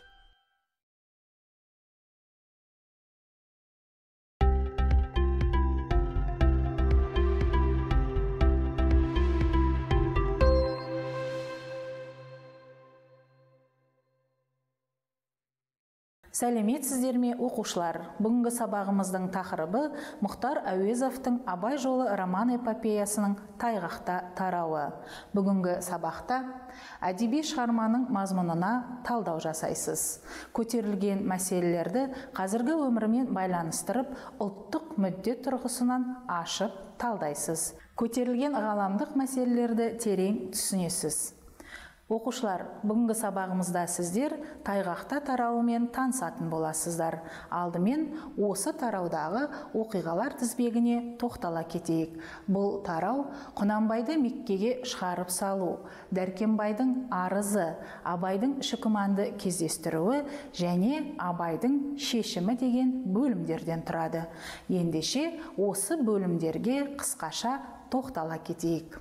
Сәлеметсіздер ме, оқушылар? Бүгінгі сабағымыздың тақырыбы Мұхтар Әуезовтың Абай жолы роман-эпопеясының тайғақта тарауы. Бүгінгі сабақта әдеби шығарманың мазмұнына талдау жасайсыз. Көтерілген мәселелерді қазіргі өмірмен байланыстырып, ұлттық мүдде тұрғысынан ашып талдайсыз. Көтерілген ғаламдық мәселелерді терең түсінесіз. Оқушылар, бүгінгі сабағымызда сіздер тайғақта тарауымен танысатын боласыздар. Алдымен осы тараудағы оқиғалар тізбегіне тоқтала кетейік. Бұл тарау Құнанбайды Меккеге шығарып салу, Дәркембайдың арызы, Абайдың шүкіманды кездестіруі және Абайдың шешімі деген бөлімдерден тұрады. Ендеше осы бөлімдерге қысқаша тоқтала кетейік.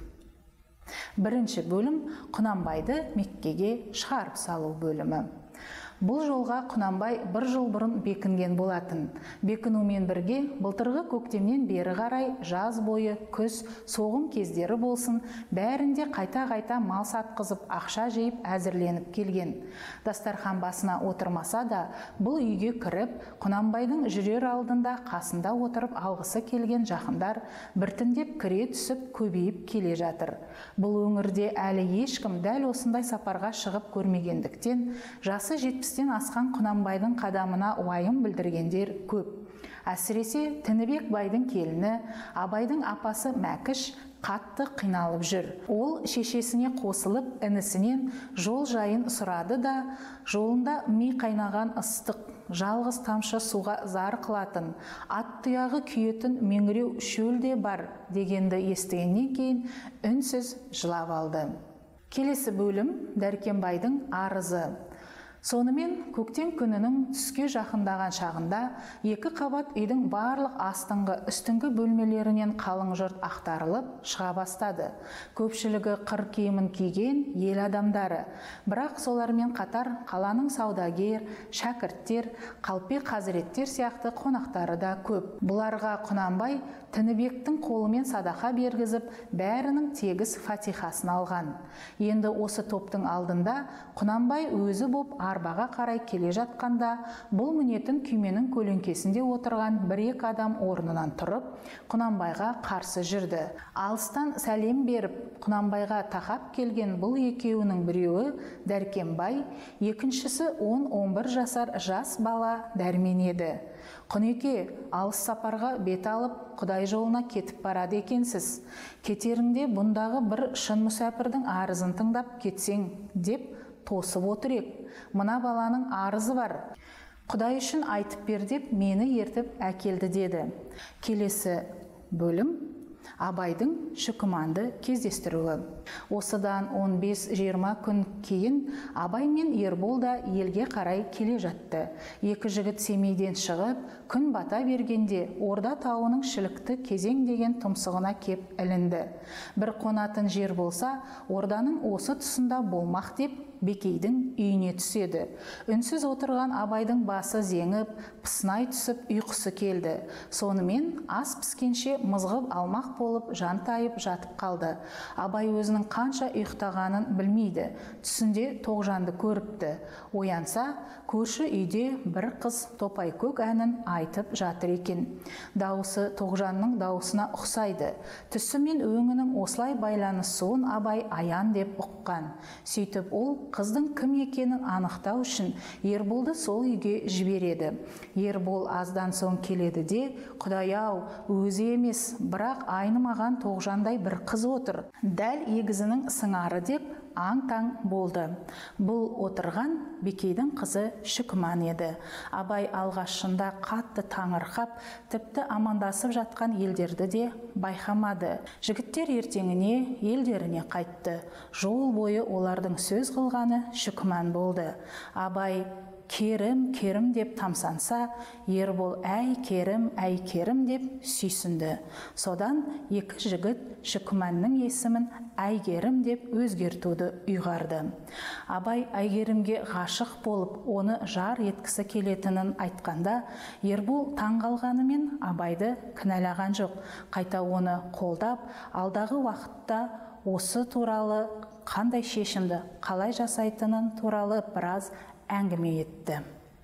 Бірінші бөлім Құнанбайды Меккеге шығарып салу бөлімі. Бұл жолға Құнанбай бір жыл бұрын бекінген болатын. Бекінумен бірге былтырғы көктемнен бері қарай жаз бойы күз соғым кездері болсын, бәрінде қайта-қайта мал сатқызып ақша жиып әзірленіп келген. Дастархан басына отырмаса да, бұл үйге кіріп, Құнанбайдың жүрер алдында қасында отырып алғысы келген жақындар біртіндеп кіре түсіп көбейіп келе жатыр. Бұл өңірде әлі ешкім дәл осындай сапарға шығып көрмегендіктен, жасы жетпістен асқан Құнанбайдың қадамына уайым білдіргендер көп. Әсіресе Тінібек байдың келіні, Абайдың апасы Мәкіш қатты қиналып жүр. Ол шешесіне қосылып, інісінен жол жайын сұрады да, жолында ми қайнаған ыстық жалғыз тамшы суға зар қылатын, ат тұяғы күйетін меңіреу шөлде бар дегенді естігеннен кейін үнсіз жылап алды. Келесі бөлім Дәркембайдың арызы. Сонымен көктем күнінің түске жақындаған шағында екі қабат үйдің барлық астыңғы үстіңгі бөлмелерінен қалың жұрт ақтарылып шыға бастады. Көпшілігі қыр киімін киген ел адамдары, бірақ солармен қатар қаланың саудагер, шәкірттер, қалпе қазіреттер сияқты қонақтары да көп. Бұларға Құнанбай Тінібектің қолымен садақа бергізіп, бәрінің тегіс фатихасын алған. Енді осы топтың алдында Құнанбай өзі боп арбаға қарай келе жатқанда, бұл мінетін күйменің көлеңкесінде отырған бір-екі адам орнынан тұрып, Құнанбайға қарсы жүрді. Алыстан сәлем беріп, Құнанбайға тақап келген бұл екеуінің біреуі Дәркембай, екіншісі он-он бір жасар жас бала Дәрмен еді. Құнеке, алыс сапарға бет алып, Құдай жолына кетіп барады екенсіз. Кетеріңде бұндағы бір шын мүсәпірдің арызын тыңдап кетсең, деп тосып отыр ек. Мына баланың арызы бар. Құдай үшін айтып бер деп мені ертіп әкелді деді. Келесі бөлім Абайдың Шүкіманды кездестіруі. Осыдан он бес-жиырма күн кейін Абай мен Ербол да елге қарай келе жатты. Екі жігіт Семейден шығып, күн бата бергенде Орда тауының шілікті кезең деген тұмсығына кеп ілінді. Бір қонатын жер болса, Орданың осы тұсында болмақ деп Бекейдің үйіне түседі. Үнсіз отырған Абайдың басы зеңіп, пысынай түсіп ұйқысы келді. Сонымен ас піскенше мызғып алмақ болып жантайып жатып қалды. Абай өзінің қанша ұйықтағанын білмейді. Түсінде Тоғжанды көріпті. Оянса, көрші үйде бір қыз Топай көк әнін айтып жатыр екен. Дауысы Тоғжанның дауысына ұқсайды. Түсі мен өңінің осылай байланысуын Абай аян деп ұққан. Сөйтіп ол қыздың кім екенін анықтау үшін Ерболды сол үйге жібереді. Ербол аздан соң келеді де, Құдай-ау, өзі емес, бірақ айнымаған Тоғжандай бір қыз отыр. Дәл егізінің сыңары деп аң-таң болды. Бұл отырған Бекейдің қызы Шүкіман еді. Абай алғашында қатты таңырқап, тіпті амандасып жатқан елдерді де байқамады. Жігіттер ертеңіне елдеріне қайтты. Жол бойы олардың сөз қылғаны Шүкіман болды. Абай керім, керім деп тамсанса, Ербол әй керім, әй керім деп сүйсінді. Содан екі жігіт Шүкіманның есімін Әйгерім деп өзгертуді ұйғарды. Абай Әйгерімге ғашық болып, оны жар еткісі келетінін айтқанда, Ербол таңғалғанымен Абайды кінәлаған жоқ. Қайта оны қолдап, алдағы уақытта осы туралы қандай шешімді қалай жасайтынын туралы біраз әңгіме етті.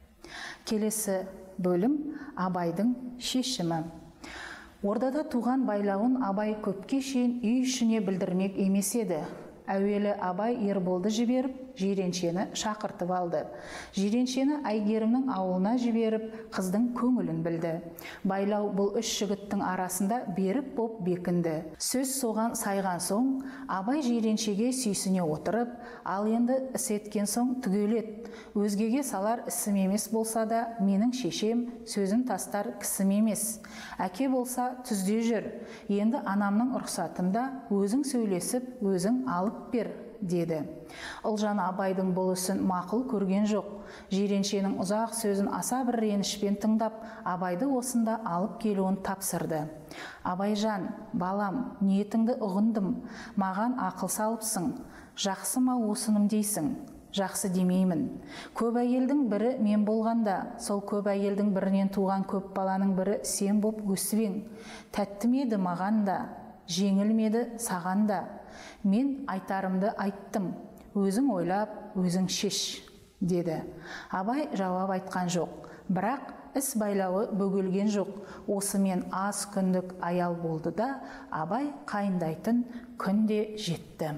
Келесі бөлім Абайдың шешімі. Ордада туған байлауын Абай көпке шейін үй ішіне білдірмек емес еді. Әуелі Абай Ерболды жіберіп, жиреншені шақыртып алды. Жиреншені Әйгерімнің ауылына жіберіп, қыздың көңілін білді. Байлау бұл үш жігіттің арасында беріп боп бекінді. Сөз соған сайған соң, Абай жиреншеге сүйсіне отырып, ал енді іс еткен соң түгелет. Өзгеге салар ісім емес болса да, менің шешем сөзін тастар кісім емес. Әке болса түзде жүр. Енді анамның рұқсатында өзің сөйлесіп, өзің алып бер, деді. Ұлжан Абайдың бұл ісін мақұл көрген жоқ. Жиреншенің ұзақ сөзін аса бір ренішпен тыңдап, Абайды осында алып келуін тапсырды. Абайжан, балам, ниетіңді ұғындым, маған ақыл салыпсың. Жақсы ма осыным дейсің? Жақсы демеймін. Көп әйелдің бірі мен болғанда, сол көп әйелдің бірінен туған көп баланың бірі сен боп өсіп ең. Тәтті ме еді маған да, жеңіл ме еді саған да. Мен айтарымды айттым, өзің ойлап, өзің шеш, деді. Абай жауап айтқан жоқ, бірақ іс байлауы бөгелген жоқ. Осымен аз күндік аял болды да, Абай қайындайтын күнде жетті.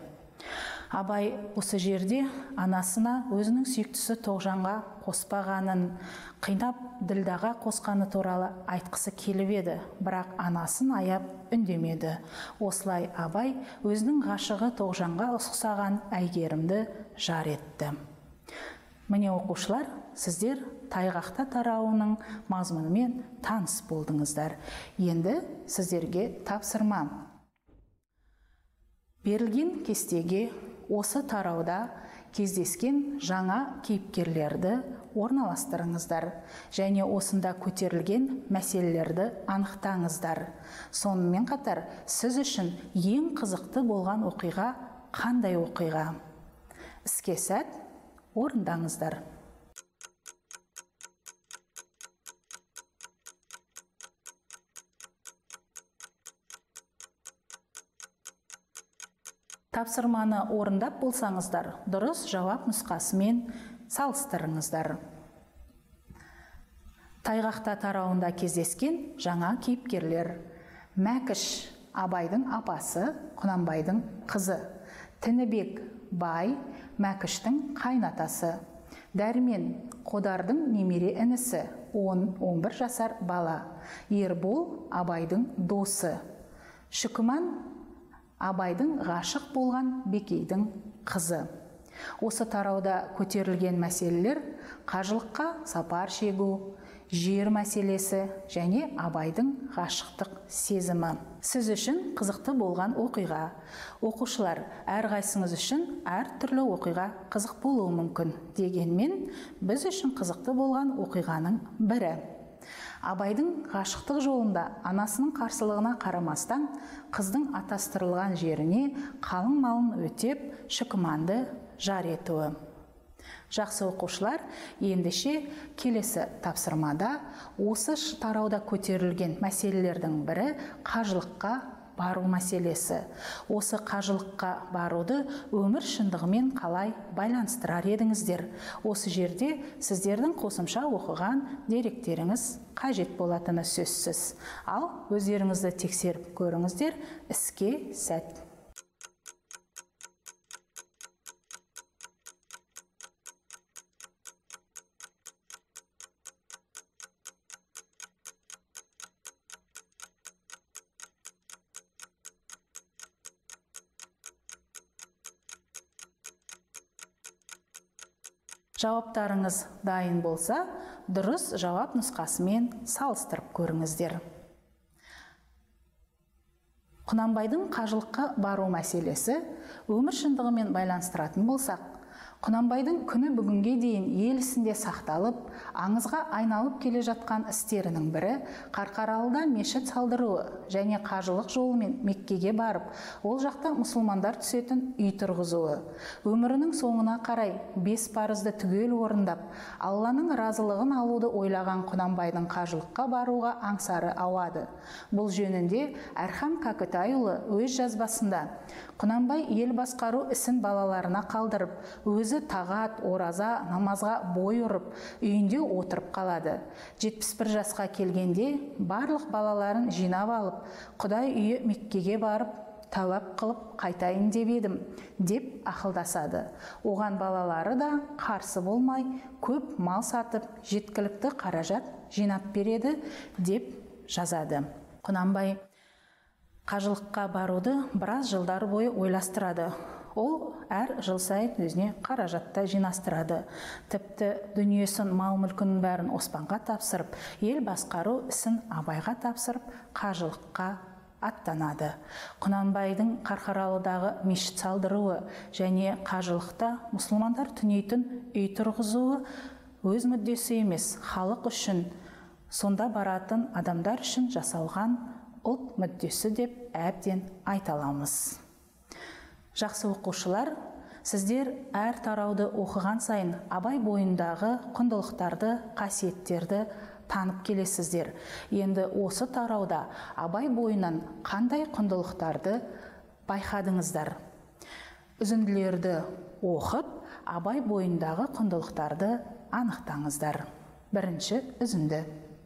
Абай осы жерде анасына өзінің сүйіктісі Тоғжанға қоспағанын, қинап Ділдаға қосқаны туралы айтқысы келіп еді, бірақ анасын аяп үндемеді. Осылай Абай өзінің ғашығы Тоғжанға ұқсаған Әйгерімді жар етті. Міне оқушылар, сіздер тайғақта тарауының мазмұнымен таныс болдыңыздар. Енді сіздерге тапсырма. Берілген кестеге осы тарауда кездескен жаңа кейіпкерлерді орналастырыңыздар және осында көтерілген мәселелерді анықтаңыздар. Сонымен қатар, сіз үшін ең қызықты болған оқиға қандай оқиға? Іске сәт, орындаңыздар. Тапсырманы орындап болсаңыздар, дұрыс жауап нұсқасымен салыстырыңыздар. Тайғақта тарауында кездескен жаңа кейіпкерлер: Мәкіш Абайдың апасы, Құнанбайдың қызы; Тінібек бай, Мәкіштің қайнатасы; Дәрмен Қодардың немере інісі, он он бір жасар бала; Ербол Абайдың досы; Шүкіман Абайдың ғашық болған Бекейдің қызы. Осы тарауда көтерілген мәселелер қажылыққа сапар шегу, жер мәселесі және Абайдың ғашықтық сезімі. Сіз үшін қызықты болған оқиға. Оқушылар, әрқайсыңыз үшін әр түрлі оқиға қызық болуы мүмкін. Дегенмен, біз үшін қызықты болған оқиғаның бірі: Абайдың ғашықтық жолында анасының қарсылығына қарамастан қыздың атастырылған жеріне қалың малын өтеп Шүкіманды жар етуі. Жақсы оқушылар, ендеше келесі тапсырмада осы тарауда көтерілген мәселелердің бірі қажылыққа бару мәселесі. Осы қажылыққа баруды өмір шындығымен қалай байланыстырар едіңіздер? Осы жерде сіздердің қосымша оқыған деректеріңіз қажет болатыны сөзсіз. Ал өздеріңізді тексеріп көріңіздер. Іске сәт. Жауаптарыңыз дайын болса, дұрыс жауап нұсқасымен салыстырып көріңіздер. Құнанбайдың қажылыққа бару мәселесі өмір шындығымен байланыстыратын болсақ, Құнанбайдың күні бүгінге дейін ел ісінде сақталып, аңызға айналып келе жатқан істерінің бірі Қарқаралыда мешіт салдыруы және қажылық жолымен Меккеге барып, ол жақта мұсылмандар түсетін үй тұрғызуы. Өмірінің соңына қарай бес парызды түгел орындап, Алланың разылығын алуды ойлаған Құнанбайдың қажылыққа баруға аңсары ауады. Бұл жөнінде Әрхам Кәкітайұлы өз жазбасында: Құнанбай ел басқару ісін балаларына қалдырып, өзі тағат, ораза, намазға бой ұрып, үйінде отырып қалады. жетпіс бір жасқа келгенде барлық балаларын жинап алып, Құдай үйі Меккеге барып, тәуап қылып қайтайын деп едім, деп ақылдасады. Оған балалары да қарсы болмай, көп мал сатып, жеткілікті қаражат жинап береді, деп жазады. Құнанбай қажылыққа баруды біраз жылдар бойы ойластырады. Ол әр жыл сайын өзіне қаражатта жинастырады. Тіпті дүниесін, мал-мүлкінің бәрін Оспанға тапсырып, ел басқару ісін Абайға тапсырып, қажылыққа аттанады. Құнанбайдың Қарқаралыдағы мешіт салдыруы және қажылықта мұсылмандар түнейтін үй тұрғызуы өз мүддесі емес, халық үшін, сонда баратын адамдар үшін жасалған ұлт мүддесі деп әбден айта аламыз. Жақсы оқушылар, сіздер әр тарауды оқыған сайын Абай бойындағы құндылықтарды, қасиеттерді танып келесіздер. Енді осы тарауда Абай бойынан қандай құндылықтарды байқадыңыздар? Үзінділерді оқып, Абай бойындағы құндылықтарды анықтаңыздар. Бірінші үзінді.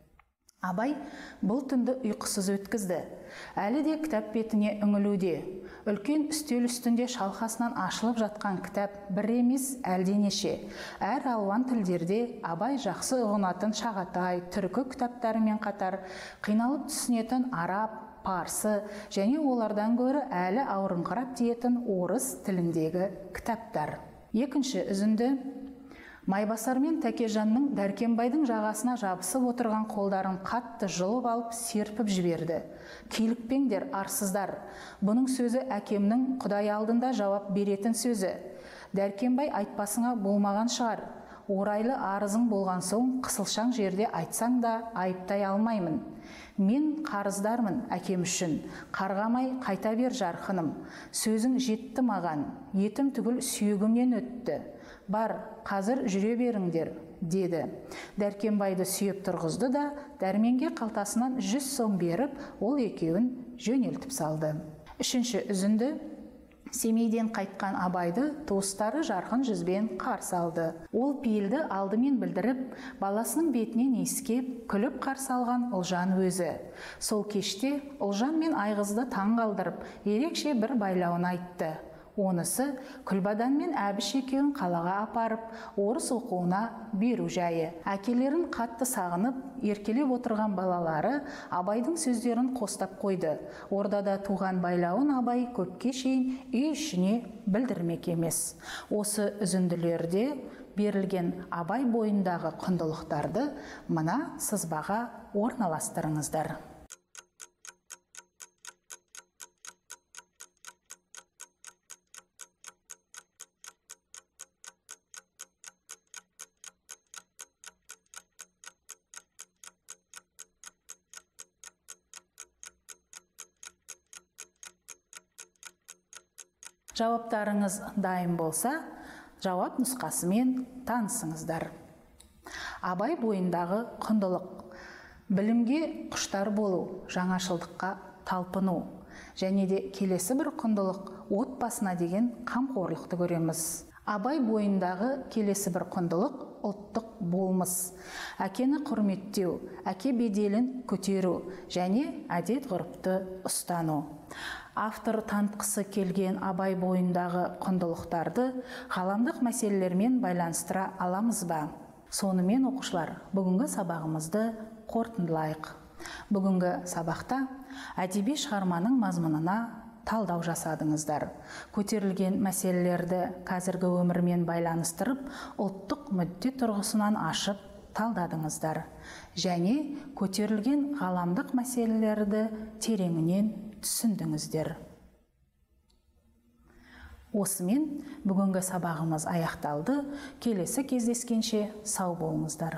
Абай бұл түнді ұйқысыз өткізді. Әлі де кітап бетіне үңілуде. Үлкен үстел үстінде шалқасынан ашылып жатқан кітап бір емес, әлденеше. Әр алуан тілдерде Абай жақсы ұғынатын Шағатай, түркі кітаптарымен қатар қиналып түсінетін араб, парсы және олардан гөрі әлі ауырыңқырап тиетін орыс тіліндегі кітаптар. Екінші үзінді. Майбасар мен Тәкежанның Дәркембайдың жағасына жабысып отырған қолдарын қатты жұлып алып серпіп жіберді. Килікпеңдер, арсыздар. Бұның сөзі әкемнің Құдай алдында жауап беретін сөзі. Дәркембай айтпасыңа болмаған шығар. Орайлы арызың болған соң қысылшаң жерде айтсаң да айыптай алмаймын. Мен қарыздармын әкем үшін. Қарғамай қайта бер жарқыным. Сөзің жетті маған. Етім түгіл сүйегімнен өтті. Бар, қазір жүре беріңдер, деді. Дәркембайды сүйеп тұрғызды да, дәрменге қалтасынан жүз сом беріп, ол екеуін жөнелтіп салды. Үшінші үзінді. Семейден қайтқан Абайды туыстары жарқын жүзбен қарсы алды. Ол пейілді алдымен білдіріп, баласының бетінен иіскеп, күліп қарсы алған Ұлжан өзі. Сол кеште Ұлжан мен Айғызды таң қалдырып, ерекше бір байлауын айтты. Онысы Күлбадан мен Әбіш екеуін қалаға апарып, орыс оқуына беру жайы. Әкелерін қатты сағынып, еркелеп отырған балалары Абайдың сөздерін қостап қойды. Ордада туған байлауын Абай көпке шейін үй ішіне білдірмек емес. Осы үзінділерде берілген Абай бойындағы құндылықтарды мына сызбаға орналастырыңыздар. Жауаптарыңыз дайын болса, жауап нұсқасымен танысыңыздар. Абай бойындағы құндылық. Білімге құштар болу, жаңашылдыққа талпыну. Және де келесі бір құндылық отбасына деген қамқорлықты көреміз. Абай бойындағы келесі бір құндылық ұлттық болмыс. Әкені құрметтеу, әке беделін көтеру және әдет ғұрыпты ұстану. Автор танытқысы келген Абай бойындағы құндылықтарды ғаламдық мәселелермен байланыстыра аламыз ба? Сонымен оқушылар, бүгінгі сабағымызды қорытындылайық. Бүгінгі сабақта әдеби шығарманың мазмұнына талдау жасадыңыздар. Көтерілген мәселелерді қазіргі өмірмен байланыстырып, ұлттық мүдде тұрғысынан ашып талдадыңыздар. Және көтерілген ғаламдық мәселелерді тереңінен түсіндіңіздер. Осымен бүгінгі сабағымыз аяқталды. Келесі кездескенше сау болыңыздар.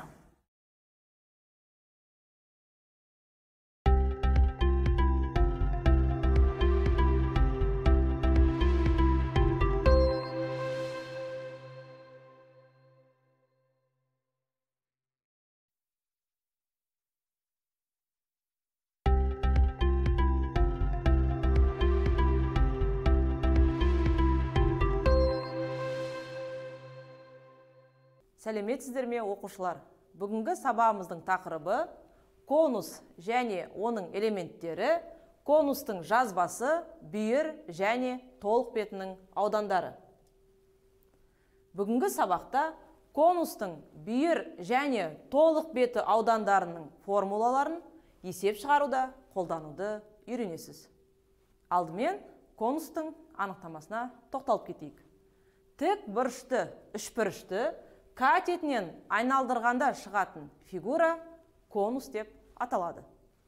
Сәлеметсіздер ме, оқушылар? Бүгінгі сабағымыздың тақырыбы конус және оның элементтері, конустың жазбасы, бүйір және толық бетінің аудандары. Бүгінгі сабақта конустың бүйір және толық беті аудандарының формулаларын есеп шығаруда қолдануды үйренесіз. Алдымен конустың анықтамасына тоқталып кетейік. Тік бұрышты, үшбұрышты катетінен айналдырғанда шығатын фигура конус деп аталады.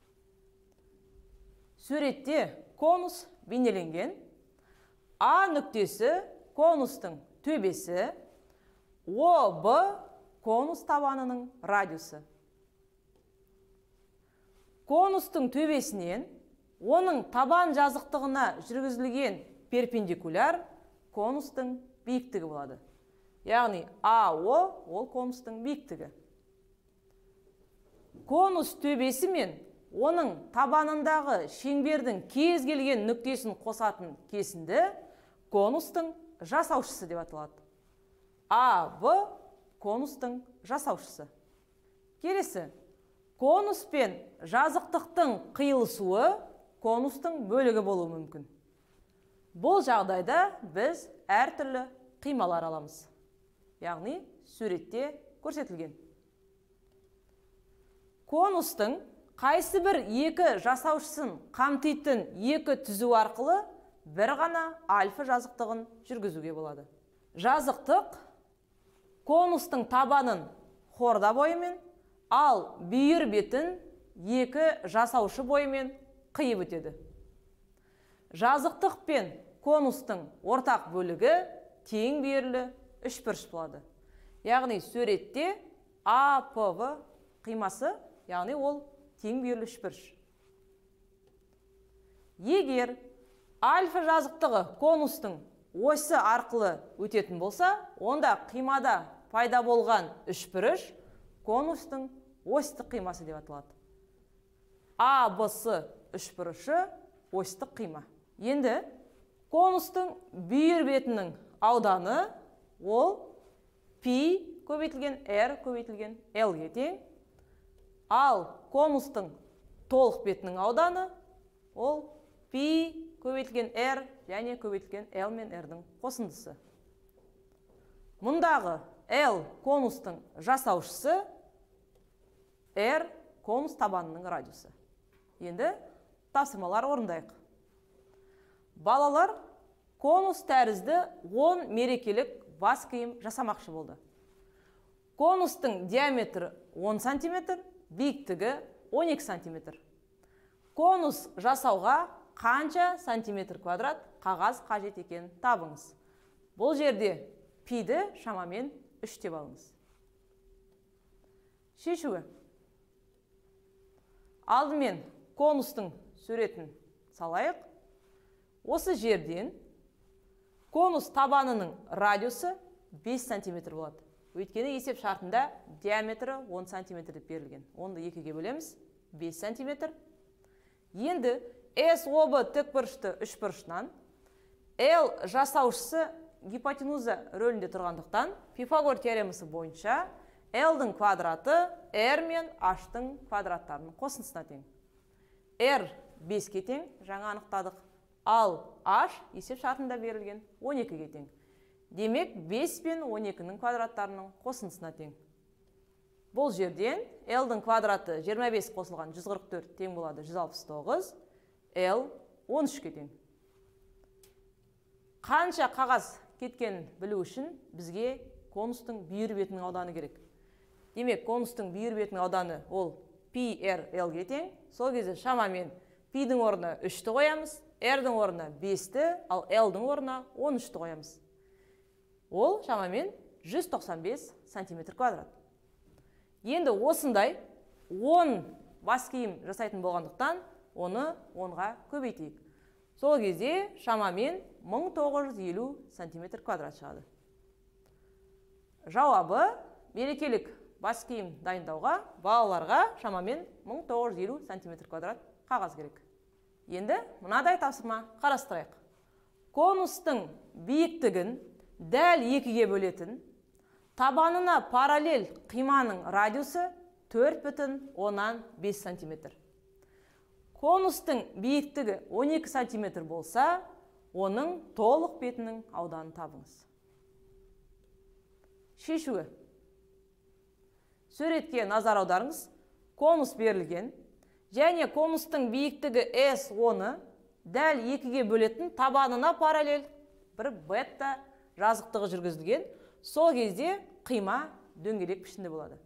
Суретте конус бейнеленген. А нүктесі конустың төбесі, О Б конус табанының радиусы. Конустың төбесінен оның табан жазықтығына жүргізілген перпендикуляр конустың биіктігі болады. Яғни А О ол конустың биіктігі. Конус төбесі мен оның табанындағы шеңбердің кез келген нүктесін қосатын кесінді конустың жасаушысы деп аталады. А Б конустың жасаушысы. Келесі, конус пен жазықтықтың қиылысуы конустың бөлігі болуы мүмкін. Бұл жағдайда біз әртүрлі қималар аламыз. Яғни суретте көрсетілген. Конустың қайсы бір екі жасаушысын қамтитын екі түзу арқылы бір ғана альфа жазықтығын жүргізуге болады. Жазықтық конустың табанын хорда бойымен, ал бүйір бетін екі жасаушы бойымен қиып өтеді. Жазықтық пен конустың ортақ бөлігі тең бүйірлі үшбұрыш болады. Яғни суретте А П В қимасы, яғни ол тең бүйірлі үшбұрыш. Егер альфа жазықтығы конустың осі арқылы өтетін болса, онда қимада пайда болған үшбұрыш конустың осьтік қимасы деп аталады. А Б С үшбұрышы осьтік қима. Енді конустың бүйір бетінің ауданы ол пи көбейтілген R көбейтілген L-ге тең, ал конустың толық бетінің ауданы ол пи көбейтілген R және көбейтілген L мен R-дің қосындысы. Мұндағы L конустың жасаушысы, R конус табанының радиусы. Енді тапсырмалар орындайық. Балалар конус тәрізді он мерекелік бас киім жасамақшы болды. Конустың диаметрі он сантиметр, биіктігі он екі сантиметр. Конус жасауға қанша сантиметр квадрат қағаз қажет екен табыңыз. Бұл жерде пиді шамамен үш деп алыңыз. Шешуі. Алдымен конустың суретін салайық. Осы жерден конус табанының радиусы бес сантиметр болады. Өйткені есеп шартында диаметрі он сантиметр деп берілген. Онды екіге бөлеміз, бес сантиметр. Енді С О Б тікбұрышты үшбұрышынан L жасаушысы гипотенуза рөлінде тұрғандықтан Пифагор теоремасы бойынша L-дің квадраты R мен H-тың квадраттарының қосындысына тең. R беске тең, жаңа анықтадық, ал H есеп шартында берілген он екіге тең. Демек, бес пен он екінің квадраттарының қосындысына тең. Бұл жерден L-дің квадраты жиырма бес қосылған жүз қырық төрт тең болады жүз алпыс тоғыз, L он үшке тең. Қанша қағаз кеткенін білу үшін бізге конустың бүйір бетінің ауданы керек. Демек, конустың бүйір бетінің ауданы ол пи эр элге тең. Сол кезде шамамен пидің орнына үшті қоямыз, R-дің орнына бесті, ал L-дің орнына он үшті қоямыз. Ол шамамен жүз тоқсан бес сантиметр квадрат. Енді осындай он бас киім жасайтын болғандықтан, оны онға көбейтейік. Сол кезде шамамен мың тоғыз жүз елу сантиметр квадрат шығады. Жауабы мерекелік бас киім дайындауға балаларға шамамен мың тоғыз жүз елу сантиметр квадрат қағаз керек. Енді мынадай тапсырма қарастырайық. Конустың биіктігін дәл екіге бөлетін, табанына параллель қиманың радиусы төрт бүтін оннан бес сантиметр. Конустың биіктігі он екі сантиметр болса, оның толық бетінің ауданын табыңыз. Шешуі. Суретке назар аударыңыз. Конус берілген, және конустың биіктігі эс оны дәл екіге бөлетін табанына параллель бір бетта жазықтығы жүргізілген. Сол кезде қима дөңгелек пішінде болады.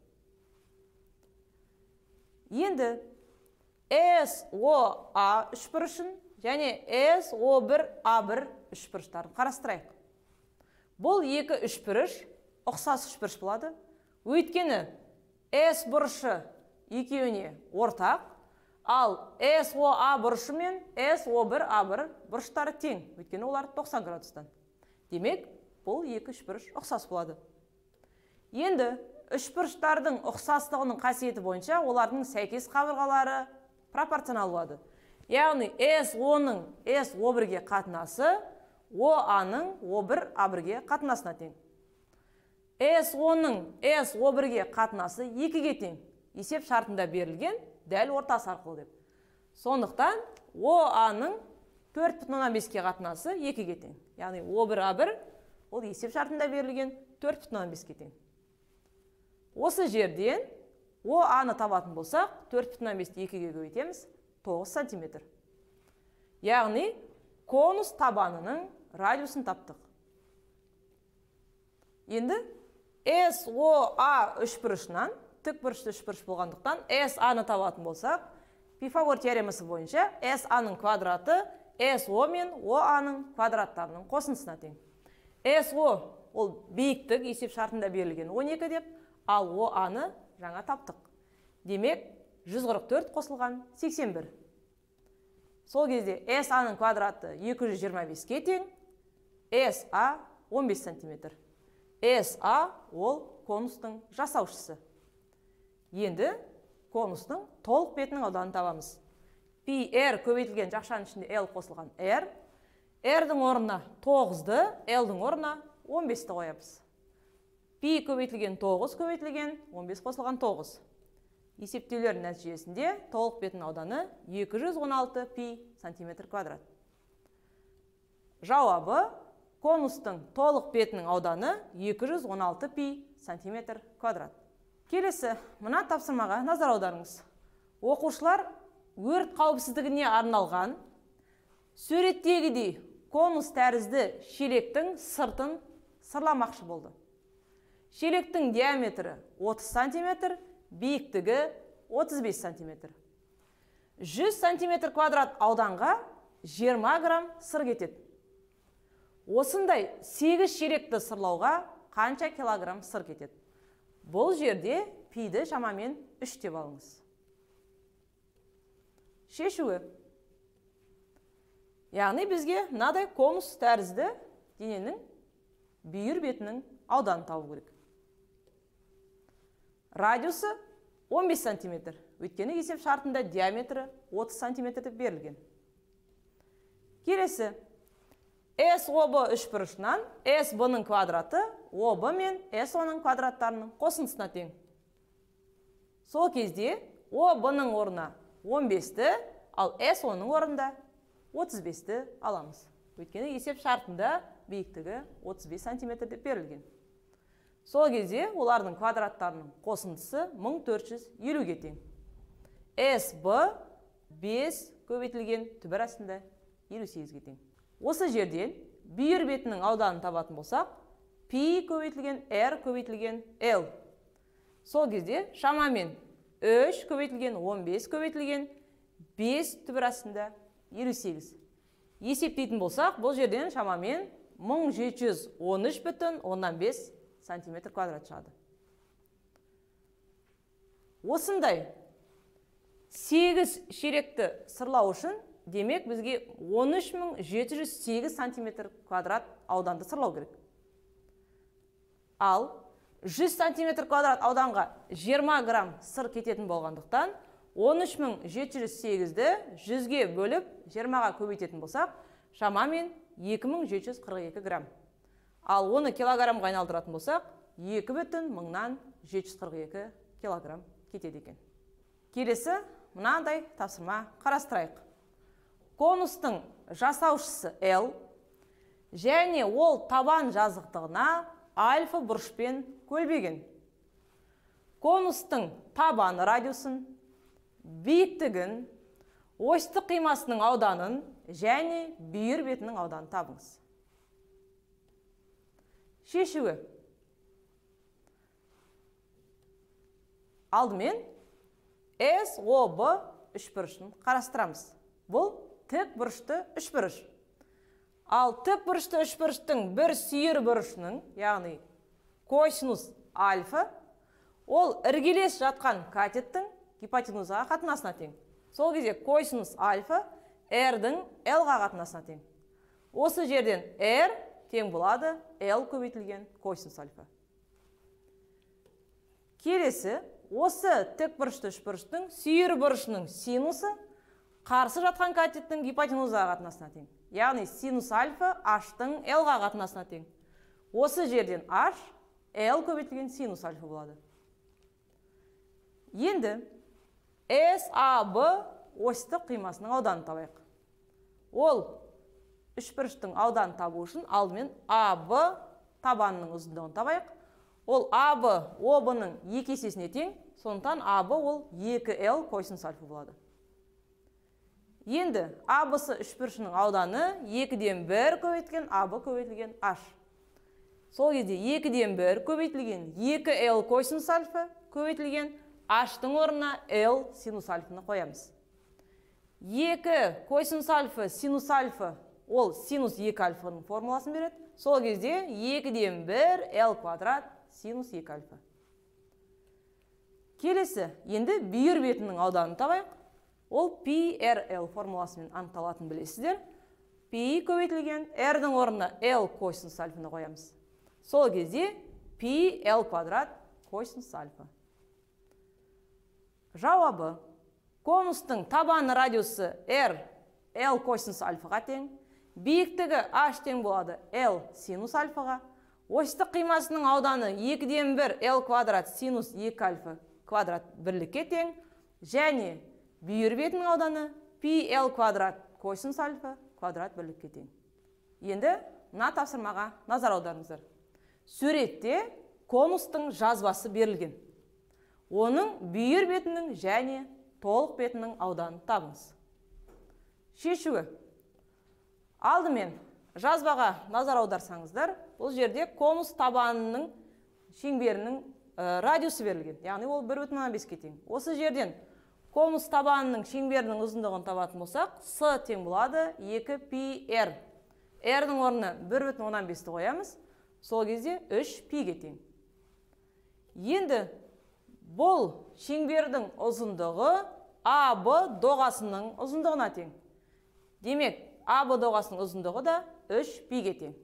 Енді эс о а үшбұрышын және эс о бір а бір үшбұрыштарын қарастырайық. Бұл екі үшбұрыш ұқсас үшбұрыш болады. Өйткені эс бұрышы екеуіне ортақ, ал эс о а бұрышы мен эс о бір а бір бұрыштары тең, өйткені олар тоқсан градустан. Демек, бұл екі үшбұрыш ұқсас болады. Енді үшбұрыштардың ұқсастығының қасиеті бойынша олардың сәйкес қабырғалары пропорционал болады. Яғни эс оның эс о бірге қатынасы о аның о бір а бірге қатынасына тең. эс оның эс о бірге қатынасы екіге тең. Есеп шартында берілген дәл ортасы арқылы деп. Сондықтан о аның төрт бүтін оннан беске қатынасы екіге тең. Яғни о бір а бір ол есеп шартында берілген төрт бүтін оннан беске тең. Осы жерден о аны табатын болсақ, төрт бүтін оннан бесті екіге көбейтеміз, тоғыз сантиметр. Яғни конус табанының радиусын таптық. Енді эс о а үшбұрышынан, тік бұрышты үшбұрыш болғандықтан, эс а-ны табатын болсақ, Пифагор теоремасы бойынша эс а-ның квадраты эс о мен о а-ның квадраттарының қосындысына тең. эс о ол биіктік есеп шартында берілген он екі деп, ал о а-ны жаңа таптық. Демек, жүз қырық төрт қосылған сексен бір. Сол кезде эс а-ның квадраты екі жүз жиырма беске тең, эс а он бес сантиметр. эс а ол конустың жасаушысы. Енді конустың толық бетінің ауданын табамыз. Пи эр көбейтілген жақшаның ішінде L қосылған R. R-дің орнына тоғызды, L-дің орнына он бесті қоямыз. Пи көбейтілген тоғыз көбейтілген, он бес қосылған тоғыз. Есептеулердің нәтижесінде толық бетінің ауданы екі жүз он алты пи сантиметр квадрат. Жауабы конустың толық бетінің ауданы екі жүз он алты пи сантиметр квадрат. Келесі, мына тапсырмаға назар аударыңыз. Оқушылар өрт қауіпсіздігіне арналған суреттегідей конус тәрізді шелектің сыртын сырламақшы болды. Шелектің диаметрі отыз сантиметр, биіктігі отыз бес сантиметр. жүз сантиметр квадрат ауданға жиырма грамм сыр кетеді. Осындай сегіз шелекті сырлауға қанша килограмм сыр кетеді? Бұл жерде пиді шамамен үш деп алыңыз. Шешуі. Яғни бізге мынадай конус тәрізді дененің бүйір бетінің ауданын табу керек. Радиусы он бес сантиметр. Өйткені есеп шартында диаметрі отыз сантиметр деп берілген. Келесі. эс о бэ үшбұрышынан эс бэ-ның квадраты о бэ мен эс о-ның квадраттарының қосындысына тең. Сол кезде о бэ-ның орнына он бесті, ал эс о-ның орнында отыз бесті аламыз. Өйткені есеп шартында биіктігі отыз бес сантиметр деп берілген. Сол кезде олардың квадраттарының қосындысы мың төрт жүз елуге тең. эс бэ бес көбейтілген түбір астында елу сегізге тең. Осы жерден бүйір бетінің ауданын табатын болсақ, пи көбейтілген R көбейтілген L. Сол кезде шамамен үш көбейтілген он бес көбейтілген бес түбір астында елу сегіз. Есептейтін болсақ, бұл жерден шамамен мың жеті жүз он үш бүтін оннан бес сантиметр квадрат шығады. Осындай сегіз шелекті сырлау үшін демек бізге он үш мың жеті жүз сегіз сантиметр квадрат ауданды сырлау керек. Ал жүз сантиметр квадрат ауданға жиырма грамм сыр кететін болғандықтан он үш мың жеті жүз сегізді жүзге бөліп жиырмаға көбейтетін болсақ, шамамен екі мың жеті жүз қырық екі грамм. Ал оны килограммға айналдыратын болсақ, екі бүтін мыңнан жеті жүз қырық екі килограмм кетеді екен. Келесі мынандай тапсырма қарастырайық. Конустың жасаушысы L және ол табан жазықтығына альфа бұрышпен көлбеген. Конустың табан радиусын, биіктігін, осьті қимасының ауданын және бүйір бетінің ауданын табыңыз. Шешуі. Алдымен эс о бэ үшбұрышын қарастырамыз. Бұл тік бұрышты үшбұрыш. Ал тік бұрышты үшбұрыштың бір сүйір бұрышының, яғни косинус альфа, ол іргелес жатқан катеттің гипотенузаға қатынасына тең. Сол кезде косинус альфа R-дің L-ға қатынасына тең. Осы жерден R тең болады L көбейтілген косинус альфа. Келесі, осы тік бұрышты үшбұрыштың сүйір бұрышының синусы қарсы жатқан катеттің гипотенузаға қатынасына тең. Яғни синус альфа H-тың L-ға қатынасына тең. Осы жерден H L көбейтілген синус альфа болады. Енді эс а бэ осьті қимасының ауданын табайық. Ол үшбұрыштың ауданын табу үшін алдымен а бэ табанының ұзындығын табайық. Ол а бэ о бэ-ның екі есесіне тең, сондықтан а бэ ол екі L косинус альфа болады. Енді а бэ үшбұрышының ауданы екіден бір көбейтілген а бэ көбейтілген H. Сол кезде екіден бір көбейтілген екі L косинус альфа көбейтілген H-тың орнына L синус альфаны қоямыз. екі косинус альфа синус альфа ол синус екі альфаның формуласын береді. Сол кезде екіден бір L квадрат синус екі альфа. Келесі, енді бүйір бетінің ауданын табайық. Ол пи эр эл формуласымен анықталатынын білесіздер. Пи көбейтілген R-дің орнына L косинус альфаны қоямыз. Сол кезде пи L квадрат косинус альфа. Жауабы: конустың табаны радиусы R L косинус альфаға тең, биіктігі H тең болады L синус альфаға, осьтік қимасының ауданы екіден бір L квадрат синус екі альфа квадрат бірлікке тең, және бүйір бетінің ауданы пи эл квадрат косинус альфа квадрат бірлікке тең. Енді мына тапсырмаға назар аударыңыздар. Суретте конустың жазбасы берілген. Оның бүйір бетінің және толық бетінің ауданын табыңыз. Шешуі: алдымен жазбаға назар аударсаңыздар, бұл жерде конус табанының шеңберінің радиусы берілген. Яғни ол бір бүтін оннан беске тең. Осы жерден конус табанының шеңберінің ұзындығын табатын болсақ, С тең болады екі пи эр. R-дің орнына бір бүтін оннан бесті қоямыз. Сол кезде үш пиге тең. Енді бұл шеңбердің ұзындығы а бэ доғасының ұзындығына тең. Демек, а бэ доғасының ұзындығы да үш пиге тең.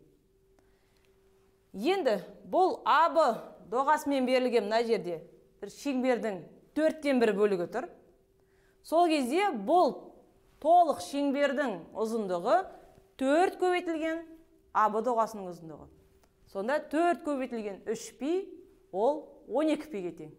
Енді бұл а бэ доғасымен берілген мына жерде бір шеңбердің төрттен бір бөлігі тұр. Сол кезде бұл толық шеңбердің ұзындығы төрт көбейтілген а бэ доғасының ұзындығы. Сонда төрт көбейтілген үш пи ол он екі пиге тең.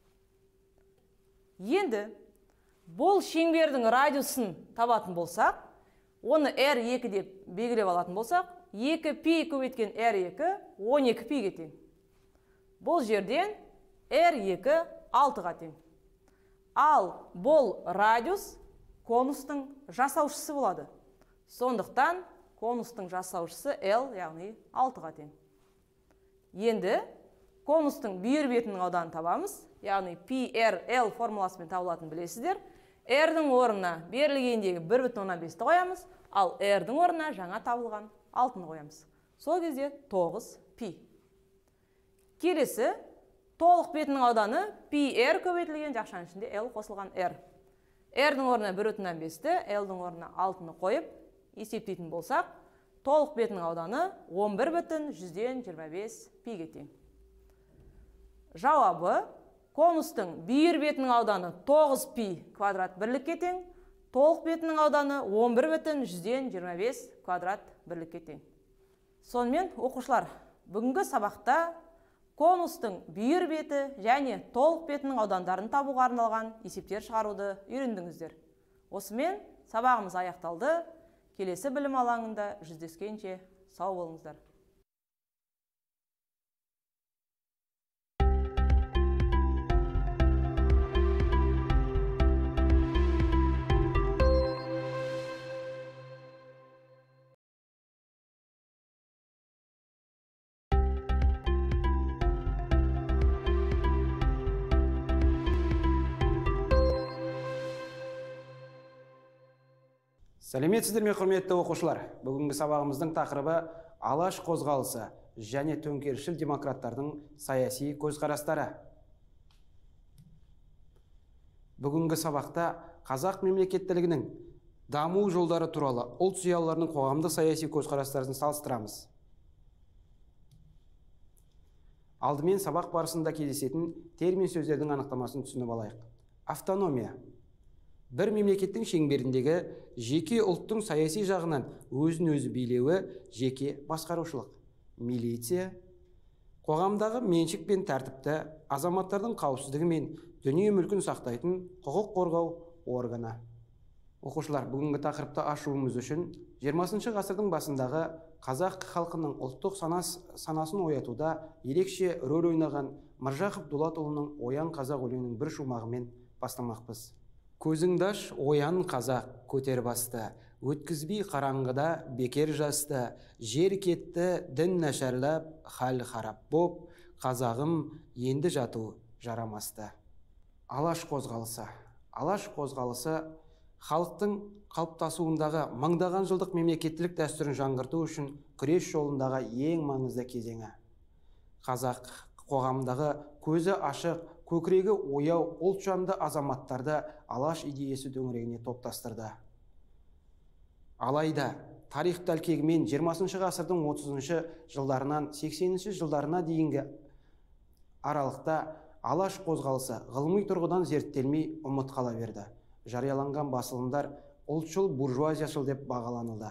Енді бұл шеңбердің радиусын табатын болсақ, оны эр екі деп белгілеп алатын болсақ, екі пи көбейткен эр екі он екі пиге тең. Бұл жерден эр екі алтыға тең. Ал бұл радиус конустың жасаушысы болады. Сондықтан конустың жасаушысы L, яғни алтыға тең. Енді конустың бүйір бетінің ауданын табамыз, яғни пи эр эл формуласымен табылатынын білесіздер. R-дің орнына берілгендегі бір бүтін оннан бесті қоямыз, ал R-дің орнына жаңа табылған алтыны қоямыз. Сол кезде тоғыз пи. Келесі, толық бетінің ауданы пи эр көбейтілген жақшаның ішінде L қосылған R. R-дің орнына бір бүтін оннан бесті, L-дің орнына алтыны қойып есептейтін болсақ, толық бетінің ауданы он бір бүтін жүзден жиырма бес пиге тең. Жауабы: конустың бүйір бетінің ауданы тоғыз пи квадрат бірлікке тең, толық бетінің ауданы он бір бүтін жүзден жиырма бес квадрат бірлікке тең. Сонымен оқушылар, бүгінгі сабақта конустың бүйір беті және толық бетінің аудандарын табуға арналған есептер шығаруды үйрендіңіздер. Осымен сабағымыз аяқталды. Келесі білім алаңында жүздескенше сау болыңыздар. Сәлеметсіздер ме, құрметті оқушылар? Бүгінгі сабағымыздың тақырыбы алаш қозғалысы және төңкерісшіл демократтардың саяси көзқарастары. Бүгінгі сабақта қазақ мемлекеттілігінің даму жолдары туралы ұлт зиялыларының қоғамдық саяси көзқарастарын салыстырамыз. Алдымен сабақ барысында кездесетін термин сөздердің анықтамасын түсініп алайық. Автономия: бір мемлекеттің шеңберіндегі жеке ұлттың саяси жағынан өзін өзі билеуі жеке басқарушылық. Милиция: қоғамдағы меншік пен тәртіпті, азаматтардың қауіпсіздігі мен дүние мүлкін сақтайтын құқық қорғау органы. Оқушылар, бүгінгі тақырыпты ашуымыз үшін жиырмасыншы ғасырдың басындағы қазақ халқының ұлттық санасын оятуда ерекше рөл ойнаған Міржақып Дулатұлының «Оян қазақ» өлеңінің бір шумағымен бастамақпыз. Көзіңді аш, оян қазақ, көтер басты, өткізбей қараңғыда бекер жасты, жер кетті, дін нашарлап, хал харап боп, қазағым енді жату жарамасты. Алаш қозғалысы. Алаш қозғалысы халықтың қалыптасуындағы мыңдаған жылдық мемлекеттілік дәстүрін жаңғырту үшін күрес жолындағы ең маңызды кезеңі. Қазақ қоғамындағы көзі ашық, көкірегі ояу, ұлтжанды азаматтарды алаш идеясы дөңірегіне топтастырды. Алайда тарих тәлкегімен жиырмасыншы ғасырдың отызыншы жылдарынан сексенінші жылдарына дейінгі аралықта алаш қозғалысы ғылыми тұрғыдан зерттелмей ұмыт қала берді. Жарияланған басылымдар ұлтшыл буржуазияшыл деп бағаланылды.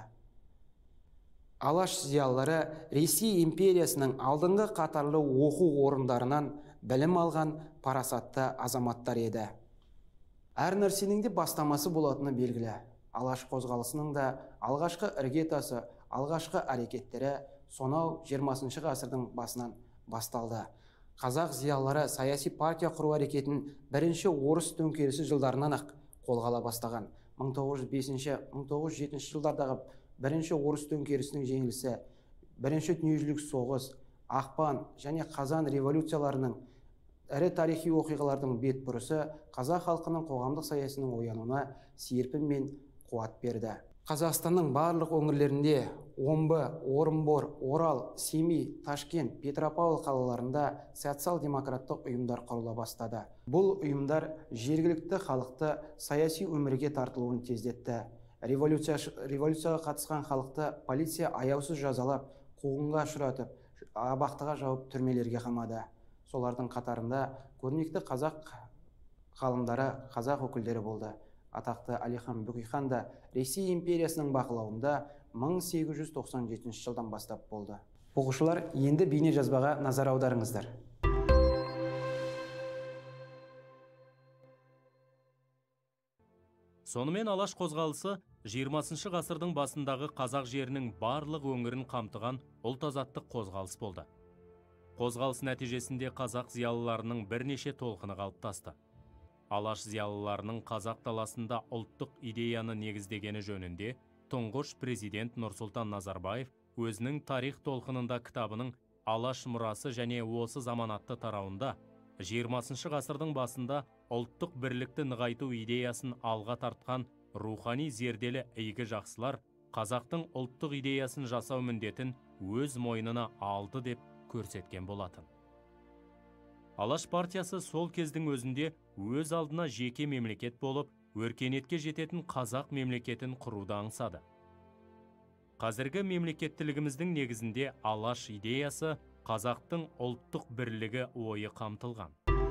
Алаш зиялылары Ресей империясының алдыңғы қатарлы оқу орындарынан білім алған парасатты азаматтар еді. Әр нәрсенің де бастамасы болатыны белгілі. Алаш қозғалысының да алғашқы іргетасы, алғашқы әрекеттері сонау жиырмасыншы ғасырдың басынан басталды. Қазақ зиялылары саяси партия құру әрекетін бірінші орыс төңкерісі жылдарынан ақ қолға ала бастаған. мың тоғыз жүз бесінші - мың тоғыз жүз жетінші жылдардағы бірінші орыс төңкерісінің жеңілісі, бірінші дүниежүзілік соғыс, ақпан және қазан революцияларының ірі тарихи оқиғалардың бетбұрысы қазақ халқының қоғамдық саясының оянуына серпін мен қуат берді. Қазақстанның барлық өңірлерінде Омбы, Орынбор, Орал, Семей, Ташкент, Петропавл қалаларында социал-демократтық ұйымдар құрыла бастады. Бұл ұйымдар жергілікті халықты саяси өмірге тартылуын тездетті. Революцияға қатысқан халықты полиция аяусыз жазалап, қуғынға ұшыратып, абақтыға жауып түрмелерге қамады. Солардың қатарында көрнекті қазақ ғалымдары, қазақ өкілдері болды. Атақты Әлихан Бөкейхан да Ресей империясының бақылауында мың сегіз жүз тоқсан жетінші жылдан бастап болды. Оқушылар, енді бейне жазбаға назар аударыңыздар. Сонымен алаш қозғалысы жиырмасыншы ғасырдың басындағы қазақ жерінің барлық өңірін қамтыған ұлт азаттық қозғалыс болды. Қозғалыс нәтижесінде қазақ зиялыларының бірнеше толқыны қалыптасты. Алаш зиялыларының қазақ даласында ұлттық идеяны негіздегені жөнінде тұңғыш президент Нұрсұлтан Назарбаев өзінің тарих толқынында кітабының Алаш мұрасы және осы заманатты тарауында жиырмасыншы ғасырдың басында ұлттық бірлікті нығайту идеясын алға тартқан рухани зерделі игі жақсылар қазақтың ұлттық идеясын жасау міндетін өз мойнына алды деп көрсеткен болатын. Алаш партиясы сол кездің өзінде өз алдына жеке мемлекет болып, өркениетке жететін қазақ мемлекетін құруды аңсады. Қазіргі мемлекеттілігіміздің негізінде алаш идеясы қазақтың ұлттық бірлігі ойы қамтылған.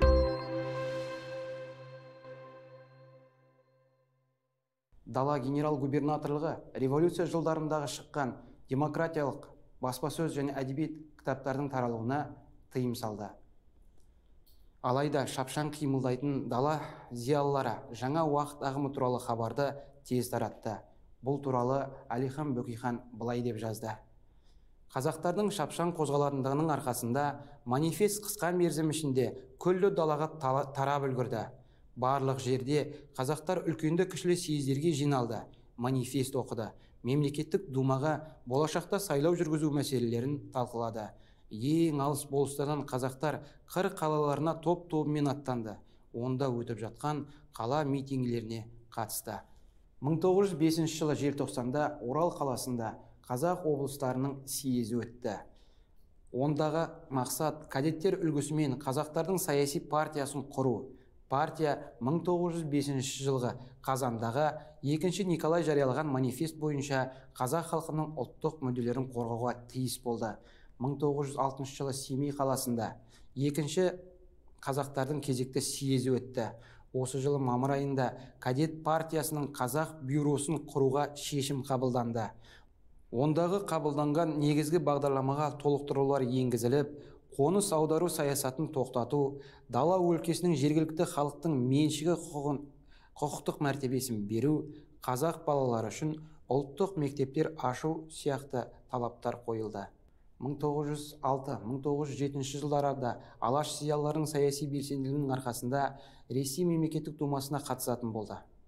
Дала генерал-губернаторлығы революция жылдарындағы шыққан демократиялық баспасөз және әдебиет кітаптардың таралуына тыйым салды. Алайда шапшаң қимылдайтын дала зиялылары жаңа уақыт ағымы туралы хабарды тез таратты. Бұл туралы Әлихан Бөкейхан былай деп жазды. Қазақтардың шапшаң қозғалатындығының арқасында манифест қысқа мерзім ішінде күллі далаға тарап үлгерді. Барлық жерде қазақтар үлкенді кішілі съездерге жиналды, манифест оқыды. Мемлекеттік думаға болашақта сайлау жүргізу мәселелерін талқылады. Ең алыс болыстардан қазақтар қыр қалаларына топ-тобымен аттанды. Онда өтіп жатқан қала митингілеріне қатысты. мың тоғыз жүз бесінші жылы желтоқсанда Орал қаласында қазақ облыстарының съезі өтті. Ондағы мақсат кадеттер үлгісімен қазақтардың саяси партиясын құру. Партия мың тоғыз жүз бесінші жылғы қазандағы екінші Николай жариялаған манифест бойынша қазақ халқының ұлттық мүдделерін қорғауға тиіс болды. мың тоғыз жүз алтыншы жылы Семей қаласында екінші қазақтардың кезекті съезі өтті. Осы жылы мамыр айында кадет партиясының қазақ бюросын құруға шешім қабылданды. Ондағы қабылданған негізгі бағдарламаға толықтырулар енгізіліп, қоныс аудару саясатын тоқтату, дала өлкесінің жергілікті халықтың меншігі құқығын құқықтық мәртебесін беру, қазақ балалары үшін ұлттық мектептер ашу сияқты талаптар қойылды. мың тоғыз жүз алты - мың тоғыз жүз жетінші жылдарда алаш зиялыларының саяси белсенділігінің арқасында Ресей мемлекеттік думасына қатысатын болды.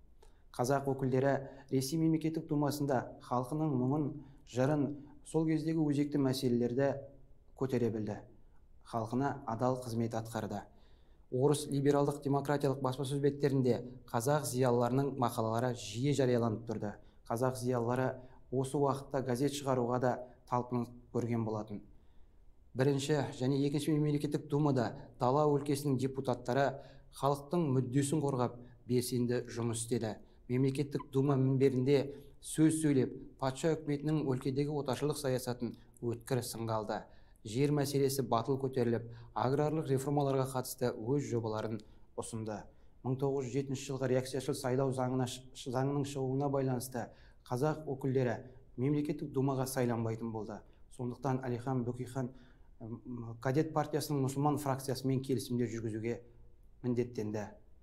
Қазақ өкілдері Ресей мемлекеттік думасында халқының мұңын, жырын, сол кездегі өзекті мәселелерді көтере білді. Халқына адал қызмет атқарды. Орыс либералдық демократиялық баспасөз беттерінде қазақ зиялыларының мақалалары жиі жарияланып тұрды. Қазақ зиялылары осы уақытта газет шығаруға да талпынып көрген болатын. Бірінші және екінші мемлекеттік думада дала өлкесінің депутаттары халықтың мүддесін қорғап белсенді жұмыс істеді. Мемлекеттік дума мінберінде сөз сөйлеп, патша үкіметінің өлкедегі отаршылық саясатын өткір сынға алды. Жер мәселесі батыл көтеріліп, аграрлық реформаларға қатысты өз жобаларын ұсынды. мың тоғыз жүз жетінші жылғы реакцияшыл сайлау заңының шығуына байланысты қазақ өкілдері мемлекеттік думаға сайланбайтын болды. Сондықтан Әлихан Бөкейхан кадет партиясының мұсылман фракциясымен келісімдер жүргізуге міндеттенді.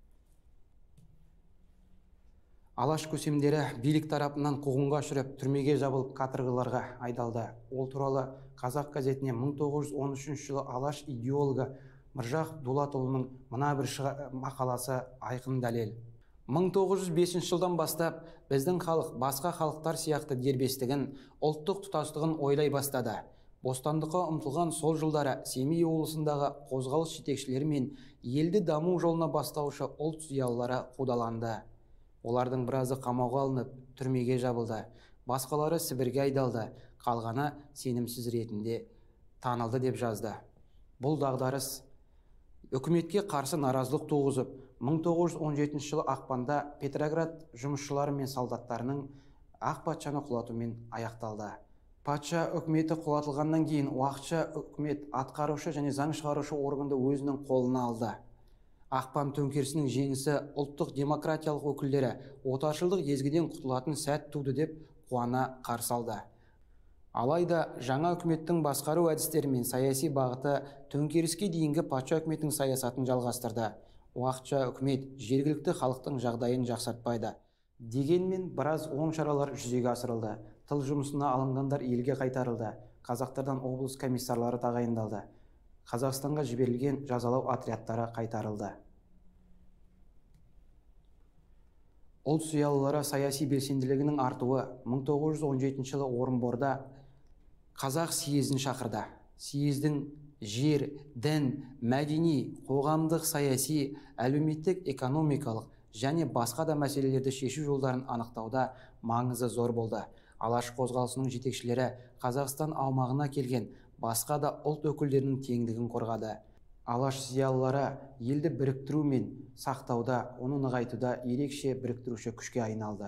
Алаш көсемдері билік тарапынан қуғынға ұшырап, түрмеге жабылып, каторгаларға айдалды. Ол туралы Қазақ газетіне мың тоғыз жүз он үшінші жылы алаш идеологы Міржақ Дулатұлының мына бір мақаласы айқын дәлел. мың тоғыз жүз бесінші жылдан бастап біздің халық басқа халықтар сияқты дербестігін, ұлттық тұтастығын ойлай бастады. Бостандыққа ұмтылған сол жылдары Семей облысындағы қозғалыс жетекшілері мен елді даму жолына бастаушы ұлт зиялылары қудаланды. Олардың біразы қамауға алынып, түрмеге жабылды. Басқалары Сібірге айдалды, қалғаны сенімсіз ретінде танылды деп жазды. Бұл дағдарыс үкіметке қарсы наразылық туғызып, мың тоғыз жүз он жетінші жылы ақпанда Петроград жұмысшылары мен солдаттарының ақ патшаны құлатумен аяқталды. Патша үкіметі құлатылғаннан кейін уақытша үкімет атқарушы және заң шығарушы органды өзінің қолына алды. Ақпан төңкерісінің жеңісі ұлттық демократиялық өкілдері отаршылдық езгіден құтылатын сәт туды деп қуана қарсы алды. Алайда жаңа үкіметтің басқару әдістері мен саяси бағыты төңкеріске дейінгі патша үкіметінің саясатын жалғастырды. Уақытша үкімет жергілікті халықтың жағдайын жақсартпайды. Дегенмен біраз оң шаралар жүзеге асырылды. Тыл жұмысына алынғандар елге қайтарылды. Қазақтардан облыс комиссарлары тағайындалды. Қазақстанға жіберілген жазалау отрядтары қайтарылды. Ұлт зиялылары саяси белсенділігінің артуы мың тоғыз жүз он жетінші жылы Орынборда Қазақ съезін шақырды. Съездің жер, дін, мәдени, қоғамдық, саяси, әлеуметтік, экономикалық және басқа да мәселелерді шешу жолдарын анықтауда маңызы зор болды. Алаш қозғалысының жетекшілері Қазақстан аумағына келген басқа да ұлт өкілдерінің теңдігін қорғады. Алаш зиялылары елді біріктіру мен сақтауда, оны нығайтуда ерекше біріктіруші күшке айналды.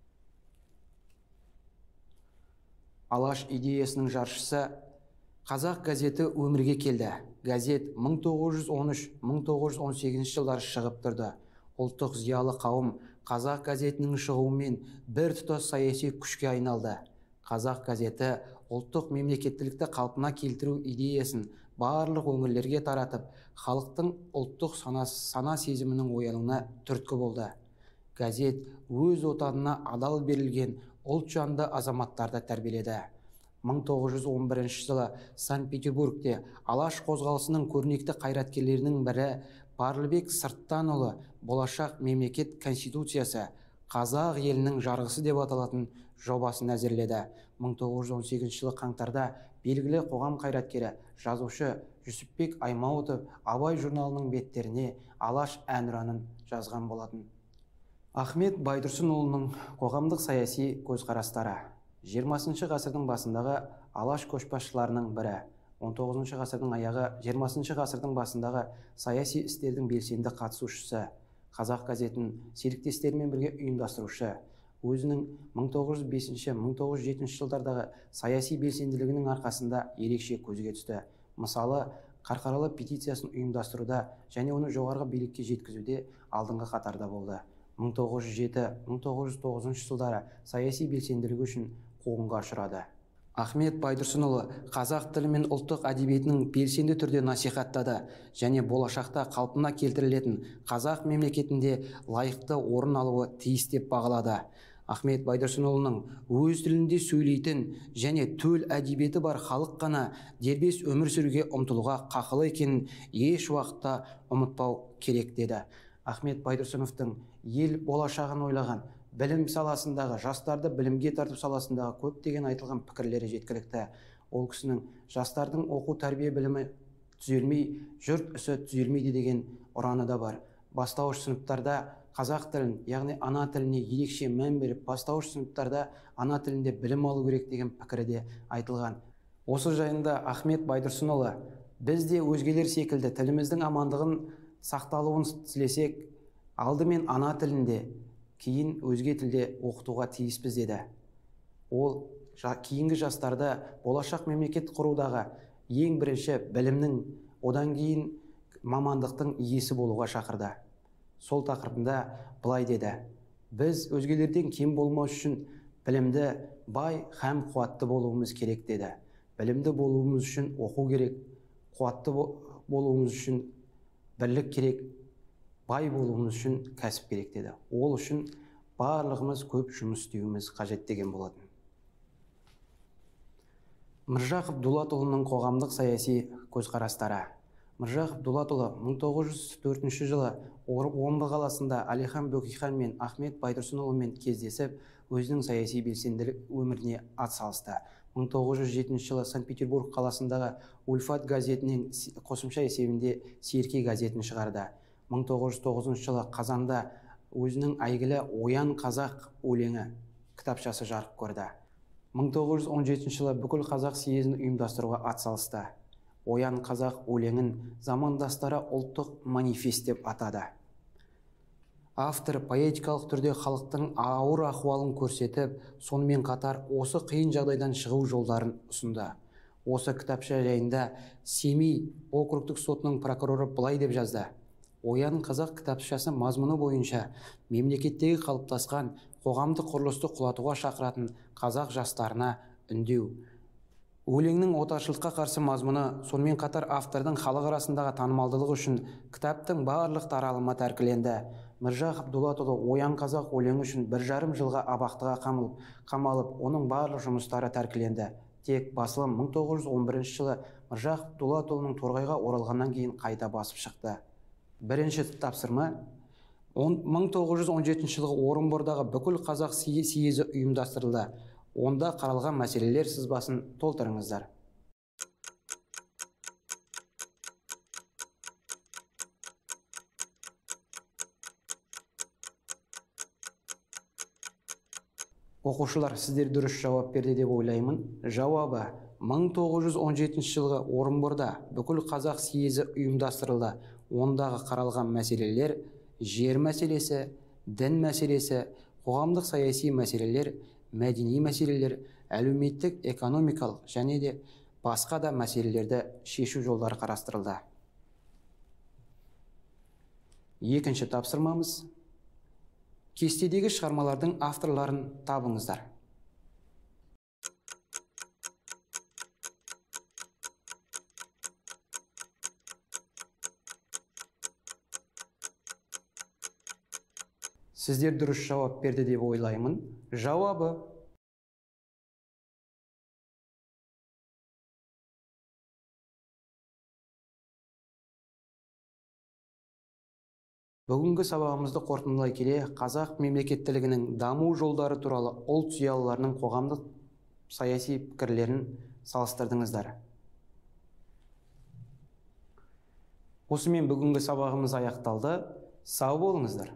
Алаш идеясының жаршысы Қазақ газеті өмірге келді. Газет мың тоғыз жүз он үш мың тоғыз жүз он сегізінші жылдары шығып тұрды. Ұлттық зиялы қауым Қазақ газетінің шығуымен бір тұтас саяси күшке айналды. Қазақ газеті ұлттық мемлекеттілікті қалпына келтіру идеясын барлық өңірлерге таратып, халықтың ұлттық сана сезімінің оянуына түрткі болды. Газет өз отанына адал берілген ұлт жанды азаматтарды тәрбиеледі. мың тоғыз жүз он бірінші жылы Санкт-Петербургте алаш қозғалысының көрнекті қайраткерлерінің бірі Барлыбек Сырттанұлы болашақ мемлекет конституциясы қазақ елінің жарғысы деп аталатын жобасын әзірледі. мың тоғыз жүз он сегізінші жылы қаңтарда белгілі қоғам қайраткері жазушы Жүсіпбек Аймауытов Абай журналының беттеріне Алаш әнұранын жазған болатын. Ахмет Байтұрсынұлының қоғамдық саяси көзқарастары. жиырмасыншы ғасырдың басындағы алаш көшбасшыларының бірі. он тоғызыншы ғасырдың аяғы, жиырмасыншы ғасырдың басындағы саяси істердің белсенді қатысушысы. Қазақ газетін серіктестерімен бірге ұйымдастырушы. Өзінің мың тоғыз жүз бесінші мың тоғыз жүз жетінші жылдардағы саяси белсенділігінің арқасында ерекше көзге түсті. Мысалы, Қарқаралы петициясын ұйымдастыруда және оны жоғарғы билікке жеткізуде алдыңғы қатарда болды. мың тоғыз жүз жеті мың тоғыз жүз тоғызыншы жылдары саяси белсенділігі үшін қуғынға ұшырады. Ахмет Байтұрсынұлы қазақ тілі мен ұлттық әдебиетінің белсенді түрде насихаттады және болашақта қалпына келтірілетін қазақ мемлекетінде лайықты орын алуы тиіс деп бағалады. Ахмет Байтұрсынұлының өз тілінде сөйлейтін және төл әдебиеті бар халық қана дербес өмір сүруге ұмтылуға қақылы екенін еш уақытта ұмытпау керек деді. Ахмет Байтұрсыновтың ел болашағын ойлаған, білім саласындағы, жастарды білімге тарту саласындағы көптеген айтылған пікірлері жеткілікті. Ол кісінің жастардың оқу тәрбие білімі түзелмей, жұрт ісі түзелмейді деген ұраны да бар. Бастауыш сыныптарда қазақ тілін, яғни ана тіліне ерекше мән беріп, бастауыш сыныптарда ана тілінде білім алу керек деген пікірі де айтылған. Осы жайында Ахмет Байтұрсынұлы, біз де өзгелер секілді тіліміздің амандығын сақталуын тілесек, алдымен ана тілінде, кейін өзге тілде оқытуға тиіспіз деді. Ол кейінгі жастарды болашақ мемлекет құрудағы ең бірінші білімнің, одан кейін мамандықтың иесі болуға шақырды. Сол тақырыбында былай деді: біз өзгелерден кем болмау үшін білімді, бай һәм қуатты болуымыз керек деді. Білімді болуымыз үшін оқу керек, қуатты болуымыз үшін бірлік керек, бай болуымыз үшін кәсіп керек деді. Ол үшін барлығымыз көп жұмыс істеуіміз қажет деген болатын. Міржақып Дулатұлының қоғамдық саяси көзқарастары. Міржақып Дулатұлы мың тоғыз жүз төртінші жылы Омбы қаласында Әлихан Бөкейхан мен Ахмет Байтұрсынұлымен кездесіп, өзінің саяси белсенділік өміріне атсалысты. мың тоғыз жүз жетінші жылы Санкт-Петербург қаласындағы Ульфат газетінің қосымша есебінде Серке газетін шығарды. мың тоғыз жүз тоғызыншы жылы қазанда өзінің әйгілі Оян қазақ өлеңі кітапшасы жарық көрді. мың тоғыз жүз он жетінші жылы бүкіл қазақ съезін ұйымдастыруға атсалысты. Оян қазақ өлеңін замандастары ұлттық манифест деп атады. Автор поэтикалық түрде халықтың ауыр ахуалын көрсетіп, сонымен қатар осы қиын жағдайдан шығу жолдарын ұсынды. Осы кітапша жайында Семей округтік сотының прокуроры былай деп жазды: Оян қазақ кітапшасы мазмұны бойынша мемлекеттегі қалыптасқан қоғамдық құрылысты құлатуға шақыратын қазақ жастарына үндеу. Өлеңнің отаршылыққа қарсы мазмұны, сонымен қатар автордың халық арасындағы танымалдылығы үшін кітаптың барлық таралымы тәркіленді. Міржақып Дулатұлы Оян қазақ өлеңі үшін бір жарым жылға абақтыға қамалып, оның барлық жұмыстары тәркіленді. Тек басылым мың тоғыз жүз он бірінші жылы Міржақып Дулатұлының Торғайға оралғаннан кейін қайта басып шықты. Бірінші тапсырма мың тоғыз жүз он жетінші жылғы Орынбордағы бүкіл қазақ съезі ұйымдастырылды. Онда қаралған мәселелер сызбасын толтырыңыздар. Оқушылар, сіздер дұрыс жауап берді деп ойлаймын. Жауабы: мың тоғыз жүз он жетінші жылғы Орынборда бүкіл қазақ съезі ұйымдастырылды. Ондағы қаралған мәселелер жер мәселесі, дін мәселесі, қоғамдық саяси мәселелер, мәдени мәселелер, әлеуметтік, экономикалық және де басқа да мәселелерді шешу жолдары қарастырылды. Екінші тапсырмамыз: кестедегі шығармалардың авторларын табыңыздар. Сіздер дұрыс жауап берді деп ойлаймын. Жауабы: бүгінгі сабағымызды қорытындылай келе, қазақ мемлекеттілігінің даму жолдары туралы ұлт зиялыларының қоғамдық саяси пікірлерін салыстырдыңыздар. Осымен бүгінгі сабағымыз аяқталды. Сау болыңыздар.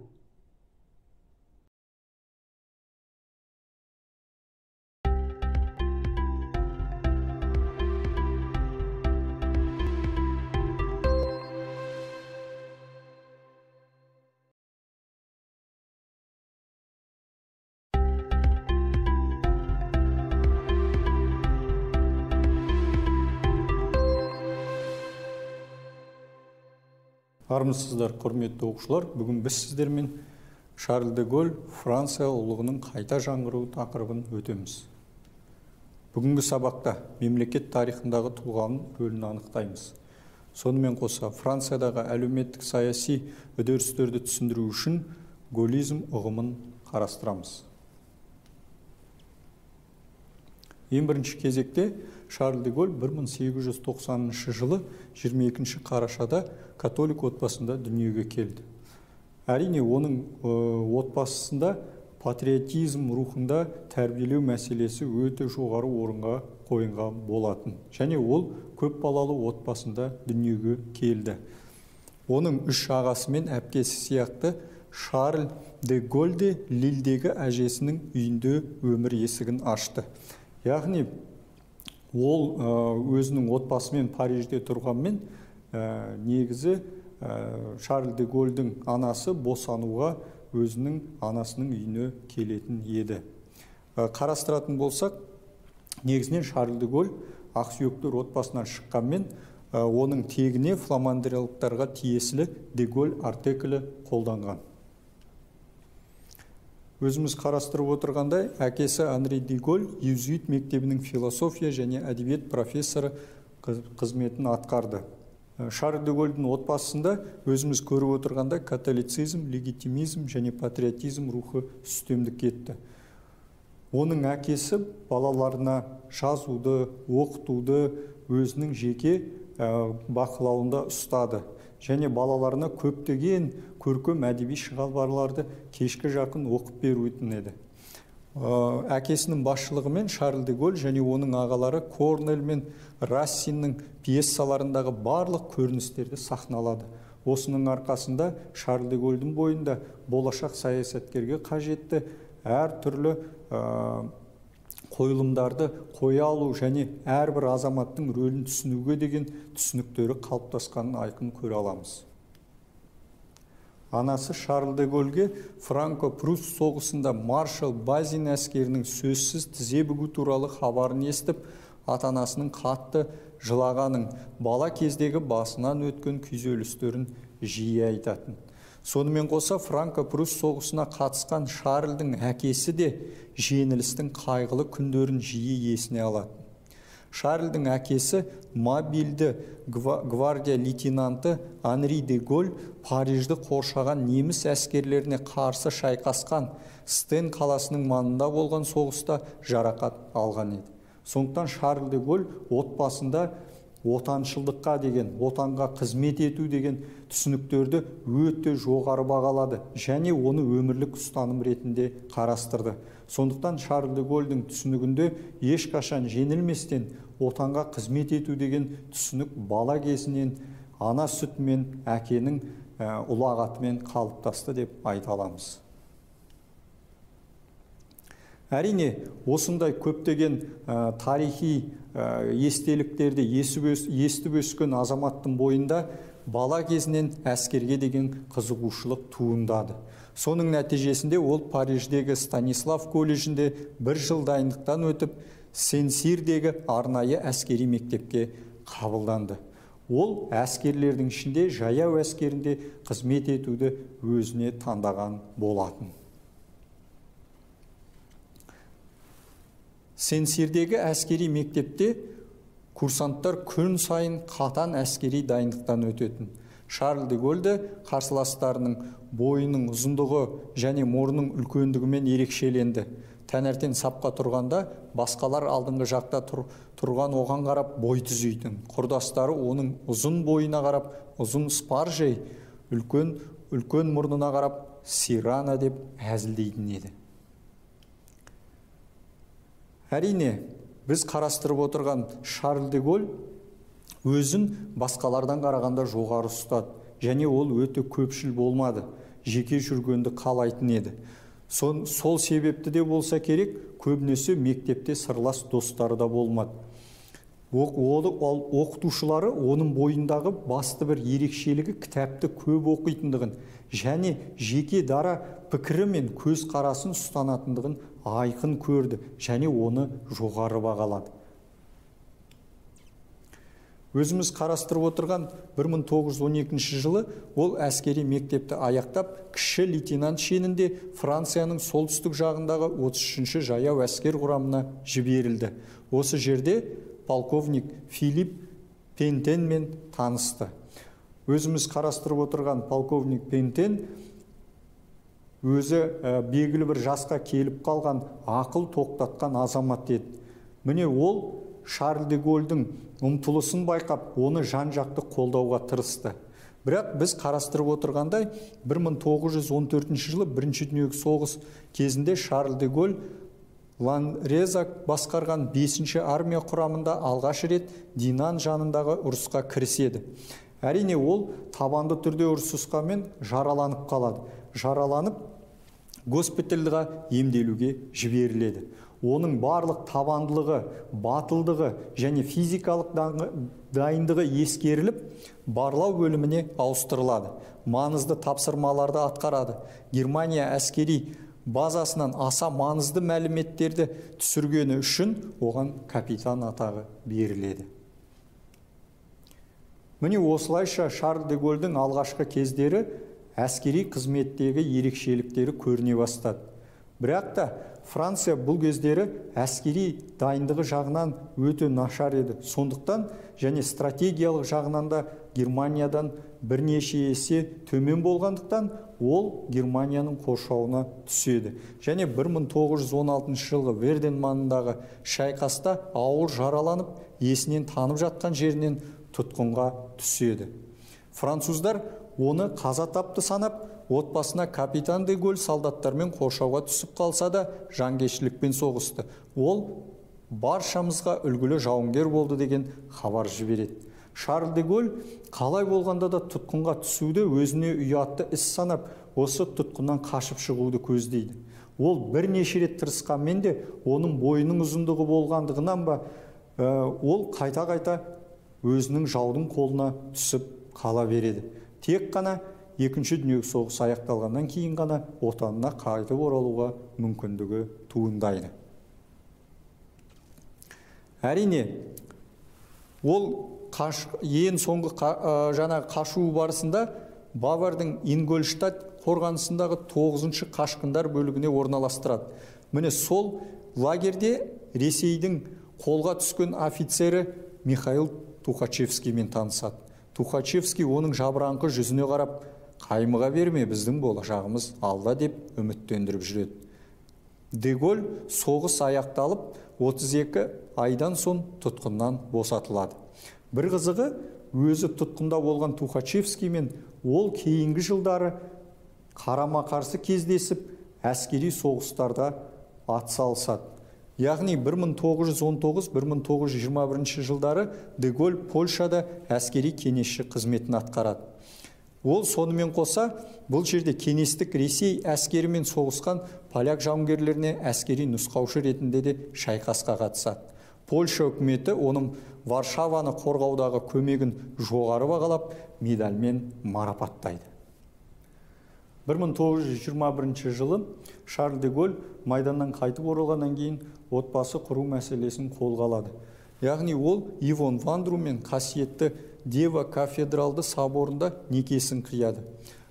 Армысыздар, құрметті оқушылар. Бүгін біз сіздермен Шарль де Голль Франция ұлылығының қайта жаңғыруы тақырыбын өтеміз. Бүгінгі сабақта мемлекет тарихындағы тұлғаның рөлін анықтаймыз. Сонымен қоса Франциядағы әлеуметтік саяси үдерістерді түсіндіру үшін голлизм ұғымын қарастырамыз. Ең бірінші кезекте Шарль де Голль бір мың сегіз жүз тоқсаныншы жылы жиырма екінші қарашада католик отбасында дүниеге келді. Әрине, оның отбасында патриотизм рухында тәрбиелеу мәселесі өте жоғары орынға қойылған болатын. Және ол көп балалы отбасында дүниеге келді. Оның үш ағасы мен әпкесі сияқты Шарль де Голль де Лильдегі әжесінің үйінде өмір есігін ашты. Яғни ол өзінің отбасымен Парижде тұрғанмен, негізі Шарль де Голльдің анасы босануға өзінің анасының үйіне келетін еді. Қарастыратын болсақ, негізінен Шарль де Голль ақсүйектер отбасынан шыққанмен, оның тегіне фламандерлықтарға тиесілі де Голль артеклі қолданған. Өзіміз қарастырып отырғандай, әкесі Анри де Голль Иезуит мектебінің философия және әдебиет профессоры қызметін атқарды. Шарль де Голльдің отбасында өзіміз көріп отырғандай католицизм, легитимизм және патриотизм рухы үстемдік етті. Оның әкесі балаларына жазуды, оқытуды өзінің жеке бақылауында ұстады. Және балаларына көптеген көркем әдеби шығармаларды кешкі жақын оқып беруетін еді. Әкесінің басшылығымен Шарль де Голль және оның ағалары Корнель мен Рассиннің пьесаларындағы барлық көріністерді сахналады. Осының арқасында Шарль де Голльдің бойында болашақ саясаткерге қажетті әр түрлі қойылымдарды қоя алу және әрбір азаматтың рөлін түсінуге деген түсініктері қалыптасқанын айқын көре аламыз. Анасы Шарль де Голльге Франко-Пруст соғысында маршал Базин әскерінің сөзсіз тізе бүгу туралы хабарын естіп, ата-анасының қатты жылағанын, бала кездегі басынан өткен күйзелістерін жиі айтатын. Сонымен қоса Франко-Пруст соғысына қатысқан Шарльдің әкесі де жеңілістің қайғылы күндерін жиі есіне алады. Шарльдің әкесі мобильді гвардия лейтенанты Анри де Голль Парижді қоршаған неміс әскерлеріне қарсы шайқасқан Стен қаласының маңында болған соғыста жарақат алған еді. Сондықтан Шарль де Голль отбасында отаншылдыққа деген, отанға қызмет ету деген түсініктерді өте жоғары бағалады және оны өмірлік ұстаным ретінде қарастырды. Сондықтан Шарль де Голльдің түсінігінде ешқашан жеңілместен отанға қызмет ету деген түсінік бала кезінен ана сүтімен әкенің ұлағатымен қалыптасты деп айта аламыз. Әрине, осындай көптеген тарихи естеліктерді естіп өскен азаматтың бойында бала кезінен әскерге деген қызығушылық туындады. Соның нәтижесінде ол Париждегі Станислав колледжінде бір жыл дайындықтан өтіп, Сен-Сирдегі арнайы әскери мектепке қабылданды. Ол әскерлердің ішінде жаяу әскерінде қызмет етуді өзіне таңдаған болатын. Сен-Сирдегі әскери мектепте курсанттар күн сайын қатан әскери дайындықтан өтетін. Шарль де Голль қарсыластарының бойының ұзындығы және мұрнының үлкендігімен ерекшеленді. Таңертең сапқа тұрғанда басқалар алдыңғы жақта тұрған оған қарап бой түзейтін. Құрдастары оның ұзын бойына қарап ұзын спаржей, үлкен үлкен мұрнына қарап сирана деп әзілдейтін еді. Әрине, біз қарастырып отырған Шарль де Голль өзін басқалардан қарағанда жоғары ұстады, және ол өте көпшіл болмады, жеке жүргенді қалайтын еді. Сол, сол себепті де болса керек, көбінесе мектепте сырлас достары да болмады. Оқытушылары оның бойындағы басты бір ерекшелігі кітапты көп оқитындығын және жеке дара пікірі мен көз қарасын ұстанатындығын айқын көрді және оны жоғары бағалады. Өзіміз қарастырып отырған бір мың тоғыз жүз он екінші жылы ол әскери мектепті аяқтап, кіші лейтенант шенінде Францияның солтүстік жағындағы отыз үшінші жаяу әскер құрамына жіберілді. Осы жерде полковник Филипп Пентенмен танысты. Өзіміз қарастырып отырған полковник Пентен өзі белгілі бір жасқа келіп қалған, ақыл тоқтатқан азамат еді. Міне ол Шарль де Голльдің ұмтылысын байқап, оны жан-жақты қолдауға тырысты. Бірақ біз қарастырып отырғандай бір мың тоғыз жүз он төртінші жылы бірінші дүниежүзілік соғыс кезінде Шарль де Голль Лан-Резак басқарған бесінші армия құрамында алғаш рет Динан жанындағы ұрысқа кіріседі. Әрине ол табанды түрде ұрысқанмен жараланып қалады. Жараланып госпитальға емделуге жіберіледі. Оның барлық табандылығы, батылдығы және физикалық дайындығы ескеріліп, барлау бөліміне ауыстырылады. Маңызды тапсырмаларды атқарады. Германия әскери базасынан аса маңызды мәліметтерді түсіргені үшін оған капитан атағы беріледі. Міне осылайша Шарль де Голльдің алғашқы кездері әскери қызметтегі ерекшеліктері көріне бастады. Бірақ та Франция бұл кездері әскери дайындығы жағынан өте нашар еді. Сондықтан және стратегиялық жағынан да Германиядан бірнеше есе төмен болғандықтан ол Германияның қоршауына түседі. Және бір мың тоғыз жүз он алтыншы жылғы Верден маңындағы шайқаста ауыр жараланып, есінен танып жатқан жерінен тұтқынға түседі. Француздар оны қаза тапты санап, отбасына капитан де Голль солдаттармен қоршауға түсіп қалса да, жанкештілікпен соғысты. Ол баршамызға үлгілі жауынгер болды деген хабар жібереді. Шарль де Голль қалай болғанда да тұтқынға түсуді өзіне ұятты іс санап, осы тұтқыннан қашып шығуды көздейді. Ол бірнеше рет тырысқанмен де, оның бойының ұзындығы болғандығынан ба, ол қайта-қайта өзінің жаудың қолына түсіп қала береді. Тек қана екінші дүниежүзілік соғыс аяқталғаннан кейін ғана отанына қайтып оралуға мүмкіндігі туындайды. Әрине, ол ең соңғы жаңа қашу барысында Бавардың Ингольштадт қорғанысындағы тоғызыншы қашқындар бөлігіне орналастырады. Міне сол лагерде Ресейдің қолға түскен офицері Михаил Тухачевскиймен танысады. Тухачевский оның жабыраңқы жүзіне қарап, қаймыға берме, біздің болашағымыз алда деп үміттендіріп жүреді. Де Голль соғыс аяқталып, отыз екі айдан соң тұтқыннан босатылады. Бір қызығы, өзі тұтқында болған Тухачевскиймен ол кейінгі жылдары қарама-қарсы кездесіп, әскери соғыстарда атсалысады. Яғни бір мың тоғыз жүз он тоғыз - бір мың тоғыз жүз жиырма бірінші жылдары Де Голль Польшада әскери кеңесші қызметін атқарады. Ол сонымен қоса, бұл жерде кеңестік Ресей әскерімен соғысқан поляк жауынгерлеріне әскери нұсқаушы ретінде де шайқасқа қатысады. Польша үкіметі оның Варшаваны қорғаудағы көмегін жоғары бағалап, медальмен марапаттайды. бір мың тоғыз жүз жиырма бірінші жылы Шарль де Голль майданнан қайтып оралғаннан кейін отбасы құру мәселесін қолға алады. Яғни ол Ивон Вандру мен қасиетті Дева кафедралды соборында некесін қияды.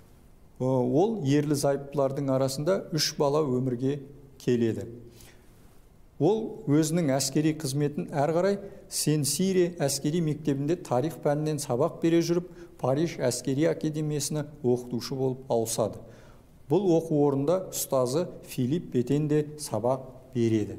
Ол ерлі зайыптылардың арасында үш бала өмірге келеді. Ол өзінің әскери қызметін әрі қарай Сен-Сире әскери мектебінде тарих пәнінен сабақ бере жүріп, Париж әскери академиясына оқытушы болып ауысады. Бұл оқу орнында ұстазы Филипп Петен де сабақ береді.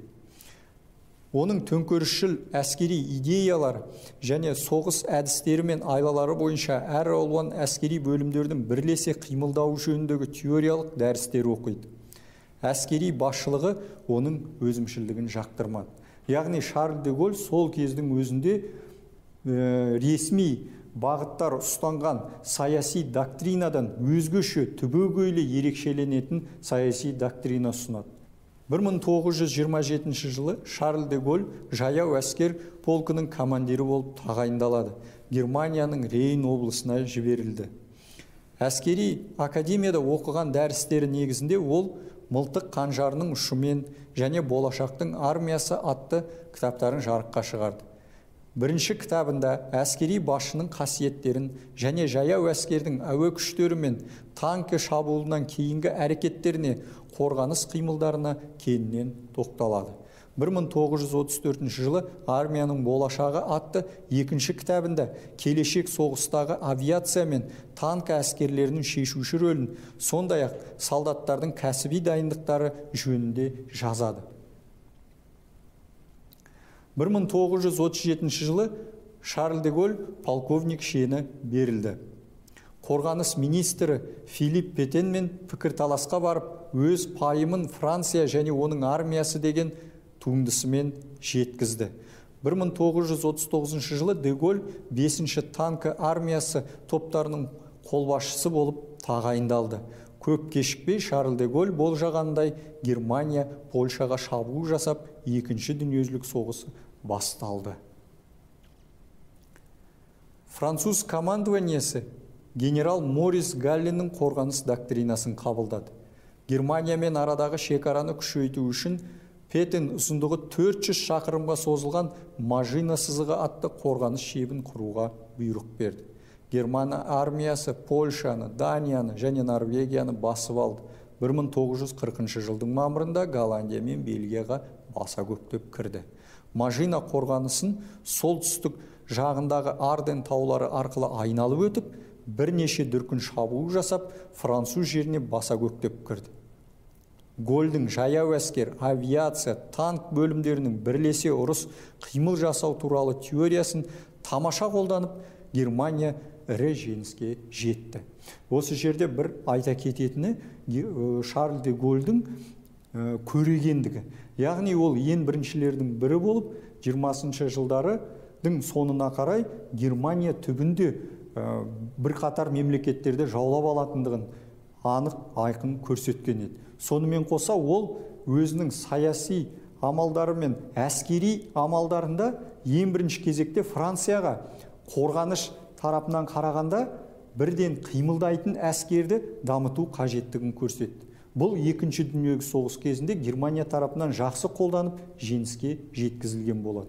Оның төңкерісшіл әскери идеялары және соғыс әдістері мен айлалары бойынша әр алуан әскери бөлімдердің бірлесе қимылдауы жөніндегі теориялық дәрістер оқиды. Әскери басшылығы оның өзімшілдігін жақтырмады. Яғни Шарль де Голль сол кездің өзінде ә, ресми бағыттар ұстанған саяси доктринадан өзгеше түбегейлі ерекшеленетін саяси доктрина ұсынады. бір мың тоғыз жүз жиырма жетінші жылы Шарль де Голль жаяу әскер полкының командирі болып тағайындалады. Германияның Рейн облысына жіберілді. Әскери академияда оқыған дәрістері негізінде ол мылтық қанжарының ұшымен және болашақтың армиясы атты кітаптарын жарыққа шығарды. Бірінші кітабында әскери басшының қасиеттерін және жаяу әскердің әуе күштері мен танкі шабуылынан кейінгі әрекеттеріне, қорғаныс қимылдарына кеңінен тоқталады. бір мың тоғыз жүз отыз төртінші жылы армияның болашағы атты екінші кітабында келешек соғыстағы авиация мен танк әскерлерінің шешуші рөлін, сондай-ақ солдаттардың кәсіби дайындықтары жөнінде жазады. бір мың тоғыз жүз отыз жетінші жылы Шарль де Голль полковник шені берілді. қорғаныс министрі Филипп Петенмен пікірталасқа барып, өз пайымын Франция және оның армиясы деген туындысымен жеткізді. бір мың тоғыз жүз отыз тоғызыншы жылы де Голль бесінші танкі армиясы топтарының қолбасшысы болып тағайындалды. Көп кешікпей Шарль де Голль болжағандай Германия Польшаға шабуыл жасап, екінші дүниежүзілік соғысы басталды. Француз командованиесі генерал Морис Галленің қорғаныс доктринасын қабылдады. Германиямен арадағы шекараны күшейту үшін Петен ұзындығы төрт жүз шақырымға созылған Мажина сызығы атты қорғаныс шебін құруға бұйрық берді. Германия армиясы Польшаны, Данияны және Норвегияны басып алды. бір мың тоғыз жүз қырқыншы жылдың мамырында Голландия мен Бельгияға баса көктеп кірді. Мажина қорғанысын солтүстік жағындағы Арден таулары арқылы айналып өтіп, бірнеше дүркін шабуыл жасап, француз жеріне баса көктеп кірді. Голльдің жаяу әскер, авиация, танк бөлімдерінің бірлесе ұрыс қимыл жасау туралы теориясын тамаша қолданып, Германия ірі жеңіске жетті. Осы жерде бір айта кететіні Шарль де Голльдің көрегендігі. Яғни ол ең біріншілердің бірі болып, жиырмасыншы жылдарының сонына қарай Германия түбінде бір қатар мемлекеттерді жаулап алатындығын анық айқын көрсеткен еді. Сонымен қоса ол өзінің саяси амалдары мен әскери амалдарында ең бірінші кезекте Францияға қорғаныш тарапынан қарағанда бірден қимылдайтын әскерді дамыту қажеттігін көрсетті. Бұл екінші дүниежүзілік соғыс кезінде Германия тарапынан жақсы қолданып, жеңіске жеткізілген болады.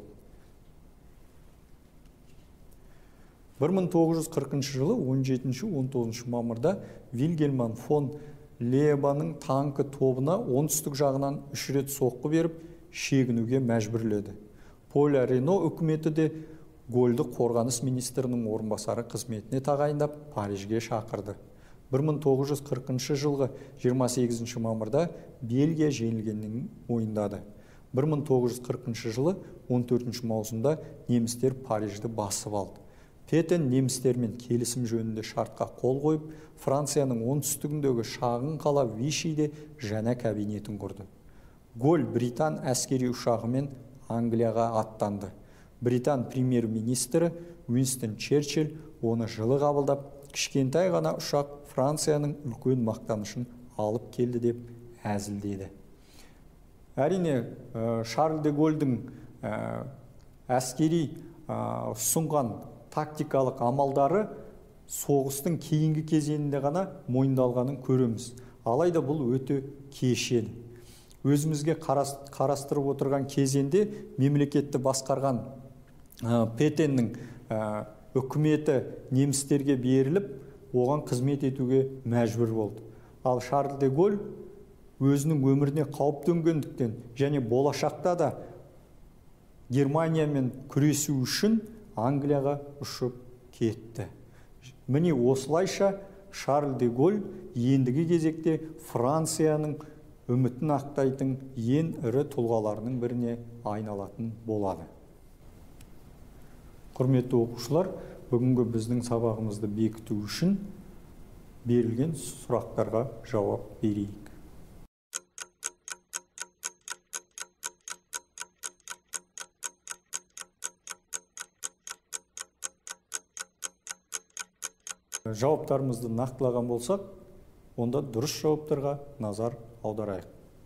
бір мың тоғыз жүз қырқыншы жылы он жетінші он тоғызыншы мамырда Вильгельм фон Лебаның танкі тобына оңтүстік жағынан үш рет соққы беріп, шегінуге мәжбүрледі. Поля Рено үкіметі де Голльді қорғаныс министрінің орынбасары қызметіне тағайындап, Парижге шақырды. бір мың тоғыз жүз қырқыншы жылғы жиырма сегізінші мамырда Бельгия жеңілгенін мойындады. бір мың тоғыз жүз қырқыншы жылы он төртінші маусымда немістер Парижді басып алды. Петен немістермен келісім жөнінде шартқа қол қойып, Францияның оңтүстігіндегі шағын қала Вишиде жаңа кабинетін құрды. Голль Британ әскери ұшағымен Англияға аттанды. Британ премьер-министрі Уинстон Черчилль оны жылы қабылдап, кішкентай ғана ұшақ Францияның үлкен мақтанышын алып келді деп әзілдеді. Әрине, Шарль де Голльдің әскери ұсынған тактикалық амалдары соғыстың кейінгі кезеңінде ғана мойындалғанын көреміз. Алайда бұл өте кешен. Өзімізге қарастырып отырған кезеңде мемлекетті басқарған Петеннің үкіметі немістерге беріліп, оған қызмет етуге мәжбүр болды. Ал Шарль де Голль өзінің өміріне қауіп төнгендіктен және болашақта да Германиямен күресу үшін Англияға ұшып кетті. Міне осылайша Шарль де Голль ендігі кезекте Францияның үмітін ақтайтын ең ірі тұлғаларының біріне айналатын болады. Құрметті оқушылар, бүгінгі біздің сабағымызды бекіту үшін берілген сұрақтарға жауап берейік. Жауаптарымызды нақтылаған болсақ, онда дұрыс жауаптарға назар аударайық.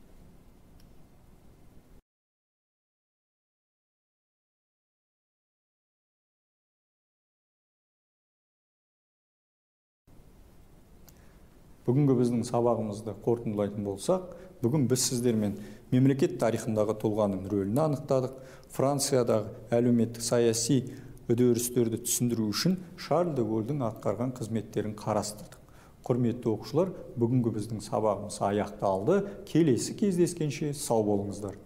Бүгінгі біздің сабағымызды қорытындылайтын болсақ, бүгін біз сіздермен мемлекет тарихындағы тұлғаның рөлін анықтадық. Франциядағы әлеуметтік саяси үдерістерді түсіндіру үшін Шарль де Голльдің атқарған қызметтерін қарастырдық. Құрметті оқушылар, бүгінгі біздің сабағымыз аяқталды. Келесі кездескенше сау болыңыздар.